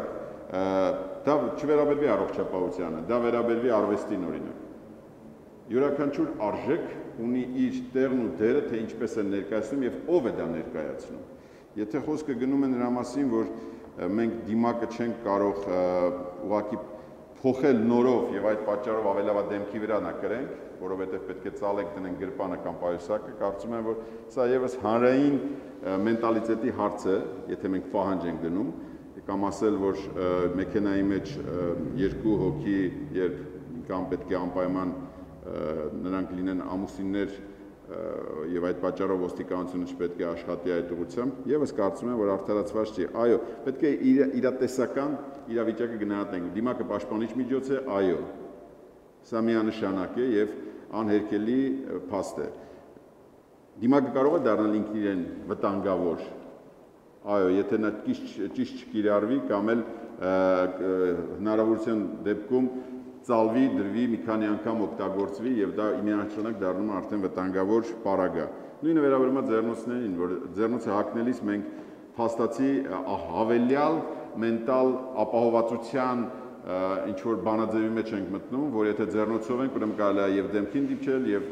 Speaker 2: դա չվերաբերվի առողջապահությանը, դա վերաբերվի արվեստին օրինակ։ Յուրաքանչյուր արժեք ունի իր տեղն ու դերը, թե ինչպես է ներկայացնում եւ ով է դա ներկայացնում։ Եթե խոսքը գնում է նրա մասին, որ մենք դիմակը չենք կարող ուղղակի փոխել նորով եւ այդ պատճառով ավելավա դեմքի վրա նա կրենք, որովհետեւ պետք է ծալենք դնենք գրպանը կամ պայուսակը, կարծում եմ, որ սա եւս հանրային մենտալիտետի հարց է, եթե մենք պահանջ ենք դնում, կամ ասել, որ մեքենայի մեջ երկու հոգի, երբ կամ պետք է անպայման նրանք լինեն ամուսիններ եւ այդ պատճառով ոստիկանությունը չպետք է աշխատի այդ ուղղությամբ, եւս կարծում եմ, որ արդարացված չի։ Այո, պետք է իրատեսական իրավիճակը գնահատենք։ Դիմակը պաշտպանիչ միջոց է, այո։ Սա միանշանակ է եւ անհերքելի փաստ է։ Դիմակը կարող է դառնալ ինքն իրեն վտանգավոր։ Այո, եթե նա ճիշտ չկիրառվի կամ էլ հնարավորության դեպքում ծալվի, դրվի, մի քանի անգամ օգտագործվի եւ դա միանշանակ դառնում է արդեն վտանգավոր պարագա։ Նույնը վերաբերում է ձեռնոցներին, որ ձեռնոցը հագնելիս մենք փաստացի հավելյալ մենտալ ապահովվածության ինչ որ բանաձևի մեջ ենք մտնում, որ եթե ձեռնոցով ենք, ուրեմն կարելի է եւ դեմքին դիպչել եւ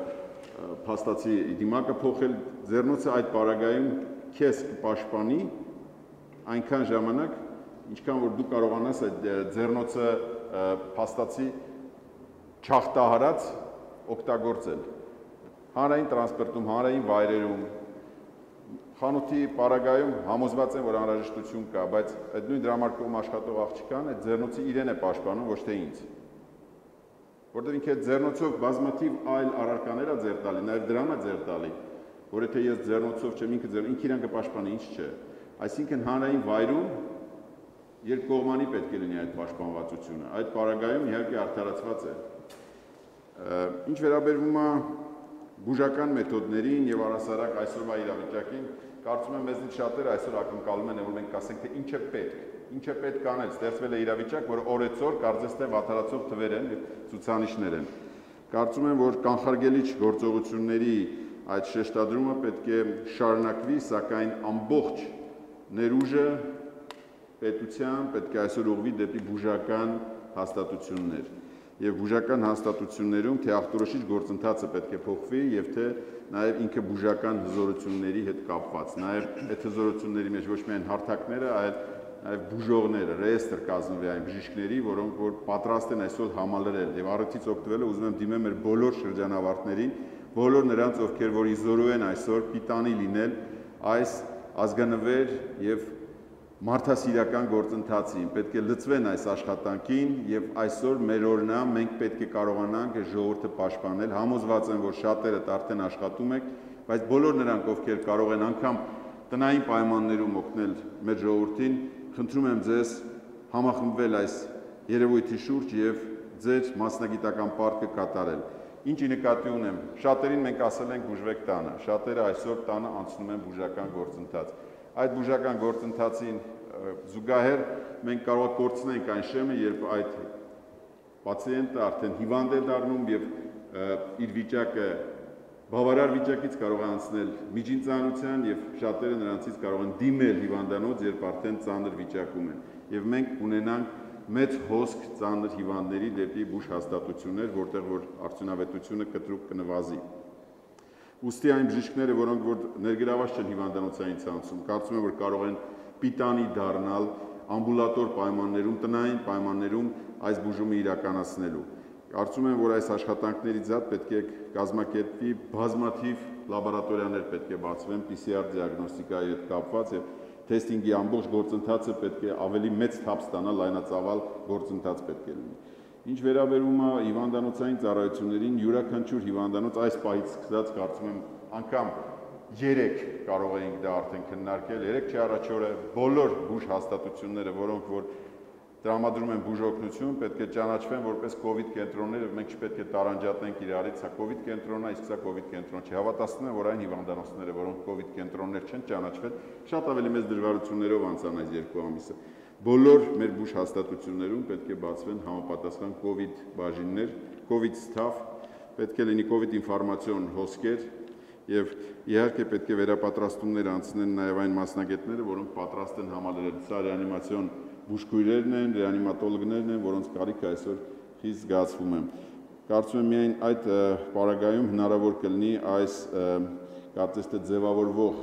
Speaker 2: փաստացի դիմակը փոխել, ձեռնոցը այդ պարագայում քեզ կպաշտպանի այնքան ժամանակ, ինչքան որ դու կարողանաս այդ ձեռնոցը փաստացի չախտահարած օգտագործել։ Հանրային տրանսպորտում, հանրային վայրերում, խանութի պարագայում համոզված են, որ անհրաժեշտություն կա, բայց այդ նույն դրամարկղում աշխատող աղջկան այդ ձեռնոցը իրեն է պաշտպանում, ոչ թե ինձ։ Որտեղ ինքը այդ ձեռնոցով բազմաթիվ այլ առարկաներ է ձեռ տալի, նաև դրամ է ձեռ տալի, որ եթե ես ձեռնոցով չեմ, ինքը ձեռ, ինքը իրան կպաշտպանի, ինչ չէ։ Այսինքն հանրային վայրում երկկողմանի պետք է լինի այդ պաշտպանվածությունը։ Այդ պարագայում իհարկե արդարացված է։ Ինչ վերաբերվում է բուժական մեթոդներին եւ առասարակ այսօրվա իրավիճակին, կարծում եմ մեզնից շատերը այսօր ակնկալում են, որ մենք կասենք, թե ինչ է պետք, ինչ է պետք անել, ստեղծվել է իրավիճակ, որ օրեցօր կարծես թե վատարացող թվեր են եւ ցուցանիշներ են։ Կարծում եմ, որ կանխարգելիչ գործողությունների այդ շեշտադրումը պետք է շարունակվի, սակայն ամբողջ ներուժը պետության պետք է այսօր ուղղվի դեպի բուժական հաստատություններ։ Եվ բուժական հաստատություններում թե ախտորոշիչ գործընթացը պետք է փոխվի եւ թե նաեւ ինքը բուժական հզորությունների հետ կապված, նաեւ այդ հզորությունների մեջ ոչ միայն հարթակները, այլ նաեւ բուժողները, ռեեստր կազմվի այն բժիշկների, որոնք որ պատրաստ են այսօր համալրել եւ առիթից օգտվելը ուզում եմ դիմեմ մեր բոլոր շրջանավարտներին, բոլոր նրանց, ովքեր որ իզորու են այսօր պիտանի լինել այս ազգանվեր եւ մարդասիրական գործընթացին, պետք է լծվեն այս աշխատանքին եւ այսօր մեր օրնա մենք պետք է կարողանանք ժողովուրդը պաշտպանել, համոզված եմ, որ շատերդ արդեն աշխատում եք, բայց բոլոր նրանք, ովքեր կարող են անգամ տնային պայմաններում օգնել մեր ժողովրդին, խնդրում եմ ձեզ համախմբվել այս երևույթի շուրջ եւ ձեր մասնագիտական պարտքը կատարել։ Ինչի նկատի ունեմ, շատերին մենք ասել ենք բուժվեք տանը, շատերը այսօր տանը անցնում են բուժական գործընթաց։ Այդ բուժական գործընթացին զուգահեռ մենք կարող կորցնենք այն շեմը, երբ այդ պացիենտը արդեն հիվանդ է դառնում եւ իր վիճակը բավարար վիճակից կարող է անցնել միջին ծանրության եւ շատերը նրանցից կարող են դիմել հիվանդանոց, երբ արդեն ծանր վիճակում են։ Եվ մենք ունենանք մեծ հոսք ծանր հիվանդների դեպի բուժ հաստատություններ, որտեղ որ արդյունավետությունը կտրուկ կնվազի։ Ուստի այն բժիշկները, որոնք որ ներգրաված չեն հիվանդանոցային ցանցում, կարծում եմ, որ կարող են պիտանի դառնալ ամբուլատոր պայմաններում, տնային պայմաններում այս բուժումը իրականացնելու։ Կարծում եմ, որ այս աշխատանքներից զատ պետք է կազմակերպվի բազմաթիվ լաբորատորիաներ պետք է բացվեն պի սի ար դիագնոստիկայի հետ կապված եւ թեստինգի ամբողջ գործընթացը պետք է ավելի մեծ թափ ստանա, լայնածավալ գործընթաց պետք է լինի։ Ինչ վերաբերում է հիվանդանոցային ծառայություններին, յուրաքանչյուր հիվանդանոց այս պահից սկսած կարծում եմ անգամ երեք կարող էինք դա արդեն քննարկել, երեք չի առաջ օրը բոլոր բուժ հաստատությունները, որոնք որ տրամադրում են բուժօգնություն, պետք է ճանաչվեն որպես կոവിഡ് կենտրոններ, մենք չպետք է տարանջատենք իրարից, սա կոവിഡ് կենտրոնն է, իսկ սա կոവിഡ് կենտրոն չի։ Հավատացնում եմ, որ այն հիվանդանոցները, որոնք կոവിഡ് կենտրոններ չեն ճանաչվել, շատ ավելի մեծ դժվարություններով անցան այս երկու ամիսը։ Բոլոր մեր բուժ հաստատություններում պետք է բացվեն համապատասխան կոവിഡ് բաժիններ, կոവിഡ് staff, պետք է լինի կոവിഡ് ինֆորմացիոն հոսքեր եւ իհարկե պետք է վերապատրաստումներ անցնեն նաեւ այն մասնագետները, որոնք պատրաստ են համալրել սա ռեանիմացիոն բուժքույրերն են, ռեանիմատոլոգներն են, որոնց կարիքը այսօր խիստ զգացվում է։ Կարծում եմ միայն այդ պարագայում հնարավոր կլինի այս կարծես թե ձևավորվող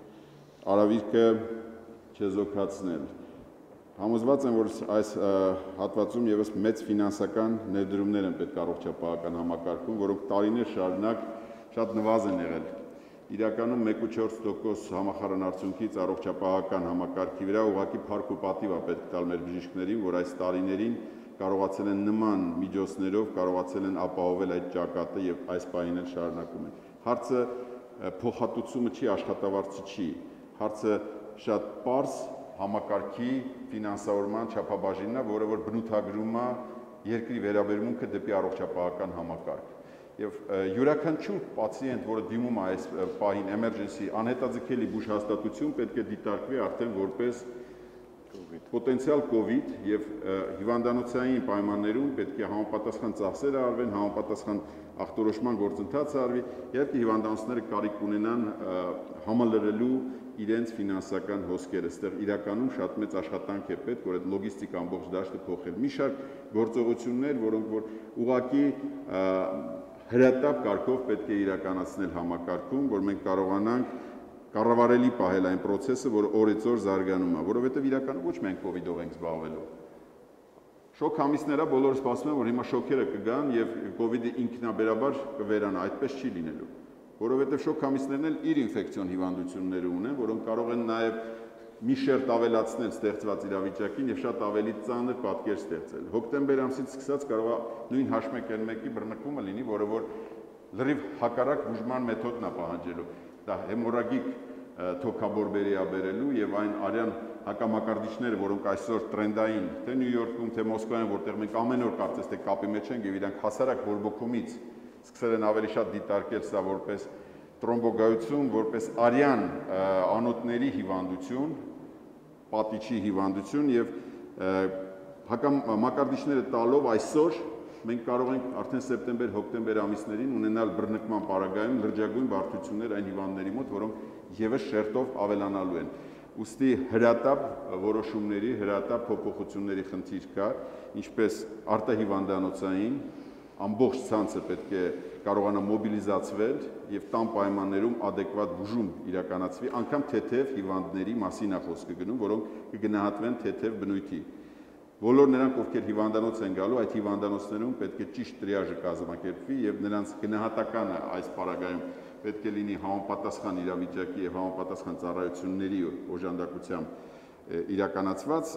Speaker 2: արավիրքը չեզոքացնել։ Համոզված եմ, որ այս հատվածում եւս մեծ ֆինանսական ներդրումներ են պետք առողջապահական համակարգում, որոնք տարիներ շարունակ շատ նվազ են եղել։ Իրականում մեկ ու չորս տոկոս համախառն արդյունքից առողջապահական համակարգի վրա ուղղակի փառք ու պատիվ է պետք տալ մեր բժիշկներին, որ այս տարիներին կարողացել են նման միջոցներով կարողացել են ապահովել այդ ճակատը եւ այս պահին էլ շարունակում են։ Հարցը փոխհատուցումը չի, աշխատավարձը չի։ Հարցը շատ պարզ համակարգի ֆինանսավորման չափաբաժինն է, որը որ բնութագրում է երկրի վերաբերմունքը դեպի առողջապահական համակարգ։ Եվ յուրաքանչյուր պացիենտ, որը դիմում է այս պահին emergency անհետաձգելի բուժ հաստատություն, պետք է դիտարկվի արդեն որպես պոտենցիալ կոവിഡ് եւ հիվանդանոցային պայմաններում պետք է համապատասխան ծախսեր արվեն, համապատասխան ախտորոշման գործընթաց արվի, իհարկե հիվանդանոցները կարիք ունենան համալրելու իրենց ֆինանսական հոսքերը, այստեղ իրականում շատ մեծ աշխատանք է պետք, որ այդ լոգիստիկ ամբողջ դաշտը փոխել։ Մի շարք գործողություններ, որոնք որ ուղղակի հրատապ կարգով պետք է իրականացնել համակարգում, որ մենք կարողանանք կառավարելի պահել այն process-ը, որը օրեցօր զարգանում է, որովհետև իրականում ոչ մենք COVID-ով ենք զբաղվելու։ Շոկ ամիսներա բոլորը սպասում են, որ հիմա շոկերը կգան եւ COVID-ը ինքնաբերաբար կվերանա, այդպես չի լինելու, որովհետև շոկ ամիսներն էլ իր ինֆեկցիոն հիվանդություններ ունեն, որոնք կարող են նաեւ մի շերտ ավելացնել ստեղծված իրավիճակին եւ շատ ավելի ծանր պատկեր ստեղծել։ Հոկտեմբեր ամսից սկսած կարող է նույն H one N one-ի բռնկումը լինի, որը որ լրիվ հակառակ բուժման մեթոդն է պահանջելու։ Դա հեմորագիկ թոքաբորբերի է բերելու եւ այն արյան հակամակարդիչները, որոնք այսօր տրենդային, թե Նյու Յորքում, թե Մոսկվայում, որտեղ մենք ամեն օր կարծես թե կապի մեջ ենք եւ իրանք հասարակ բորբոքումից սկսել են ավելի շատ դիտարկել սա որպես տրոմբոգայություն, որպես արյան անոթների հիվանդություն, պատիճի հիվանդություն եւ հակամակարդիչները տալով այսօր մենք կարող ենք արդեն սեպտեմբեր-հոկտեմբեր ամիսներին ունենալ բռնկման պարագայում լրջագույն բարդություններ այն հիվանդների մոտ, որոնք եւս շերտով ավելանալու են։ Ուստի հրատապ որոշումների, հրատապ փոփոխությունների խնդիր կա, ինչպես արտահիվանդանոցային ամբողջ ցանցը պետք է կարողանա մոբիլիզացվել եւ տան պայմաններում adekvat բուժում իրականացվի, անգամ թեթև հիվանդների մասին է խոսքը գնում, որոնք կգնահատվեն թեթև բնույթի։ Բոլոր նրանք, ովքեր հիվանդանոց են գալու, այդ հիվանդանոցներում պետք է ճիշտ տրիաժը կազմակերպվի եւ նրանց գնահատականը այս պարագայում պետք է լինի համապատասխան իրավիճակի եւ համապատասխան ծառայությունների օժանդակությամբ իրականացված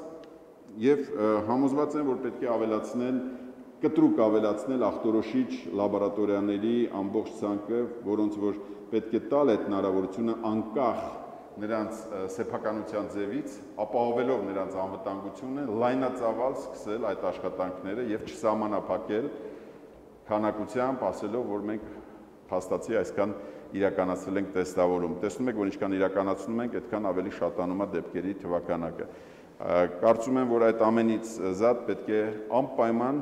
Speaker 2: եւ համոզված են, որ պետք է ավելացնել կտրուկ ավելացնել ախտորոշիչ լաբորատորիաների ամբողջ ցանկը, որոնց որ պետք է տալ այդ հնարավորությունը անկախ նրանց սեփականության ձևից, ապահովելով նրանց անվտանգությունը, լայնածավալ սկսել այդ աշխատանքները եւ չսահմանափակել քանակությամբ, ասելով, որ մենք փաստացի այսքան իրականացրել ենք տեստավորում։ Տեսնում եք, որ ինչքան իրականացնում ենք, այդքան ավելի շատանում է դեպքերի թվականակը։ Կարծում եմ, որ այդ ամենից զատ պետք է անպայման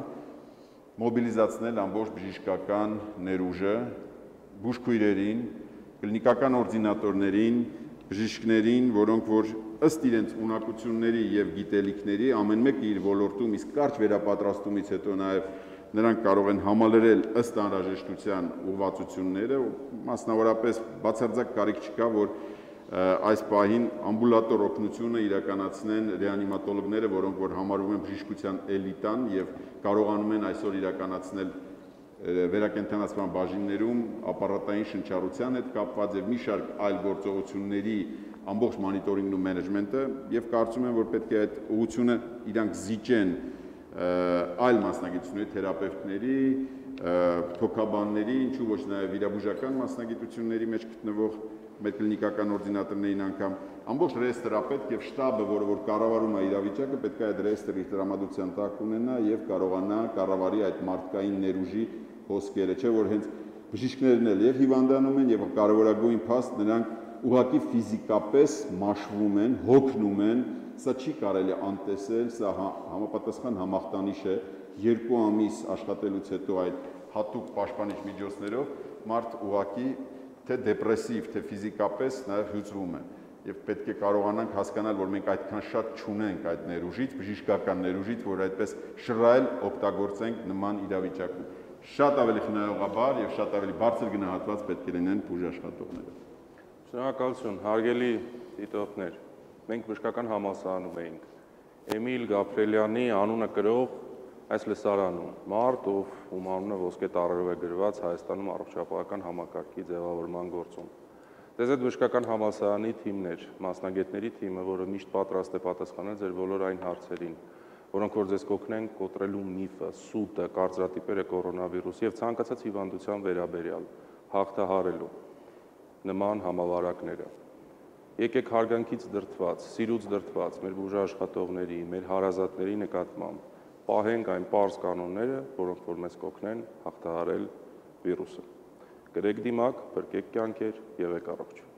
Speaker 2: մոբիլիզացնել ամբողջ բժշկական ներուժը, բուժքույրերին, կլինիկական օրդինատորներին, բժիշկներին, որոնք որ ըստ իրենց ունակությունների եւ գիտելիքների ամեն մեկը իր ոլորտում իսկ կարճ վերապատրաստումից հետո նաեւ նրանք կարող են համալրել ըստ անհրաժեշտության ուղղվածությունները, մասնավորապես բացարձակ կարիք չկա, որ այս պահին ամբուլատոր օգնությունը իրականացնեն ռեանիմատոլոգները, որոնք որ համարվում են բժշկության էլիտան եւ կարողանում են այսօր իրականացնել վերակենդանացման բաժիններում ապարատային շնչառության հետ կապված եւ մի շարք այլ գործողությունների ամբողջ մոնիտորինգն ու մենեջմենտը եւ կարծում եմ, որ պետք է այդ ուղղությունը իրանք զիջեն այլ մասնագիտությունների, թերապևտների, թոքաբանների, ինչու ոչ նաեւ վիրաբուժական մասնագիտությունների մեջ գտնվող մեր կլինիկական օրդինատորներին անգամ ամբողջ ռեեստրը պետք եւ շտաբը, որը որ կառավարում է իրավիճակը, պետք է այդ ռեեստրի տրամադրության տակ ունենա եւ կարողանա կառավարի այդ մարդկային ներուժի հոսքերը, չէ՞ որ հենց բժիշկներն էլ եւ հիվանդանում են եւ կարևորագույն փաստ նրանք ուղղակի ֆիզիկապես մաշվում են, հոգնում են, սա չի կարելի անտեսել, սա համապատասխան համախտանիշ է, երկու ամիս աշխատելուց հետո այդ հատուկ պաշտպանիչ միջոցներով մարդ ուղղակի թե դեպրեսիվ, թե ֆիզիկապես նաեւ հյուծվում է եւ պետք է կարողանանք հասկանալ, որ մենք այդքան շատ չունենք այդ ներուժից, բժշկական ներուժից, որ այդպես շռայլ օգտագործենք նման իրավիճակում։ Շատ ավելի խնայողաբար եւ շատ ավելի բարձր գնահատված պետք է լինեն բուժաշխատողները։
Speaker 1: Շնորհակալություն, հարգելի դիտողներ։ Մենք բժշկական համալսարանում էինք։ Էմիլ Գաբրիելյանի անունը կրող այս լսարանում մարդ, ով ում անունը ոսկե տառերով է գրված Հայաստանում առողջապահական համակարգի ձևավորման գործում։ Ձեզ այդ բժշկական համալսարանի թիմն էր, մասնագետների թիմը, որը միշտ պատրաստ է պատասխանել ձեր բոլոր այն հարցերին, որոնք որ ձեզ կօգնեն կոտրելու միֆը, սուտը, կարծրատիպերը կորոնավիրուս եւ ցանկացած հիվանդության վերաբերյալ, հաղթահարելու նման համավարակները։ Եկեք հարգանքից դրդված, սիրուց դրդված մեր բուժաշխատողների, մեր հարազատների նկատմամբ պահենք այն պարզ կանոնները, որոնք որ մեզ կօգնեն հաղթահարել վիրուսը։ Գրեք դիմակ, փրկեք կյանքեր, եղեք առողջ։